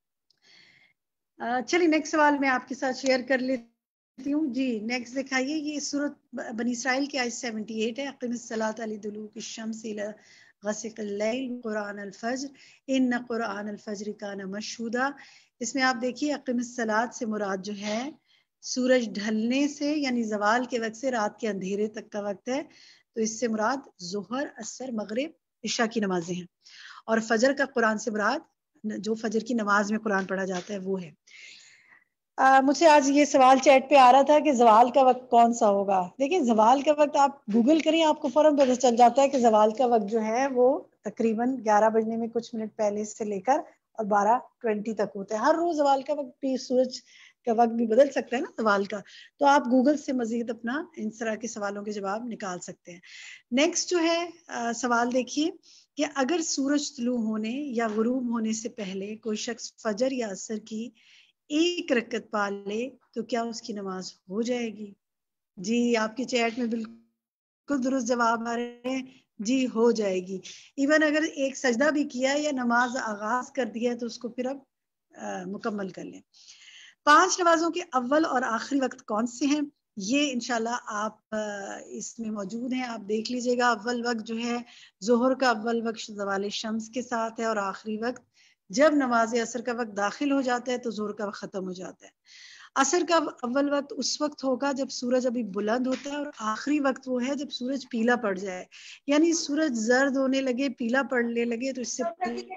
چلیے نیکسٹ سوال میں آپ کے ساتھ شیئر کر لیتی ہوں. جی نیکسٹ دکھائیے. یہ سورۃ بنی اسرائیل کی آیت سیونٹی ایٹ ہے. اقیم الصلاۃ لدلوک الشمس الی غسق اللیل قرآن الفجر ان قرآن الفجر کان مشہودا. اس میں آپ دیکھیے اقیم الصلاۃ سے مراد جو ہے سورج ڈھلنے سے یعنی زوال کے وقت سے رات کے اندھیرے تک کا وقت ہے. تو اس سے مراد ظہر عصر مغرب عشاء کی نمازیں ہیں. اور فجر کا قرآن سے مراد جو فجر کی نماز میں قرآن پڑھا جاتا ہے وہ ہے. مجھے آج یہ سوال چیٹ پہ آ رہا تھا کہ زوال کا وقت کون سا ہوگا. دیکھیں زوال کا وقت آپ گوگل کریں آپ کو فوراً پتہ چل جاتا ہے کہ زوال کا وقت جو ہے وہ تقریباً گیارہ بجنے میں کچھ منٹ پہلے سے لے کر اور بارہ ٹوینٹی تک ہوتا ہے. ہر روز زوال کا وقت بھی سورج کا وقت بھی بدل سکتا ہے نا زوال کا. تو آپ گوگل سے مزید اپنا ان طرح کے سوالوں کے جواب نکال سکتے ہیں. نیکسٹ جو ہے سوال دیکھیے کہ اگر سورج طلوع ہونے یا غروب ہونے سے پہلے کوئی شخص فجر یا عصر کی ایک رکعت پا لے تو کیا اس کی نماز ہو جائے گی؟ جی آپ کی چیٹ میں بالکل درست جواب آ رہے ہیں. جی ہو جائے گی. ایون اگر ایک سجدہ بھی کیا یا نماز آغاز کر دیا تو اس کو پھر اب مکمل کر لیں. پانچ نمازوں کے اول اور آخری وقت کون سے ہیں یہ انشاءاللہ آپ اس میں موجود ہیں. آپ دیکھ لیجئے گا. اول وقت جو ہے ظہر کا اول وقت زوال شمس کے ساتھ ہے اور آخری وقت جب نماز عصر کا وقت داخل ہو جاتا ہے تو ظہر کا وقت ختم ہو جاتا ہے. عصر کا اول وقت اس وقت ہوگا جب سورج ابھی بلند ہوتا ہے اور آخری وقت وہ ہے جب سورج پیلا پڑ جائے یعنی سورج زرد ہونے لگے پیلا پڑنے لگے تو اس سے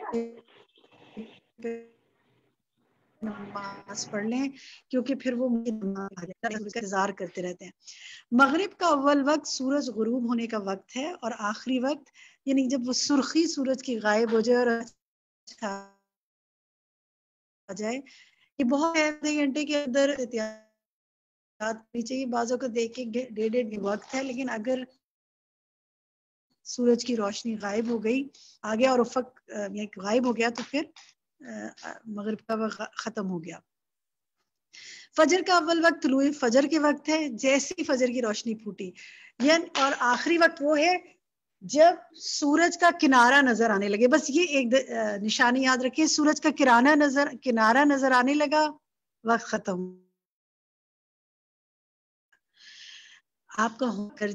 نماز پڑھ لیں کیونکہ پھر وہ انتظار کرتے رہتے ہیں. مغرب کا اول وقت سورج غروب ہونے کا وقت ہے اور آخری وقت یعنی جب وہ سرخی سورج کی غائب ہو جائے اور آ جائے. یہ بہت آدھے گھنٹے کے اندر احتیاط کرنی چاہیے. بعضوں کو دیکھ کے ڈیڑھ ڈیڑھ وقت ہے لیکن اگر سورج کی روشنی غائب ہو گئی آ گیا اور افق غائب ہو گیا تو پھر مغرب کا وقت ختم ہو گیا. فجر کا اول وقت طلوع فجر کے وقت ہے، جیسی فجر کی روشنی پھوٹی، یعنی اور آخری وقت وہ ہے جب سورج کا کنارہ نظر آنے لگے. بس یہ ایک نشانی یاد رکھیے، سورج کا کنارہ نظر کنارہ نظر آنے لگا، وقت ختم. آپ کا ہو کر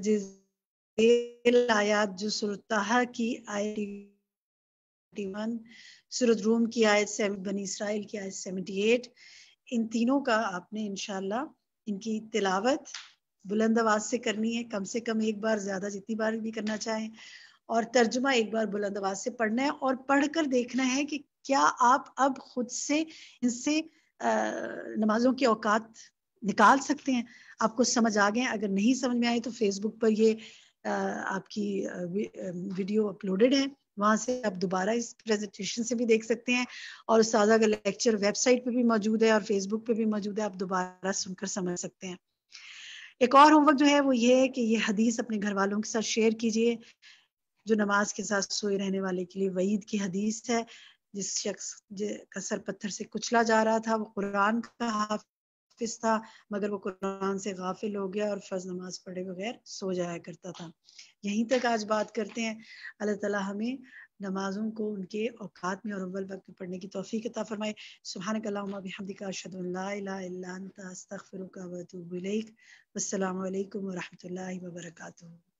آیات جو سورۃ طٰہٰ کی آیت ون، سورۃ روم کی آیت بنی اسرائیل کی آیت اٹھہتر، ان تینوں کا آپ نے انشاءاللہ ان کی تلاوت بلند آواز سے کرنی ہے، کم سے کم ایک بار، زیادہ جتنی بار بھی کرنا چاہیں، اور ترجمہ ایک بار بلند آواز سے پڑھنا ہے اور پڑھ کر دیکھنا ہے کہ کیا آپ اب خود سے ان سے نمازوں کے اوقات نکال سکتے ہیں، آپ کو سمجھ آ گئے. اگر نہیں سمجھ میں آئے تو فیس بک پر یہ آپ کی ویڈیو اپلوڈڈ ہے، وہاں سے آپ دوبارہ اس پریزنٹیشن سے بھی دیکھ سکتے ہیں، اور استاذہ کا لیکچر ویب سائٹ پہ بھی موجود ہے اور فیس بک پہ بھی موجود ہے، آپ دوبارہ سن کر سمجھ سکتے ہیں. ایک اور ہوم ورک جو ہے وہ یہ ہے کہ یہ حدیث اپنے گھر والوں کے ساتھ شیئر کیجئے. جو نماز کے ساتھ سوئے رہنے والے کے لیے وعید کی حدیث ہے، جس شخص کا سر پتھر سے کچلا جا رہا تھا، وہ قرآن کا حافظ تھا مگر وہ قرآن سے غافل ہو گیا اور فرض نماز پڑھے بغیر سو جایا کرتا تھا. یہیں تک آج بات کرتے ہیں. اللہ تعالیٰ ہمیں نمازوں کو ان کے اوقات میں اور اول وقت میں پڑھنے کی توفیق عطا فرمائے. سبحانک اللہم و بحمدک، اشہد ان لا الہ الا انت، استغفرک و اتوب الیک. والسلام علیکم و رحمۃ اللہ وبرکاتہ.